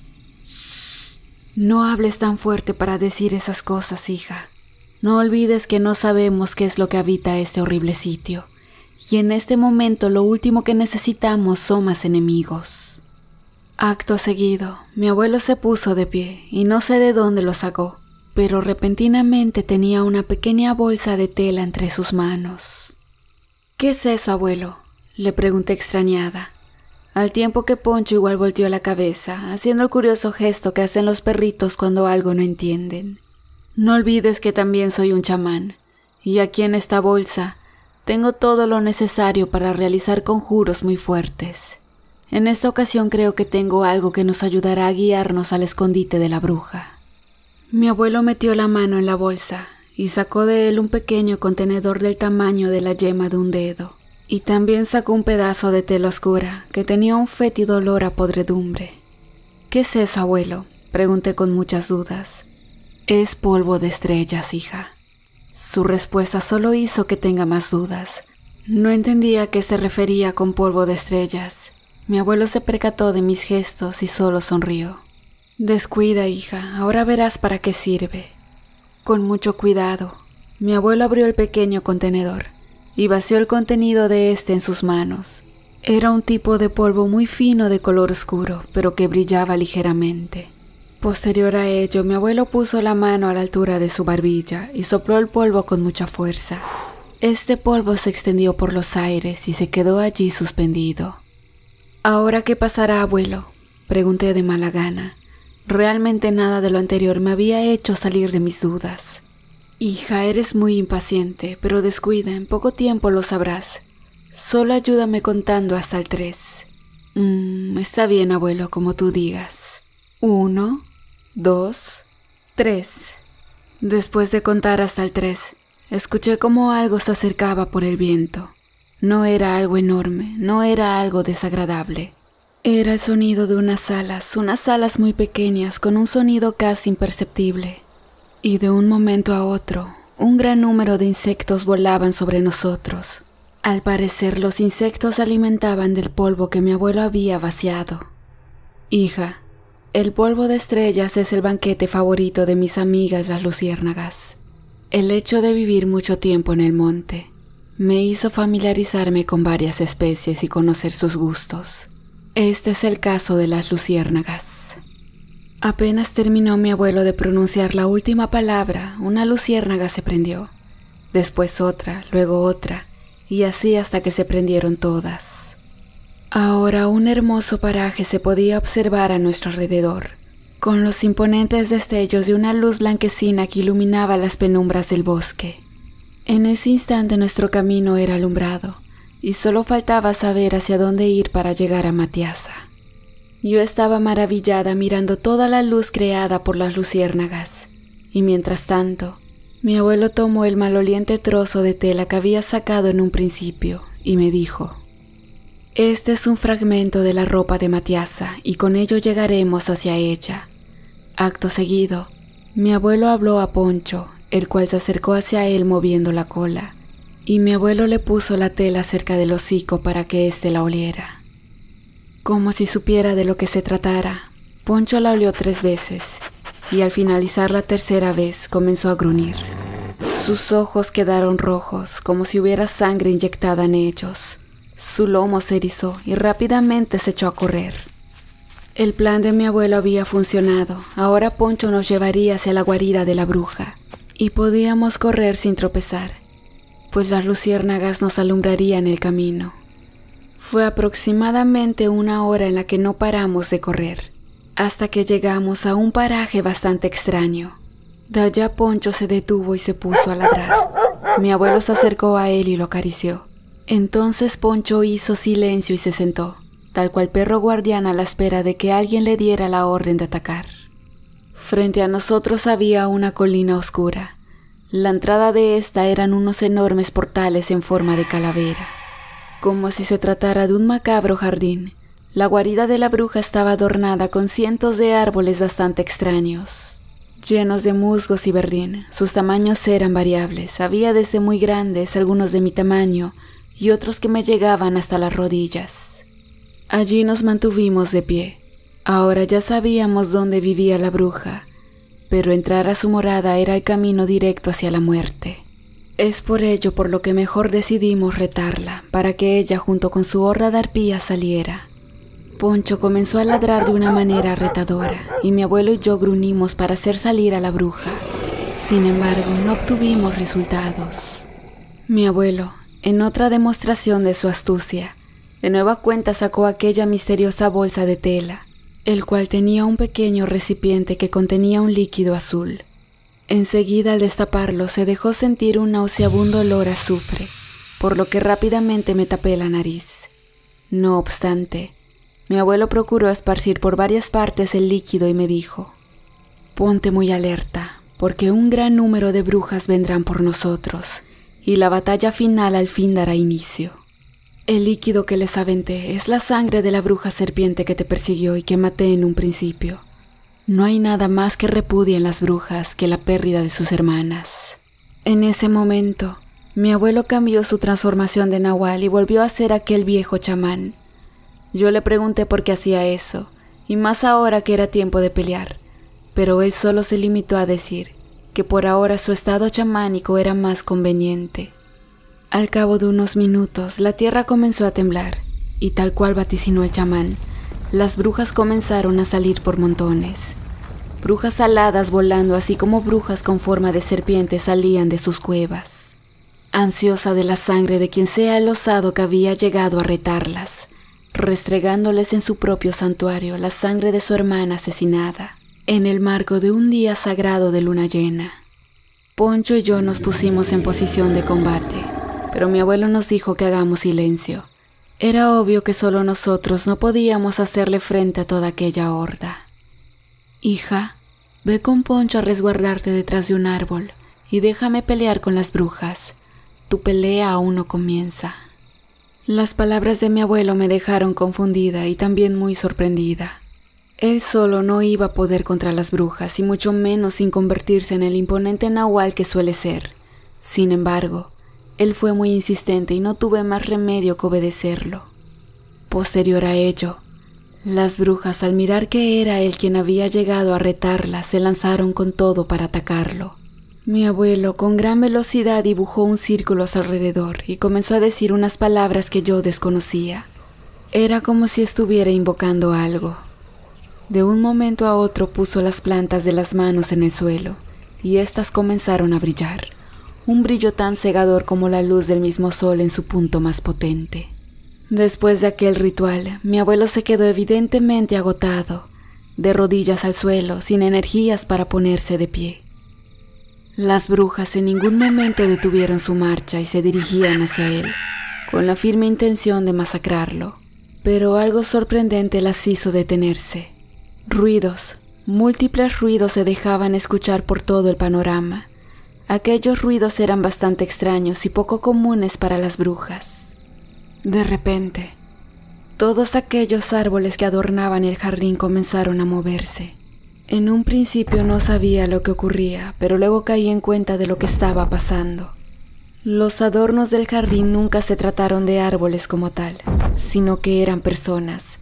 «No hables tan fuerte para decir esas cosas, hija. No olvides que no sabemos qué es lo que habita este horrible sitio, y en este momento lo último que necesitamos son más enemigos». Acto seguido, mi abuelo se puso de pie y no sé de dónde lo sacó, pero repentinamente tenía una pequeña bolsa de tela entre sus manos. «¿Qué es eso, abuelo?», le pregunté extrañada, al tiempo que Poncho igual volteó la cabeza, haciendo el curioso gesto que hacen los perritos cuando algo no entienden. «No olvides que también soy un chamán, y aquí en esta bolsa tengo todo lo necesario para realizar conjuros muy fuertes. En esta ocasión creo que tengo algo que nos ayudará a guiarnos al escondite de la bruja». Mi abuelo metió la mano en la bolsa y sacó de él un pequeño contenedor del tamaño de la yema de un dedo. Y también sacó un pedazo de tela oscura que tenía un fétido olor a podredumbre. «¿Qué es eso, abuelo?», pregunté con muchas dudas. «Es polvo de estrellas, hija». Su respuesta solo hizo que tenga más dudas. No entendía a qué se refería con polvo de estrellas. Mi abuelo se percató de mis gestos y solo sonrió. «Descuida, hija, ahora verás para qué sirve». Con mucho cuidado, mi abuelo abrió el pequeño contenedor y vació el contenido de este en sus manos. Era un tipo de polvo muy fino de color oscuro, pero que brillaba ligeramente. Posterior a ello, mi abuelo puso la mano a la altura de su barbilla y sopló el polvo con mucha fuerza. Este polvo se extendió por los aires y se quedó allí suspendido. «¿Ahora qué pasará, abuelo?», pregunté de mala gana. Realmente nada de lo anterior me había hecho salir de mis dudas. «Hija, eres muy impaciente, pero descuida, en poco tiempo lo sabrás. Solo ayúdame contando hasta el 3. Está bien, abuelo, como tú digas. 1, 2, 3. Después de contar hasta el 3, escuché como algo se acercaba por el viento. No era algo enorme, no era algo desagradable. Era el sonido de unas alas muy pequeñas con un sonido casi imperceptible. Y de un momento a otro, un gran número de insectos volaban sobre nosotros. Al parecer, los insectos se alimentaban del polvo que mi abuelo había vaciado. «Hija, el polvo de estrellas es el banquete favorito de mis amigas las luciérnagas. El hecho de vivir mucho tiempo en el monte me hizo familiarizarme con varias especies y conocer sus gustos. Este es el caso de las luciérnagas». Apenas terminó mi abuelo de pronunciar la última palabra, una luciérnaga se prendió. Después otra, luego otra, y así hasta que se prendieron todas. Ahora un hermoso paraje se podía observar a nuestro alrededor, con los imponentes destellos de una luz blanquecina que iluminaba las penumbras del bosque. En ese instante nuestro camino era alumbrado, y solo faltaba saber hacia dónde ir para llegar a Matiasa. Yo estaba maravillada mirando toda la luz creada por las luciérnagas, y mientras tanto, mi abuelo tomó el maloliente trozo de tela que había sacado en un principio y me dijo: «Este es un fragmento de la ropa de Matiasa y con ello llegaremos hacia ella». Acto seguido, mi abuelo habló a Poncho, el cual se acercó hacia él moviendo la cola, y mi abuelo le puso la tela cerca del hocico para que éste la oliera. Como si supiera de lo que se tratara, Poncho la olió 3 veces, y al finalizar la tercera vez comenzó a gruñir. Sus ojos quedaron rojos, como si hubiera sangre inyectada en ellos. Su lomo se erizó y rápidamente se echó a correr. El plan de mi abuelo había funcionado. Ahora Poncho nos llevaría hacia la guarida de la bruja y podíamos correr sin tropezar, pues las luciérnagas nos alumbrarían el camino. Fue aproximadamente 1 hora en la que no paramos de correr, hasta que llegamos a un paraje bastante extraño. De allá Poncho se detuvo y se puso a ladrar. Mi abuelo se acercó a él y lo acarició. Entonces Poncho hizo silencio y se sentó, tal cual perro guardián a la espera de que alguien le diera la orden de atacar. Frente a nosotros había una colina oscura. La entrada de esta eran unos enormes portales en forma de calavera. Como si se tratara de un macabro jardín, la guarida de la bruja estaba adornada con cientos de árboles bastante extraños, llenos de musgos y verdín. Sus tamaños eran variables, había desde muy grandes, algunos de mi tamaño, y otros que me llegaban hasta las rodillas. Allí nos mantuvimos de pie. Ahora ya sabíamos dónde vivía la bruja, pero entrar a su morada era el camino directo hacia la muerte. Es por ello por lo que mejor decidimos retarla, para que ella junto con su horda de arpías saliera. Poncho comenzó a ladrar de una manera retadora, y mi abuelo y yo gruñimos para hacer salir a la bruja. Sin embargo, no obtuvimos resultados. Mi abuelo, en otra demostración de su astucia, de nueva cuenta sacó aquella misteriosa bolsa de tela, el cual tenía un pequeño recipiente que contenía un líquido azul. Enseguida, al destaparlo, se dejó sentir un nauseabundo olor a azufre, por lo que rápidamente me tapé la nariz. No obstante, mi abuelo procuró esparcir por varias partes el líquido y me dijo: «Ponte muy alerta, porque un gran número de brujas vendrán por nosotros, y la batalla final al fin dará inicio. El líquido que les aventé es la sangre de la bruja serpiente que te persiguió y que maté en un principio. No hay nada más que repudie en las brujas que la pérdida de sus hermanas». En ese momento, mi abuelo cambió su transformación de nahual y volvió a ser aquel viejo chamán. Yo le pregunté por qué hacía eso, y más ahora que era tiempo de pelear, pero él solo se limitó a decir que por ahora su estado chamánico era más conveniente. Al cabo de unos minutos, la tierra comenzó a temblar, y tal cual vaticinó el chamán, las brujas comenzaron a salir por montones. Brujas aladas volando, así como brujas con forma de serpiente salían de sus cuevas. Ansiosa de la sangre de quien sea el osado que había llegado a retarlas, restregándoles en su propio santuario la sangre de su hermana asesinada, en el marco de un día sagrado de luna llena. Poncho y yo nos pusimos en posición de combate, pero mi abuelo nos dijo que hagamos silencio. Era obvio que solo nosotros no podíamos hacerle frente a toda aquella horda. «Hija, ve con Poncho a resguardarte detrás de un árbol y déjame pelear con las brujas. Tu pelea aún no comienza». Las palabras de mi abuelo me dejaron confundida y también muy sorprendida. Él solo no iba a poder contra las brujas, y mucho menos sin convertirse en el imponente nahual que suele ser. Sin embargo, él fue muy insistente y no tuve más remedio que obedecerlo. Posterior a ello, las brujas, al mirar que era él quien había llegado a retarla, se lanzaron con todo para atacarlo. Mi abuelo con gran velocidad dibujó un círculo a su alrededor y comenzó a decir unas palabras que yo desconocía. Era como si estuviera invocando algo. De un momento a otro puso las plantas de las manos en el suelo y éstas comenzaron a brillar, un brillo tan cegador como la luz del mismo sol en su punto más potente. Después de aquel ritual, mi abuelo se quedó evidentemente agotado, de rodillas al suelo, sin energías para ponerse de pie. Las brujas en ningún momento detuvieron su marcha y se dirigían hacia él, con la firme intención de masacrarlo. Pero algo sorprendente las hizo detenerse. Ruidos, múltiples ruidos se dejaban escuchar por todo el panorama. Aquellos ruidos eran bastante extraños y poco comunes para las brujas. De repente, todos aquellos árboles que adornaban el jardín comenzaron a moverse. En un principio no sabía lo que ocurría, pero luego caí en cuenta de lo que estaba pasando. Los adornos del jardín nunca se trataron de árboles como tal, sino que eran personas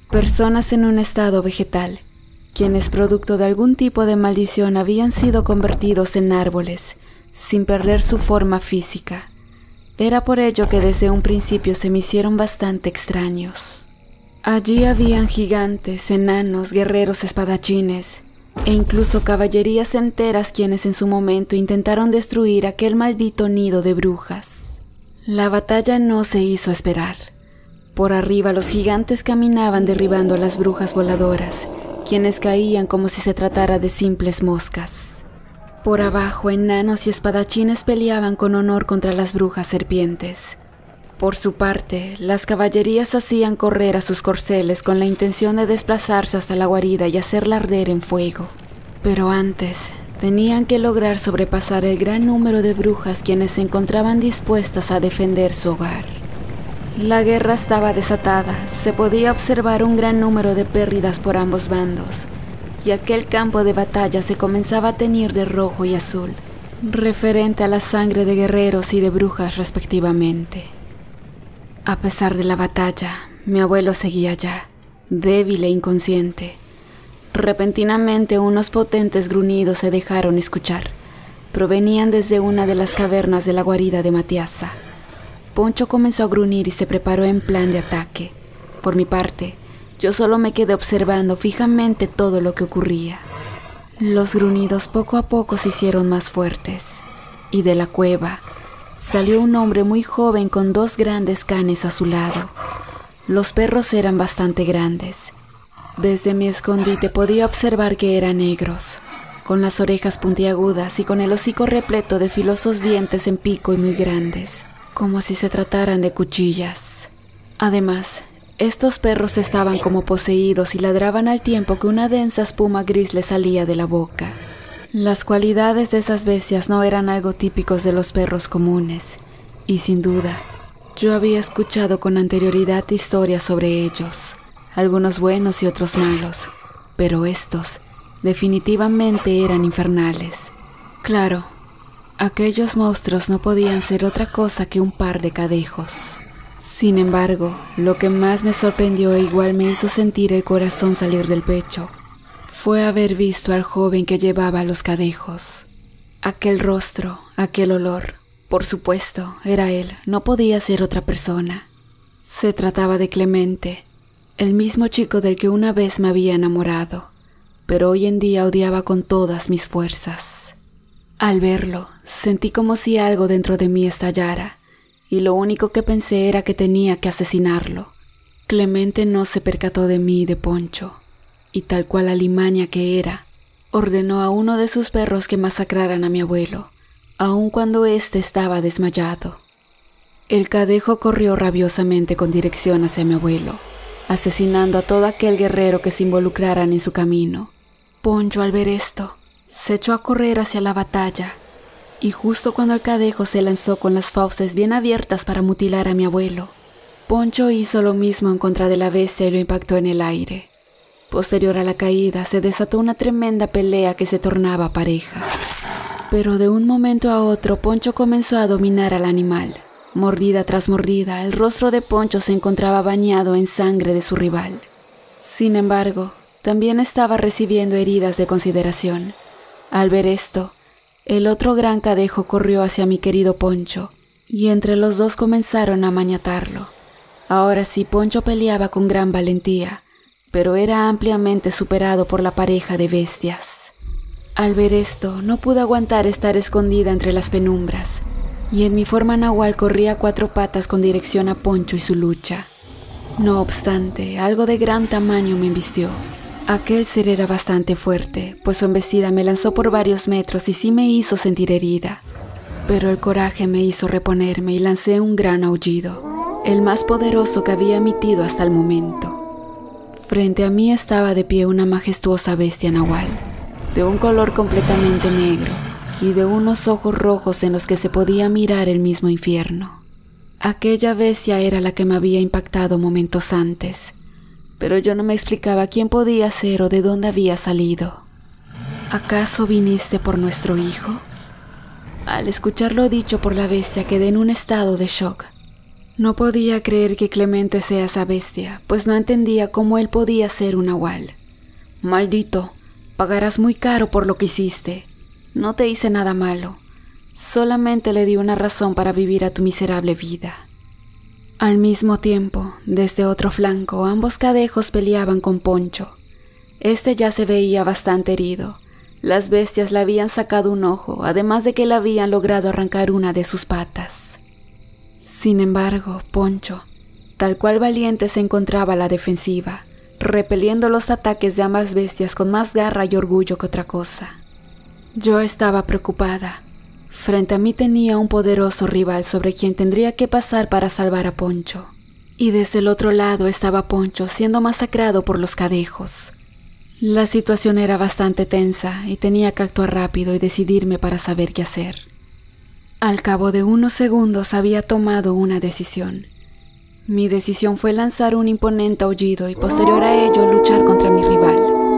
en un estado vegetal, quienes producto de algún tipo de maldición habían sido convertidos en árboles, sin perder su forma física. Era por ello que desde un principio se me hicieron bastante extraños. Allí habían gigantes, enanos, guerreros espadachines e incluso caballerías enteras quienes en su momento intentaron destruir aquel maldito nido de brujas. La batalla no se hizo esperar. Por arriba los gigantes caminaban derribando a las brujas voladoras, quienes caían como si se tratara de simples moscas. Por abajo, enanos y espadachines peleaban con honor contra las brujas serpientes. Por su parte, las caballerías hacían correr a sus corceles con la intención de desplazarse hasta la guarida y hacerla arder en fuego. Pero antes, tenían que lograr sobrepasar el gran número de brujas quienes se encontraban dispuestas a defender su hogar. La guerra estaba desatada, se podía observar un gran número de pérdidas por ambos bandos, y aquel campo de batalla se comenzaba a teñir de rojo y azul, referente a la sangre de guerreros y de brujas respectivamente. A pesar de la batalla, mi abuelo seguía allá, débil e inconsciente. Repentinamente unos potentes gruñidos se dejaron escuchar. Provenían desde una de las cavernas de la guarida de Matiasa. Poncho comenzó a gruñir y se preparó en plan de ataque. Por mi parte, yo solo me quedé observando fijamente todo lo que ocurría. Los gruñidos poco a poco se hicieron más fuertes, y de la cueva salió un hombre muy joven con 2 grandes canes a su lado. Los perros eran bastante grandes. Desde mi escondite podía observar que eran negros, con las orejas puntiagudas y con el hocico repleto de filosos dientes en pico y muy grandes, como si se trataran de cuchillas. Además, estos perros estaban como poseídos y ladraban al tiempo que una densa espuma gris les salía de la boca. Las cualidades de esas bestias no eran algo típicos de los perros comunes, y sin duda, yo había escuchado con anterioridad historias sobre ellos, algunos buenos y otros malos, pero estos definitivamente eran infernales. Claro, aquellos monstruos no podían ser otra cosa que un par de cadejos. Sin embargo, lo que más me sorprendió e igual me hizo sentir el corazón salir del pecho fue haber visto al joven que llevaba los cadejos. Aquel rostro, aquel olor, por supuesto, era él, no podía ser otra persona. Se trataba de Clemente, el mismo chico del que una vez me había enamorado, pero hoy en día odiaba con todas mis fuerzas. Al verlo, sentí como si algo dentro de mí estallara, y lo único que pensé era que tenía que asesinarlo. Clemente no se percató de mí y de Poncho, y tal cual alimaña que era, ordenó a uno de sus perros que masacraran a mi abuelo, aun cuando éste estaba desmayado. El cadejo corrió rabiosamente con dirección hacia mi abuelo, asesinando a todo aquel guerrero que se involucraran en su camino. Poncho, al ver esto, se echó a correr hacia la batalla, y justo cuando el cadejo se lanzó con las fauces bien abiertas para mutilar a mi abuelo, Poncho hizo lo mismo en contra de la bestia y lo impactó en el aire. Posterior a la caída, se desató una tremenda pelea que se tornaba pareja. Pero de un momento a otro, Poncho comenzó a dominar al animal. Mordida tras mordida, el rostro de Poncho se encontraba bañado en sangre de su rival. Sin embargo, también estaba recibiendo heridas de consideración. Al ver esto, el otro gran cadejo corrió hacia mi querido Poncho, y entre los dos comenzaron a maniatarlo. Ahora sí, Poncho peleaba con gran valentía, pero era ampliamente superado por la pareja de bestias. Al ver esto, no pude aguantar estar escondida entre las penumbras, y en mi forma nahual corrí a 4 patas con dirección a Poncho y su lucha. No obstante, algo de gran tamaño me embistió. Aquel ser era bastante fuerte, pues su embestida me lanzó por varios metros y sí me hizo sentir herida. Pero el coraje me hizo reponerme y lancé un gran aullido, el más poderoso que había emitido hasta el momento. Frente a mí estaba de pie una majestuosa bestia nahual, de un color completamente negro y de unos ojos rojos en los que se podía mirar el mismo infierno. Aquella bestia era la que me había impactado momentos antes, pero yo no me explicaba quién podía ser o de dónde había salido. ¿Acaso viniste por nuestro hijo? Al escuchar lo dicho por la bestia quedé en un estado de shock. No podía creer que Clemente sea esa bestia, pues no entendía cómo él podía ser un nahual. Maldito, pagarás muy caro por lo que hiciste. No te hice nada malo, solamente le di una razón para vivir a tu miserable vida. Al mismo tiempo, desde otro flanco, ambos cadejos peleaban con Poncho. Este ya se veía bastante herido. Las bestias le habían sacado un ojo, además de que le habían logrado arrancar una de sus patas. Sin embargo, Poncho, tal cual valiente, se encontraba a la defensiva, repeliendo los ataques de ambas bestias con más garra y orgullo que otra cosa. Yo estaba preocupada. Frente a mí tenía un poderoso rival sobre quien tendría que pasar para salvar a Poncho. Y desde el otro lado estaba Poncho siendo masacrado por los cadejos. La situación era bastante tensa y tenía que actuar rápido y decidirme para saber qué hacer. Al cabo de unos segundos había tomado una decisión. Mi decisión fue lanzar un imponente aullido y posterior a ello luchar contra mi rival.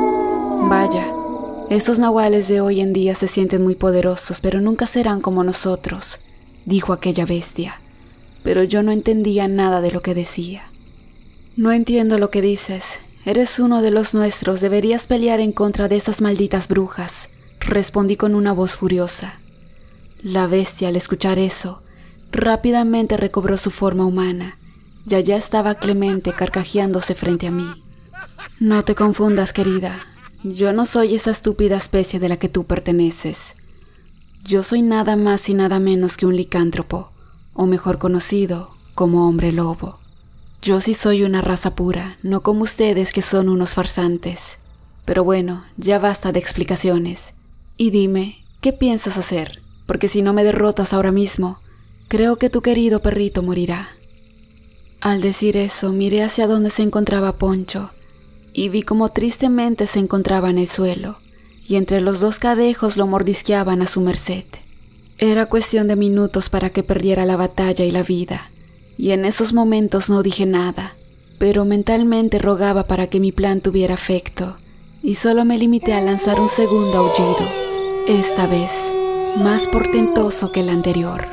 Vaya, estos nahuales de hoy en día se sienten muy poderosos, pero nunca serán como nosotros, dijo aquella bestia. Pero yo no entendía nada de lo que decía. No entiendo lo que dices. Eres uno de los nuestros, deberías pelear en contra de esas malditas brujas, respondí con una voz furiosa. La bestia, al escuchar eso, rápidamente recobró su forma humana, y allá estaba Clemente carcajeándose frente a mí. No te confundas, querida, yo no soy esa estúpida especie de la que tú perteneces. Yo soy nada más y nada menos que un licántropo, o mejor conocido como hombre lobo. Yo sí soy una raza pura, no como ustedes que son unos farsantes. Pero bueno, ya basta de explicaciones. Y dime, ¿qué piensas hacer? Porque si no me derrotas ahora mismo, creo que tu querido perrito morirá. Al decir eso, miré hacia donde se encontraba Poncho, y vi cómo tristemente se encontraba en el suelo, y entre los dos cadejos lo mordisqueaban a su merced. Era cuestión de minutos para que perdiera la batalla y la vida. Y en esos momentos no dije nada, pero mentalmente rogaba para que mi plan tuviera efecto, y solo me limité a lanzar un segundo aullido, esta vez más portentoso que el anterior.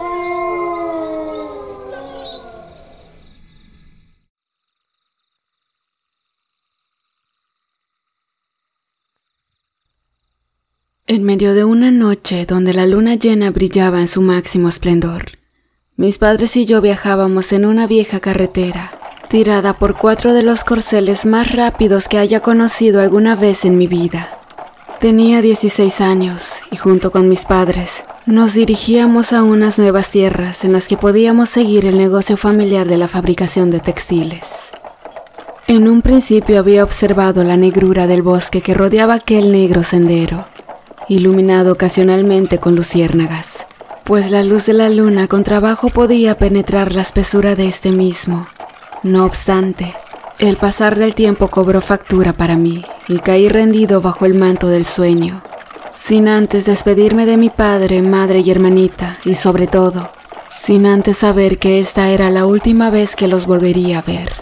En medio de una noche donde la luna llena brillaba en su máximo esplendor, mis padres y yo viajábamos en una vieja carretera, tirada por 4 de los corceles más rápidos que haya conocido alguna vez en mi vida. Tenía 16 años y junto con mis padres nos dirigíamos a unas nuevas tierras en las que podíamos seguir el negocio familiar de la fabricación de textiles. En un principio había observado la negrura del bosque que rodeaba aquel negro sendero, iluminado ocasionalmente con luciérnagas, pues la luz de la luna con trabajo podía penetrar la espesura de este mismo. No obstante, el pasar del tiempo cobró factura para mí y caí rendido bajo el manto del sueño, sin antes despedirme de mi padre, madre y hermanita, y sobre todo, sin antes saber que esta era la última vez que los volvería a ver.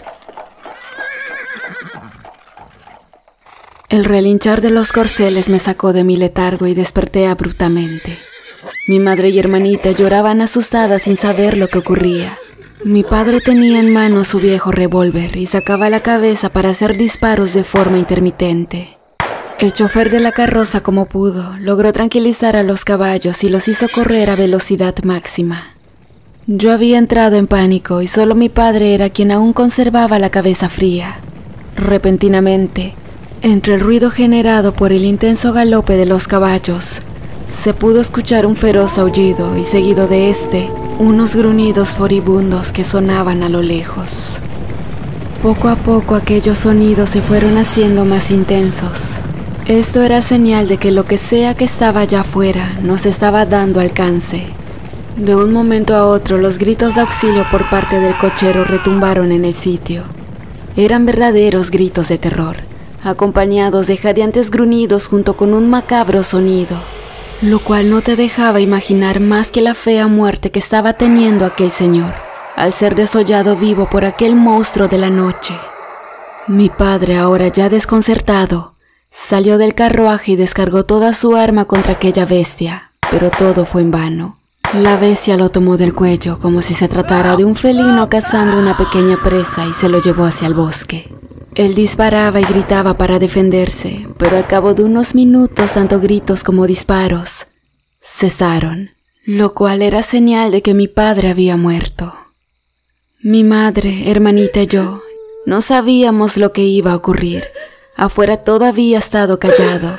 El relinchar de los corceles me sacó de mi letargo y desperté abruptamente. Mi madre y hermanita lloraban asustadas sin saber lo que ocurría. Mi padre tenía en mano su viejo revólver y sacaba la cabeza para hacer disparos de forma intermitente. El chofer de la carroza, como pudo, logró tranquilizar a los caballos y los hizo correr a velocidad máxima. Yo había entrado en pánico y solo mi padre era quien aún conservaba la cabeza fría. Repentinamente, entre el ruido generado por el intenso galope de los caballos, se pudo escuchar un feroz aullido y seguido de este, unos gruñidos furibundos que sonaban a lo lejos. Poco a poco aquellos sonidos se fueron haciendo más intensos. Esto era señal de que lo que sea que estaba allá afuera nos estaba dando alcance. De un momento a otro los gritos de auxilio por parte del cochero retumbaron en el sitio. Eran verdaderos gritos de terror, acompañados de jadeantes gruñidos junto con un macabro sonido, lo cual no te dejaba imaginar más que la fea muerte que estaba teniendo aquel señor, al ser desollado vivo por aquel monstruo de la noche. Mi padre, ahora ya desconcertado, salió del carruaje y descargó toda su arma contra aquella bestia, pero todo fue en vano. La bestia lo tomó del cuello como si se tratara de un felino cazando una pequeña presa y se lo llevó hacia el bosque. Él disparaba y gritaba para defenderse, pero al cabo de unos minutos tanto gritos como disparos cesaron, lo cual era señal de que mi padre había muerto. Mi madre, hermanita y yo no sabíamos lo que iba a ocurrir. Afuera todo había estado callado.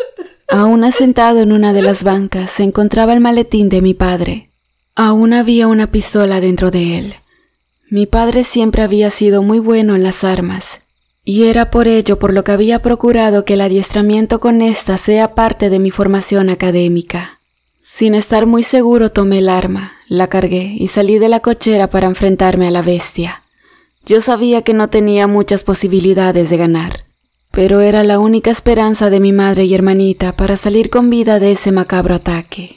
Aún sentado en una de las bancas se encontraba el maletín de mi padre. Aún había una pistola dentro de él. Mi padre siempre había sido muy bueno en las armas, y era por ello por lo que había procurado que el adiestramiento con esta sea parte de mi formación académica. Sin estar muy seguro tomé el arma, la cargué y salí de la cochera para enfrentarme a la bestia. Yo sabía que no tenía muchas posibilidades de ganar, pero era la única esperanza de mi madre y hermanita para salir con vida de ese macabro ataque.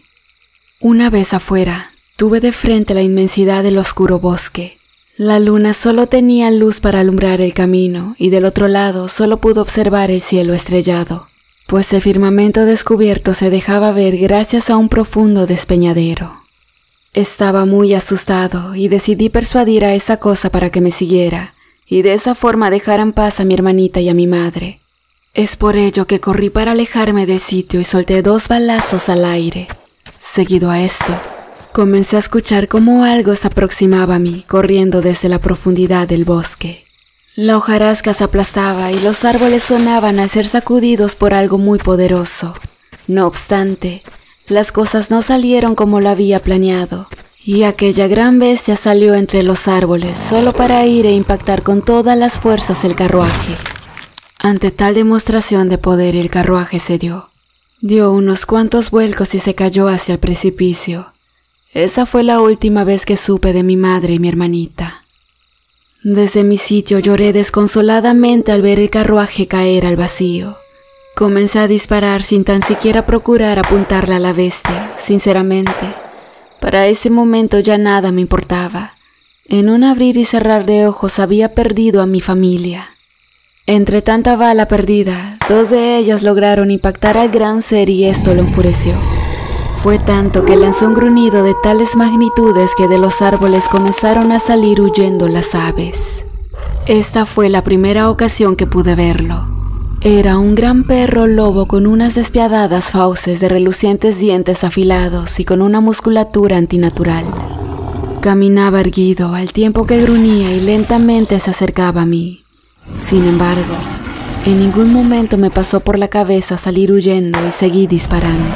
Una vez afuera, tuve de frente la inmensidad del oscuro bosque. La luna solo tenía luz para alumbrar el camino y del otro lado solo pude observar el cielo estrellado, pues el firmamento descubierto se dejaba ver gracias a un profundo despeñadero. Estaba muy asustado y decidí persuadir a esa cosa para que me siguiera y de esa forma dejar en paz a mi hermanita y a mi madre. Es por ello que corrí para alejarme del sitio y solté 2 balazos al aire. Seguido a esto, comencé a escuchar cómo algo se aproximaba a mí, corriendo desde la profundidad del bosque. La hojarasca se aplastaba y los árboles sonaban al ser sacudidos por algo muy poderoso. No obstante, las cosas no salieron como lo había planeado, y aquella gran bestia salió entre los árboles solo para ir e impactar con todas las fuerzas el carruaje. Ante tal demostración de poder el carruaje cedió. Dio unos cuantos vuelcos y se cayó hacia el precipicio. Esa fue la última vez que supe de mi madre y mi hermanita. Desde mi sitio lloré desconsoladamente al ver el carruaje caer al vacío. Comencé a disparar sin tan siquiera procurar apuntarle a la bestia, sinceramente. Para ese momento ya nada me importaba. En un abrir y cerrar de ojos había perdido a mi familia. Entre tanta bala perdida, 2 de ellas lograron impactar al gran ser y esto lo enfureció. Fue tanto que lanzó un gruñido de tales magnitudes que de los árboles comenzaron a salir huyendo las aves. Esta fue la primera ocasión que pude verlo. Era un gran perro lobo con unas despiadadas fauces de relucientes dientes afilados y con una musculatura antinatural. Caminaba erguido al tiempo que gruñía y lentamente se acercaba a mí. Sin embargo, en ningún momento me pasó por la cabeza salir huyendo y seguí disparando.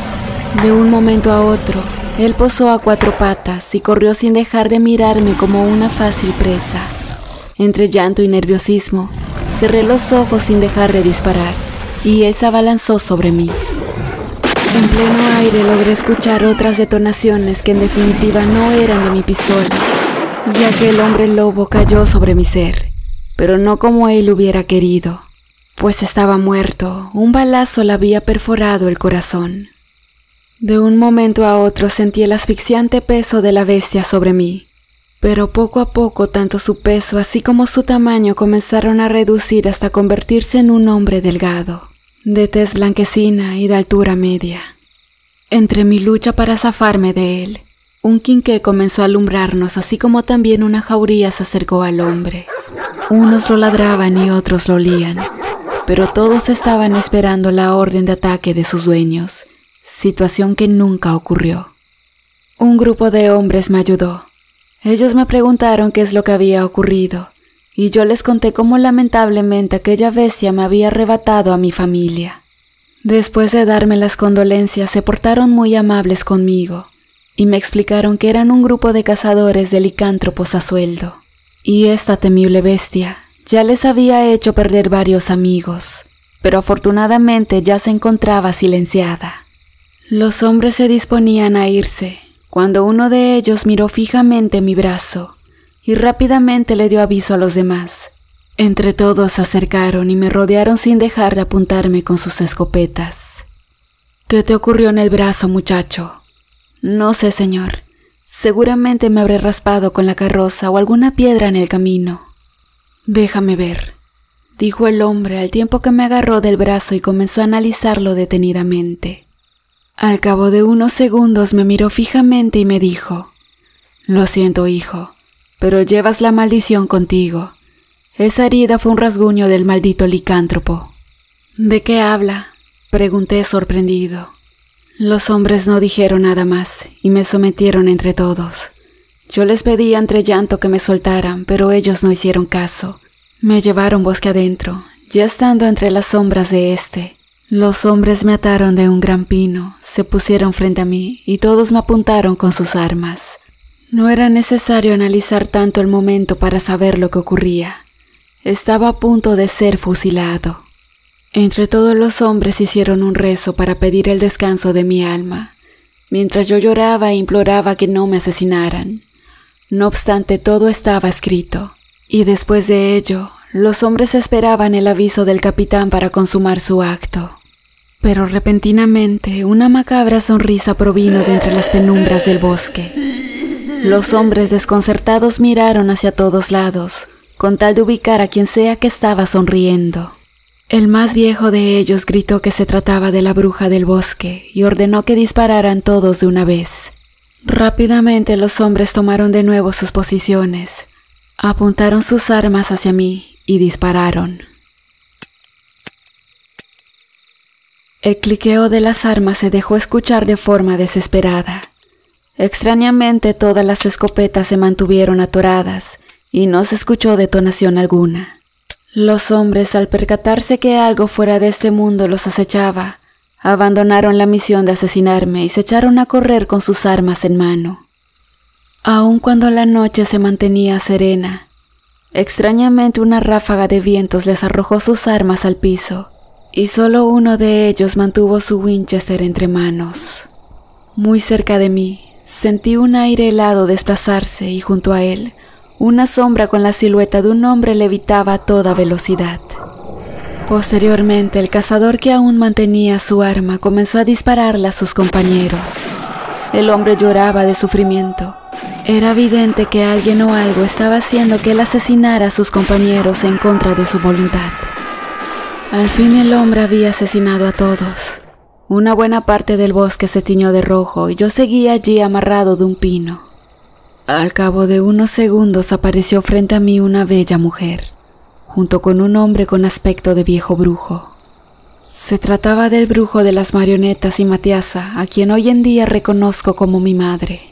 De un momento a otro, él posó a 4 patas y corrió sin dejar de mirarme como una fácil presa. Entre llanto y nerviosismo, cerré los ojos sin dejar de disparar, y él se abalanzó sobre mí. En pleno aire logré escuchar otras detonaciones que en definitiva no eran de mi pistola, y aquel hombre lobo cayó sobre mi ser, pero no como él hubiera querido, pues estaba muerto. Un balazo le había perforado el corazón. De un momento a otro sentí el asfixiante peso de la bestia sobre mí, pero poco a poco tanto su peso así como su tamaño comenzaron a reducir hasta convertirse en un hombre delgado, de tez blanquecina y de altura media. Entre mi lucha para zafarme de él, un quinqué comenzó a alumbrarnos, así como también una jauría se acercó al hombre. Unos lo ladraban y otros lo olían, pero todos estaban esperando la orden de ataque de sus dueños, situación que nunca ocurrió. Un grupo de hombres me ayudó. Ellos me preguntaron qué es lo que había ocurrido, y yo les conté cómo lamentablemente aquella bestia me había arrebatado a mi familia. Después de darme las condolencias, se portaron muy amables conmigo, y me explicaron que eran un grupo de cazadores de licántropos a sueldo, y esta temible bestia ya les había hecho perder varios amigos, pero afortunadamente ya se encontraba silenciada. Los hombres se disponían a irse, cuando uno de ellos miró fijamente mi brazo, y rápidamente le dio aviso a los demás. Entre todos se acercaron y me rodearon sin dejar de apuntarme con sus escopetas. ¿Qué te ocurrió en el brazo, muchacho? No sé, señor. Seguramente me habré raspado con la carroza o alguna piedra en el camino. Déjame ver, dijo el hombre al tiempo que me agarró del brazo y comenzó a analizarlo detenidamente. Al cabo de unos segundos me miró fijamente y me dijo: «Lo siento, hijo, pero llevas la maldición contigo. Esa herida fue un rasguño del maldito licántropo». «¿De qué habla?», pregunté sorprendido. Los hombres no dijeron nada más y me sometieron entre todos. Yo les pedí entre llanto que me soltaran, pero ellos no hicieron caso. Me llevaron bosque adentro, ya estando entre las sombras de este. Los hombres me ataron de un gran pino, se pusieron frente a mí y todos me apuntaron con sus armas. No era necesario analizar tanto el momento para saber lo que ocurría. Estaba a punto de ser fusilado. Entre todos los hombres hicieron un rezo para pedir el descanso de mi alma, mientras yo lloraba e imploraba que no me asesinaran. No obstante, todo estaba escrito, y después de ello, los hombres esperaban el aviso del capitán para consumar su acto. Pero repentinamente, una macabra sonrisa provino de entre las penumbras del bosque. Los hombres desconcertados miraron hacia todos lados, con tal de ubicar a quien sea que estaba sonriendo. El más viejo de ellos gritó que se trataba de la bruja del bosque y ordenó que dispararan todos de una vez. Rápidamente los hombres tomaron de nuevo sus posiciones, apuntaron sus armas hacia mí y dispararon. El cliqueo de las armas se dejó escuchar de forma desesperada. Extrañamente todas las escopetas se mantuvieron atoradas y no se escuchó detonación alguna. Los hombres, al percatarse que algo fuera de este mundo los acechaba, abandonaron la misión de asesinarme y se echaron a correr con sus armas en mano. Aun cuando la noche se mantenía serena, extrañamente una ráfaga de vientos les arrojó sus armas al piso, y solo uno de ellos mantuvo su Winchester entre manos. Muy cerca de mí, sentí un aire helado desplazarse y junto a él, una sombra con la silueta de un hombre levitaba a toda velocidad. Posteriormente, el cazador que aún mantenía su arma comenzó a dispararla a sus compañeros. El hombre lloraba de sufrimiento. Era evidente que alguien o algo estaba haciendo que él asesinara a sus compañeros en contra de su voluntad. Al fin el hombre había asesinado a todos. Una buena parte del bosque se tiñó de rojo y yo seguía allí amarrado de un pino. Al cabo de unos segundos apareció frente a mí una bella mujer, junto con un hombre con aspecto de viejo brujo. Se trataba del brujo de las marionetas y Matiasa, a quien hoy en día reconozco como mi madre.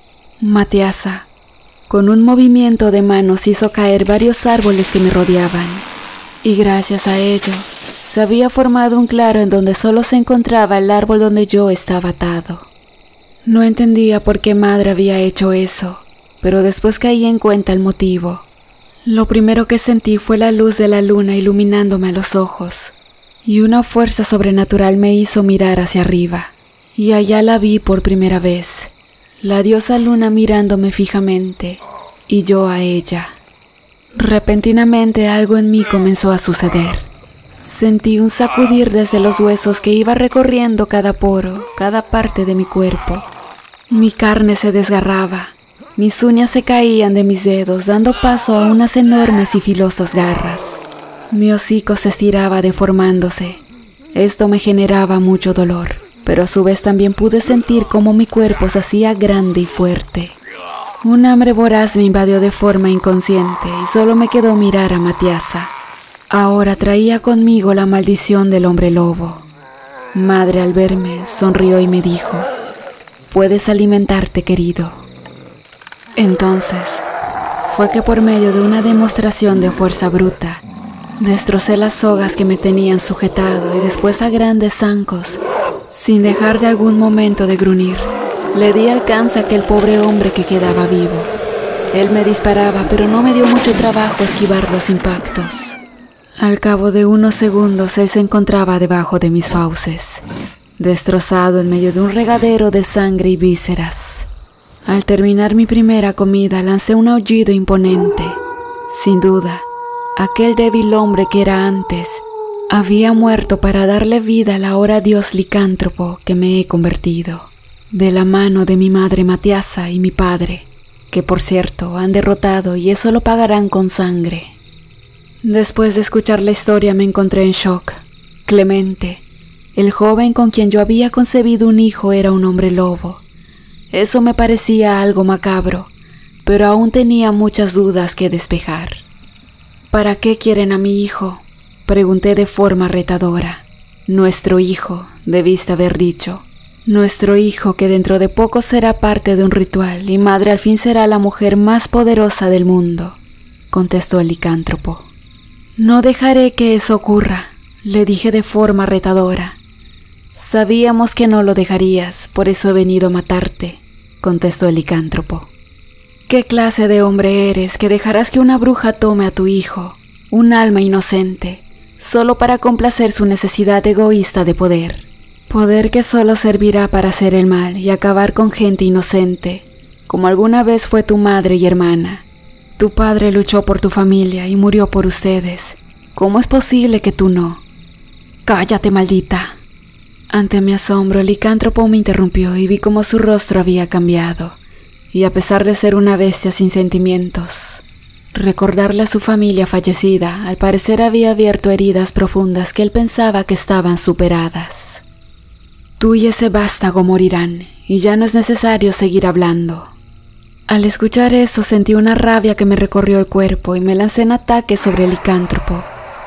Matiasa, con un movimiento de manos, hizo caer varios árboles que me rodeaban, y gracias a ello, se había formado un claro en donde solo se encontraba el árbol donde yo estaba atado. No entendía por qué madre había hecho eso, pero después caí en cuenta el motivo. Lo primero que sentí fue la luz de la luna iluminándome a los ojos, y una fuerza sobrenatural me hizo mirar hacia arriba, y allá la vi por primera vez, la diosa luna mirándome fijamente, y yo a ella. Repentinamente algo en mí comenzó a suceder. Sentí un sacudir desde los huesos que iba recorriendo cada poro, cada parte de mi cuerpo. Mi carne se desgarraba. Mis uñas se caían de mis dedos, dando paso a unas enormes y filosas garras. Mi hocico se estiraba deformándose. Esto me generaba mucho dolor, pero a su vez también pude sentir cómo mi cuerpo se hacía grande y fuerte. Un hambre voraz me invadió de forma inconsciente y solo me quedó mirar a Matiasa. Ahora traía conmigo la maldición del hombre lobo. Madre, al verme, sonrió y me dijo: «Puedes alimentarte, querido». Entonces, fue que por medio de una demostración de fuerza bruta, destrocé las sogas que me tenían sujetado y después a grandes zancos, sin dejar de algún momento de gruñir, le di alcance a aquel pobre hombre que quedaba vivo. Él me disparaba, pero no me dio mucho trabajo esquivar los impactos. Al cabo de unos segundos, él se encontraba debajo de mis fauces, destrozado en medio de un regadero de sangre y vísceras. Al terminar mi primera comida, lancé un aullido imponente. Sin duda, aquel débil hombre que era antes, había muerto para darle vida al ahora dios licántropo que me he convertido, de la mano de mi madre Matiasa y mi padre, que por cierto han derrotado y eso lo pagarán con sangre. Después de escuchar la historia me encontré en shock. Clemente, el joven con quien yo había concebido un hijo, era un hombre lobo. Eso me parecía algo macabro, pero aún tenía muchas dudas que despejar. ¿Para qué quieren a mi hijo?, pregunté de forma retadora. Nuestro hijo, debiste haber dicho. Nuestro hijo, que dentro de poco será parte de un ritual y madre al fin será la mujer más poderosa del mundo, contestó el licántropo. No dejaré que eso ocurra, le dije de forma retadora. Sabíamos que no lo dejarías, por eso he venido a matarte, contestó el licántropo. ¿Qué clase de hombre eres que dejarás que una bruja tome a tu hijo, un alma inocente, solo para complacer su necesidad egoísta de poder? Poder que solo servirá para hacer el mal y acabar con gente inocente, como alguna vez fue tu madre y hermana. Tu padre luchó por tu familia y murió por ustedes. ¿Cómo es posible que tú no? ¡Cállate, maldita! Ante mi asombro, el licántropo me interrumpió y vi cómo su rostro había cambiado, y a pesar de ser una bestia sin sentimientos, recordarle a su familia fallecida, al parecer había abierto heridas profundas que él pensaba que estaban superadas. Tú y ese vástago morirán, y ya no es necesario seguir hablando. Al escuchar eso sentí una rabia que me recorrió el cuerpo y me lancé en ataque sobre el licántropo,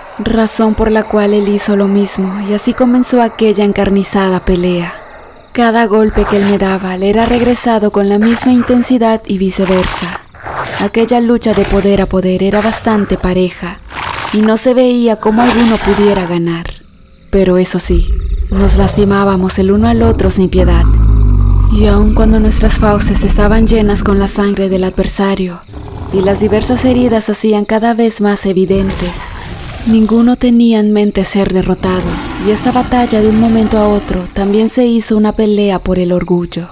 razón por la cual él hizo lo mismo y así comenzó aquella encarnizada pelea. Cada golpe que él me daba le era regresado con la misma intensidad y viceversa. Aquella lucha de poder a poder era bastante pareja y no se veía cómo alguno pudiera ganar. Pero eso sí, nos lastimábamos el uno al otro sin piedad. Y aun cuando nuestras fauces estaban llenas con la sangre del adversario y las diversas heridas hacían cada vez más evidentes, ninguno tenía en mente ser derrotado, y esta batalla de un momento a otro también se hizo una pelea por el orgullo.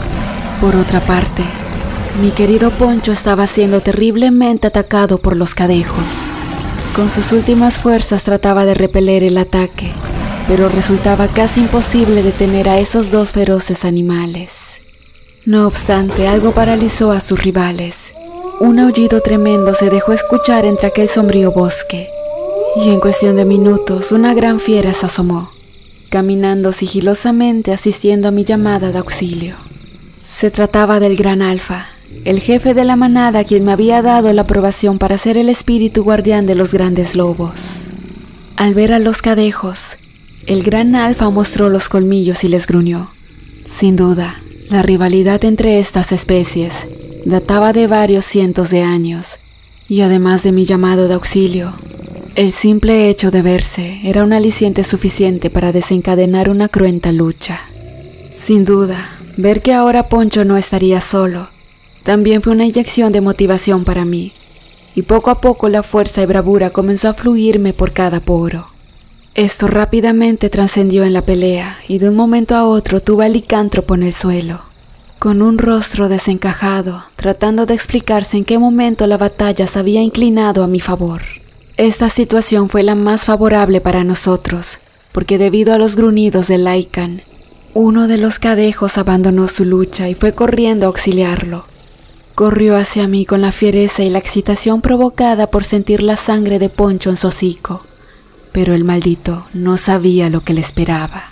Por otra parte, mi querido Poncho estaba siendo terriblemente atacado por los cadejos. Con sus últimas fuerzas trataba de repeler el ataque, pero resultaba casi imposible detener a esos dos feroces animales. No obstante, algo paralizó a sus rivales. Un aullido tremendo se dejó escuchar entre aquel sombrío bosque, y en cuestión de minutos una gran fiera se asomó, caminando sigilosamente asistiendo a mi llamada de auxilio. Se trataba del Gran Alfa, el jefe de la manada quien me había dado la aprobación para ser el espíritu guardián de los grandes lobos. Al ver a los cadejos, el Gran Alfa mostró los colmillos y les gruñó. Sin duda, la rivalidad entre estas especies databa de varios cientos de años, y además de mi llamado de auxilio, el simple hecho de verse era un aliciente suficiente para desencadenar una cruenta lucha. Sin duda, ver que ahora Poncho no estaría solo también fue una inyección de motivación para mí, y poco a poco la fuerza y bravura comenzó a fluirme por cada poro. Esto rápidamente trascendió en la pelea, y de un momento a otro tuve al licántropo en el suelo, con un rostro desencajado, tratando de explicarse en qué momento la batalla se había inclinado a mi favor. Esta situación fue la más favorable para nosotros, porque debido a los gruñidos de Lycan, uno de los cadejos abandonó su lucha y fue corriendo a auxiliarlo. Corrió hacia mí con la fiereza y la excitación provocada por sentir la sangre de Poncho en su hocico, pero el maldito no sabía lo que le esperaba.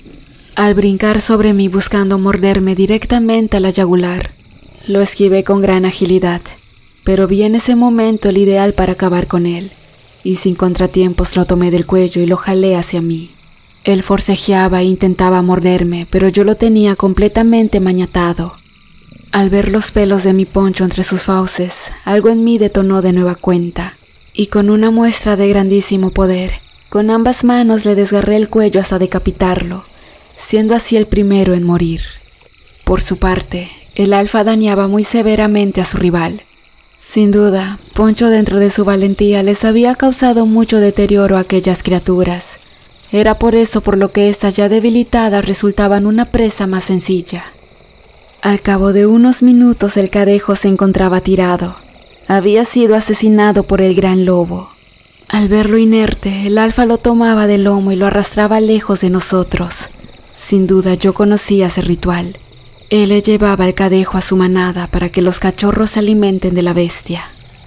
Al brincar sobre mí buscando morderme directamente a la yugular, lo esquivé con gran agilidad, pero vi en ese momento el ideal para acabar con él, y sin contratiempos lo tomé del cuello y lo jalé hacia mí. Él forcejeaba e intentaba morderme, pero yo lo tenía completamente maniatado. Al ver los pelos de mi Poncho entre sus fauces, algo en mí detonó de nueva cuenta, y con una muestra de grandísimo poder, con ambas manos le desgarré el cuello hasta decapitarlo, siendo así el primero en morir. Por su parte, el Alfa dañaba muy severamente a su rival. Sin duda, Poncho dentro de su valentía les había causado mucho deterioro a aquellas criaturas. Era por eso por lo que estas ya debilitadas resultaban una presa más sencilla. Al cabo de unos minutos el cadejo se encontraba tirado. Había sido asesinado por el gran lobo. Al verlo inerte, el Alfa lo tomaba del lomo y lo arrastraba lejos de nosotros. Sin duda yo conocía ese ritual. Él le llevaba el cadejo a su manada para que los cachorros se alimenten de la bestia.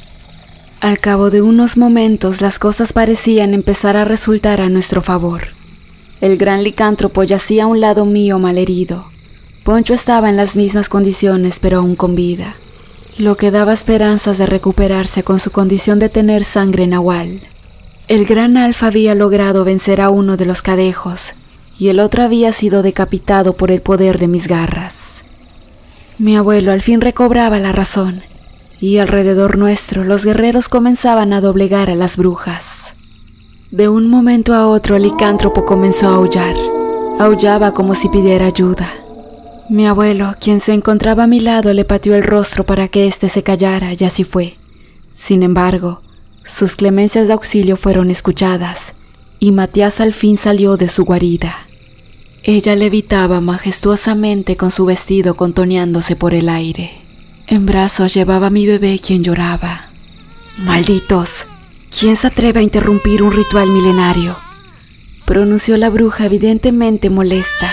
Al cabo de unos momentos las cosas parecían empezar a resultar a nuestro favor. El gran licántropo yacía a un lado mío malherido. Poncho estaba en las mismas condiciones pero aún con vida, lo que daba esperanzas de recuperarse con su condición de tener sangre nahual. El gran Alfa había logrado vencer a uno de los cadejos y el otro había sido decapitado por el poder de mis garras. Mi abuelo al fin recobraba la razón, y alrededor nuestro los guerreros comenzaban a doblegar a las brujas. De un momento a otro el licántropo comenzó a aullar. Aullaba como si pidiera ayuda. Mi abuelo, quien se encontraba a mi lado, le pateó el rostro para que éste se callara, y así fue. Sin embargo, sus clemencias de auxilio fueron escuchadas, y Matías al fin salió de su guarida. Ella levitaba majestuosamente con su vestido contoneándose por el aire. En brazos llevaba a mi bebé, quien lloraba. «¡Malditos! ¿Quién se atreve a interrumpir un ritual milenario?», pronunció la bruja, evidentemente molesta.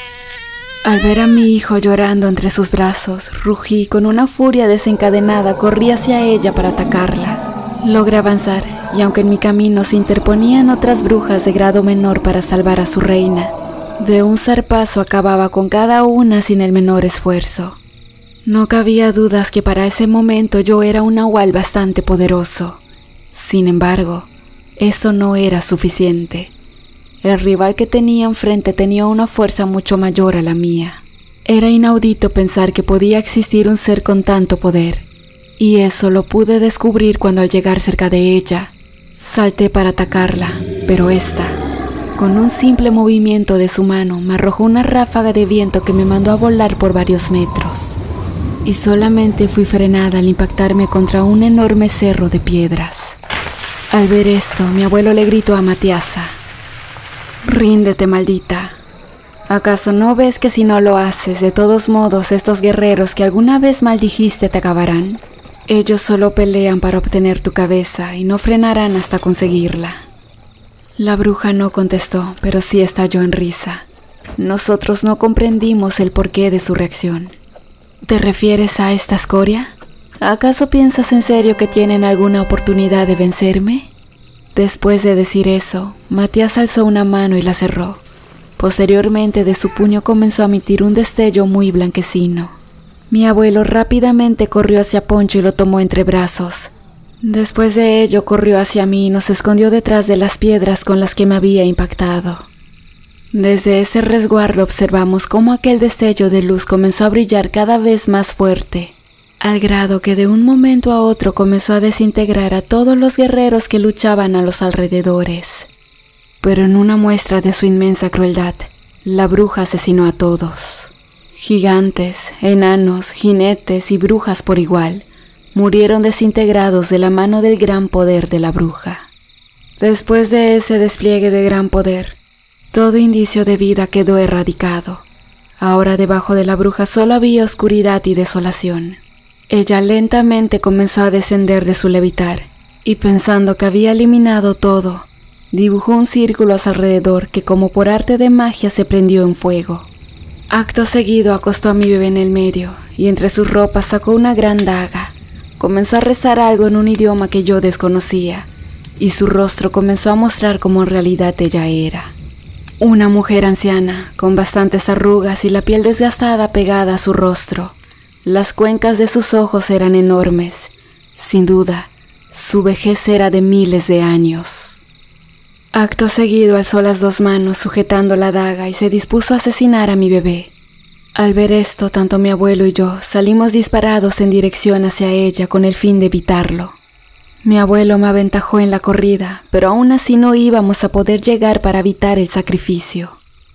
Al ver a mi hijo llorando entre sus brazos, rugí con una furia desencadenada, corrí hacia ella para atacarla. Logré avanzar, y aunque en mi camino se interponían otras brujas de grado menor para salvar a su reina, de un zarpazo acababa con cada una sin el menor esfuerzo. No cabía dudas que para ese momento yo era un nahual bastante poderoso. Sin embargo, eso no era suficiente. El rival que tenía enfrente tenía una fuerza mucho mayor a la mía. Era inaudito pensar que podía existir un ser con tanto poder, y eso lo pude descubrir cuando al llegar cerca de ella, salté para atacarla, pero esta, con un simple movimiento de su mano, me arrojó una ráfaga de viento que me mandó a volar por varios metros. Y solamente fui frenada al impactarme contra un enorme cerro de piedras. Al ver esto, mi abuelo le gritó a Matiasa: «Ríndete, maldita. ¿Acaso no ves que si no lo haces, de todos modos estos guerreros que alguna vez maldijiste te acabarán? Ellos solo pelean para obtener tu cabeza y no frenarán hasta conseguirla». La bruja no contestó, pero sí estalló en risa. Nosotros no comprendimos el porqué de su reacción. ¿Te refieres a esta escoria? ¿Acaso piensas en serio que tienen alguna oportunidad de vencerme? Después de decir eso, Matías alzó una mano y la cerró. Posteriormente, de su puño comenzó a emitir un destello muy blanquecino. Mi abuelo rápidamente corrió hacia Poncho y lo tomó entre brazos. Después de ello, corrió hacia mí y nos escondió detrás de las piedras con las que me había impactado. Desde ese resguardo observamos cómo aquel destello de luz comenzó a brillar cada vez más fuerte, al grado que de un momento a otro comenzó a desintegrar a todos los guerreros que luchaban a los alrededores. Pero en una muestra de su inmensa crueldad, la bruja asesinó a todos. Gigantes, enanos, jinetes y brujas por igual murieron desintegrados de la mano del gran poder de la bruja. Después de ese despliegue de gran poder, todo indicio de vida quedó erradicado. Ahora debajo de la bruja solo había oscuridad y desolación. Ella lentamente comenzó a descender de su levitar, y pensando que había eliminado todo, dibujó un círculo a su alrededor que como por arte de magia se prendió en fuego. Acto seguido acostó a mi bebé en el medio, y entre sus ropas sacó una gran daga. Comenzó a rezar algo en un idioma que yo desconocía, y su rostro comenzó a mostrar cómo en realidad ella era. Una mujer anciana, con bastantes arrugas y la piel desgastada pegada a su rostro. Las cuencas de sus ojos eran enormes. Sin duda, su vejez era de miles de años. Acto seguido alzó las dos manos sujetando la daga y se dispuso a asesinar a mi bebé. Al ver esto, tanto mi abuelo y yo salimos disparados en dirección hacia ella con el fin de evitarlo. Mi abuelo me aventajó en la corrida, pero aún así no íbamos a poder llegar para evitar el sacrificio.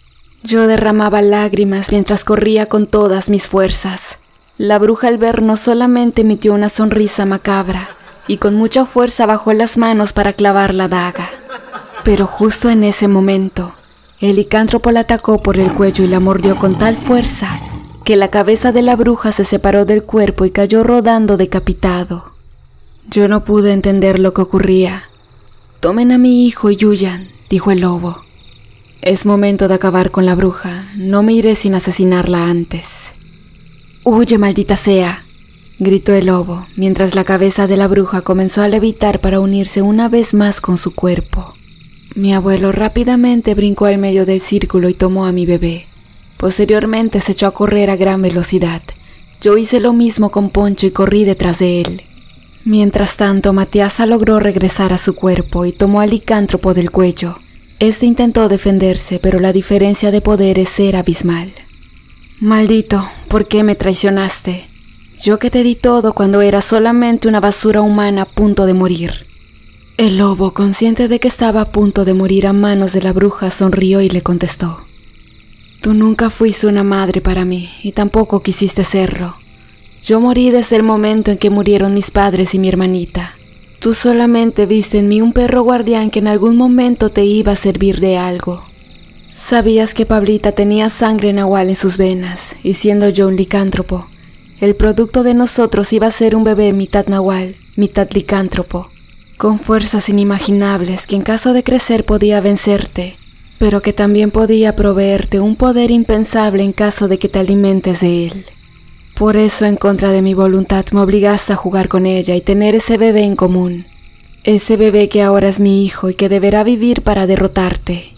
Yo derramaba lágrimas mientras corría con todas mis fuerzas. La bruja al vernos solamente emitió una sonrisa macabra y con mucha fuerza bajó las manos para clavar la daga. Pero justo en ese momento, el licántropo la atacó por el cuello y la mordió con tal fuerza que la cabeza de la bruja se separó del cuerpo y cayó rodando decapitado. Yo no pude entender lo que ocurría. «Tomen a mi hijo y huyan», dijo el lobo. «Es momento de acabar con la bruja. No me iré sin asesinarla antes». «¡Huye, maldita sea!», gritó el lobo, mientras la cabeza de la bruja comenzó a levitar para unirse una vez más con su cuerpo. Mi abuelo rápidamente brincó al medio del círculo y tomó a mi bebé. Posteriormente se echó a correr a gran velocidad. Yo hice lo mismo con Poncho y corrí detrás de él. Mientras tanto, Matiasa logró regresar a su cuerpo y tomó al licántropo del cuello. Este intentó defenderse, pero la diferencia de poderes era abismal. Maldito, ¿por qué me traicionaste? Yo que te di todo cuando era solamente una basura humana a punto de morir. El lobo, consciente de que estaba a punto de morir a manos de la bruja, sonrió y le contestó: Tú nunca fuiste una madre para mí y tampoco quisiste serlo. Yo morí desde el momento en que murieron mis padres y mi hermanita. Tú solamente viste en mí un perro guardián que en algún momento te iba a servir de algo. Sabías que Pablita tenía sangre nahual en sus venas, y siendo yo un licántropo, el producto de nosotros iba a ser un bebé mitad nahual, mitad licántropo, con fuerzas inimaginables que en caso de crecer podía vencerte, pero que también podía proveerte un poder impensable en caso de que te alimentes de él. Por eso, en contra de mi voluntad, me obligaste a jugar con ella y tener ese bebé en común. Ese bebé que ahora es mi hijo y que deberá vivir para derrotarte.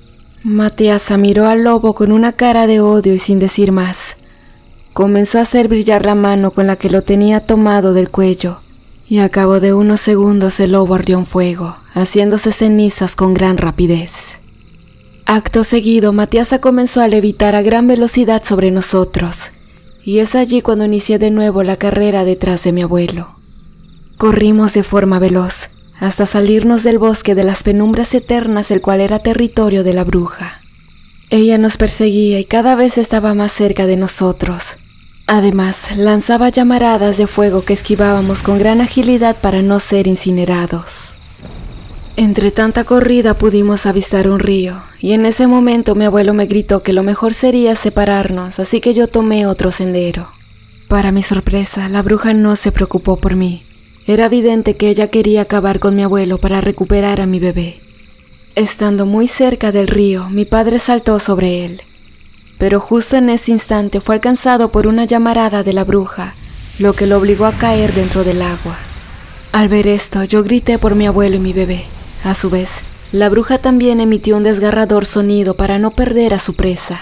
Matiasa miró al lobo con una cara de odio y sin decir más. Comenzó a hacer brillar la mano con la que lo tenía tomado del cuello, y a cabo de unos segundos el lobo ardió en fuego, haciéndose cenizas con gran rapidez. Acto seguido, Matiasa comenzó a levitar a gran velocidad sobre nosotros, y es allí cuando inicié de nuevo la carrera detrás de mi abuelo. Corrimos de forma veloz, hasta salirnos del bosque de las penumbras eternas, el cual era territorio de la bruja. Ella nos perseguía y cada vez estaba más cerca de nosotros. Además, lanzaba llamaradas de fuego que esquivábamos con gran agilidad para no ser incinerados. Entre tanta corrida pudimos avistar un río, y en ese momento mi abuelo me gritó que lo mejor sería separarnos, así que yo tomé otro sendero. Para mi sorpresa, la bruja no se preocupó por mí. Era evidente que ella quería acabar con mi abuelo para recuperar a mi bebé. Estando muy cerca del río, mi padre saltó sobre él. Pero justo en ese instante fue alcanzado por una llamarada de la bruja, lo que lo obligó a caer dentro del agua. Al ver esto, yo grité por mi abuelo y mi bebé. A su vez, la bruja también emitió un desgarrador sonido para no perder a su presa.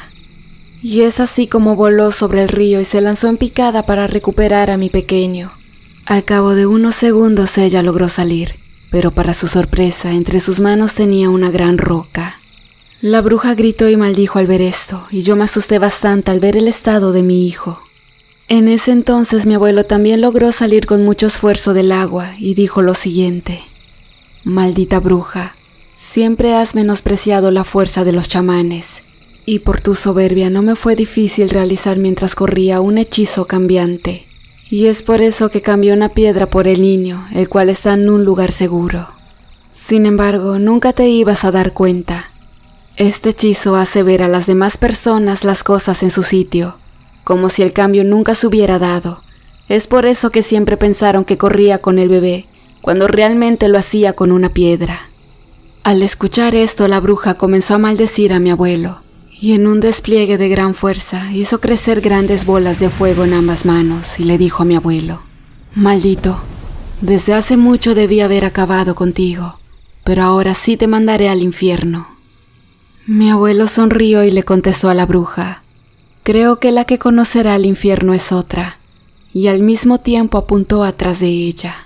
Y es así como voló sobre el río y se lanzó en picada para recuperar a mi pequeño. Al cabo de unos segundos ella logró salir, pero para su sorpresa, entre sus manos tenía una gran roca. La bruja gritó y maldijo al ver esto, y yo me asusté bastante al ver el estado de mi hijo. En ese entonces mi abuelo también logró salir con mucho esfuerzo del agua y dijo lo siguiente: Maldita bruja, siempre has menospreciado la fuerza de los chamanes, y por tu soberbia no me fue difícil realizar mientras corría un hechizo cambiante, y es por eso que cambié una piedra por el niño, el cual está en un lugar seguro. Sin embargo, nunca te ibas a dar cuenta. Este hechizo hace ver a las demás personas las cosas en su sitio, como si el cambio nunca se hubiera dado. Es por eso que siempre pensaron que corría con el bebé, cuando realmente lo hacía con una piedra. Al escuchar esto, la bruja comenzó a maldecir a mi abuelo, y en un despliegue de gran fuerza hizo crecer grandes bolas de fuego en ambas manos y le dijo a mi abuelo: Maldito, desde hace mucho debí haber acabado contigo, pero ahora sí te mandaré al infierno. Mi abuelo sonrió y le contestó a la bruja: Creo que la que conocerá el infierno es otra, y al mismo tiempo apuntó atrás de ella.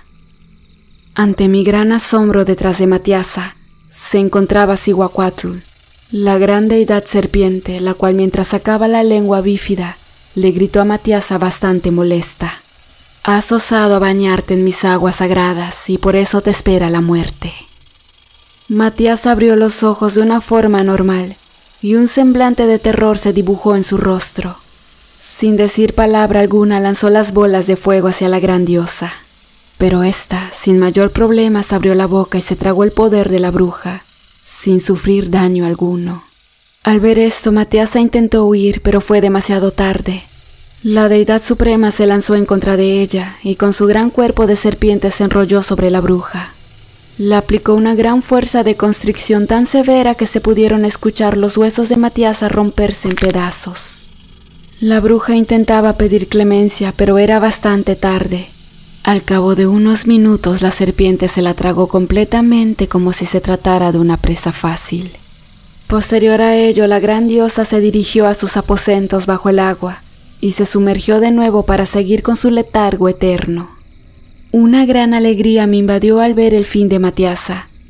Ante mi gran asombro, detrás de Matiasa se encontraba Cihuacóatl, la gran deidad serpiente, la cual mientras sacaba la lengua bífida, le gritó a Matiasa bastante molesta: Has osado a bañarte en mis aguas sagradas y por eso te espera la muerte. Matiasa abrió los ojos de una forma anormal y un semblante de terror se dibujó en su rostro. Sin decir palabra alguna lanzó las bolas de fuego hacia la gran diosa. Pero ésta, sin mayor problema, se abrió la boca y se tragó el poder de la bruja, sin sufrir daño alguno. Al ver esto, Matiasa intentó huir, pero fue demasiado tarde. La deidad suprema se lanzó en contra de ella, y con su gran cuerpo de serpiente se enrolló sobre la bruja. Le aplicó una gran fuerza de constricción tan severa que se pudieron escuchar los huesos de Matiasa romperse en pedazos. La bruja intentaba pedir clemencia, pero era bastante tarde. Al cabo de unos minutos la serpiente se la tragó completamente como si se tratara de una presa fácil. Posterior a ello, la gran diosa se dirigió a sus aposentos bajo el agua y se sumergió de nuevo para seguir con su letargo eterno. Una gran alegría me invadió al ver el fin de Matiasa,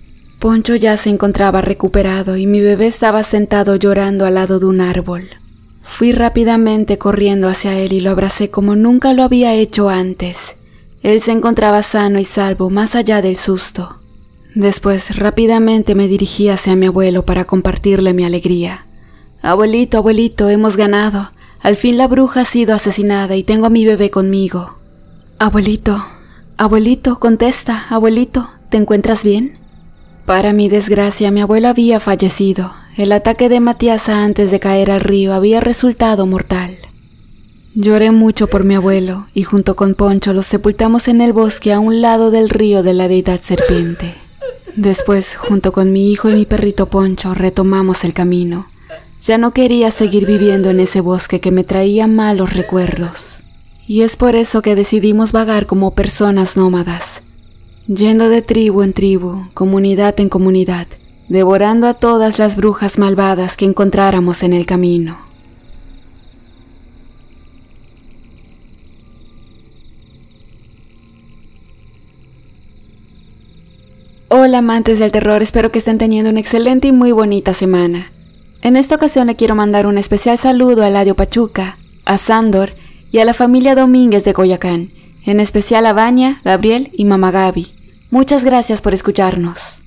Poncho ya se encontraba recuperado y mi bebé estaba sentado llorando al lado de un árbol. Fui rápidamente corriendo hacia él y lo abracé como nunca lo había hecho antes. Él se encontraba sano y salvo más allá del susto. Después rápidamente me dirigí hacia mi abuelo para compartirle mi alegría. Abuelito, abuelito, hemos ganado. Al fin la bruja ha sido asesinada y tengo a mi bebé conmigo. Abuelito, abuelito, contesta, abuelito, ¿te encuentras bien? Para mi desgracia, mi abuelo había fallecido. El ataque de Matiasa antes de caer al río había resultado mortal. Lloré mucho por mi abuelo y junto con Poncho los sepultamos en el bosque a un lado del río de la deidad serpiente. Después, junto con mi hijo y mi perrito Poncho, retomamos el camino. Ya no quería seguir viviendo en ese bosque que me traía malos recuerdos. Y es por eso que decidimos vagar como personas nómadas, yendo de tribu en tribu, comunidad en comunidad, devorando a todas las brujas malvadas que encontráramos en el camino. Hola amantes del terror, espero que estén teniendo una excelente y muy bonita semana. En esta ocasión le quiero mandar un especial saludo a Eladio Pachuca, a Sándor y a la familia Domínguez de Coyoacán, en especial a Vania, Gabriel y Mamá Gaby. Muchas gracias por escucharnos.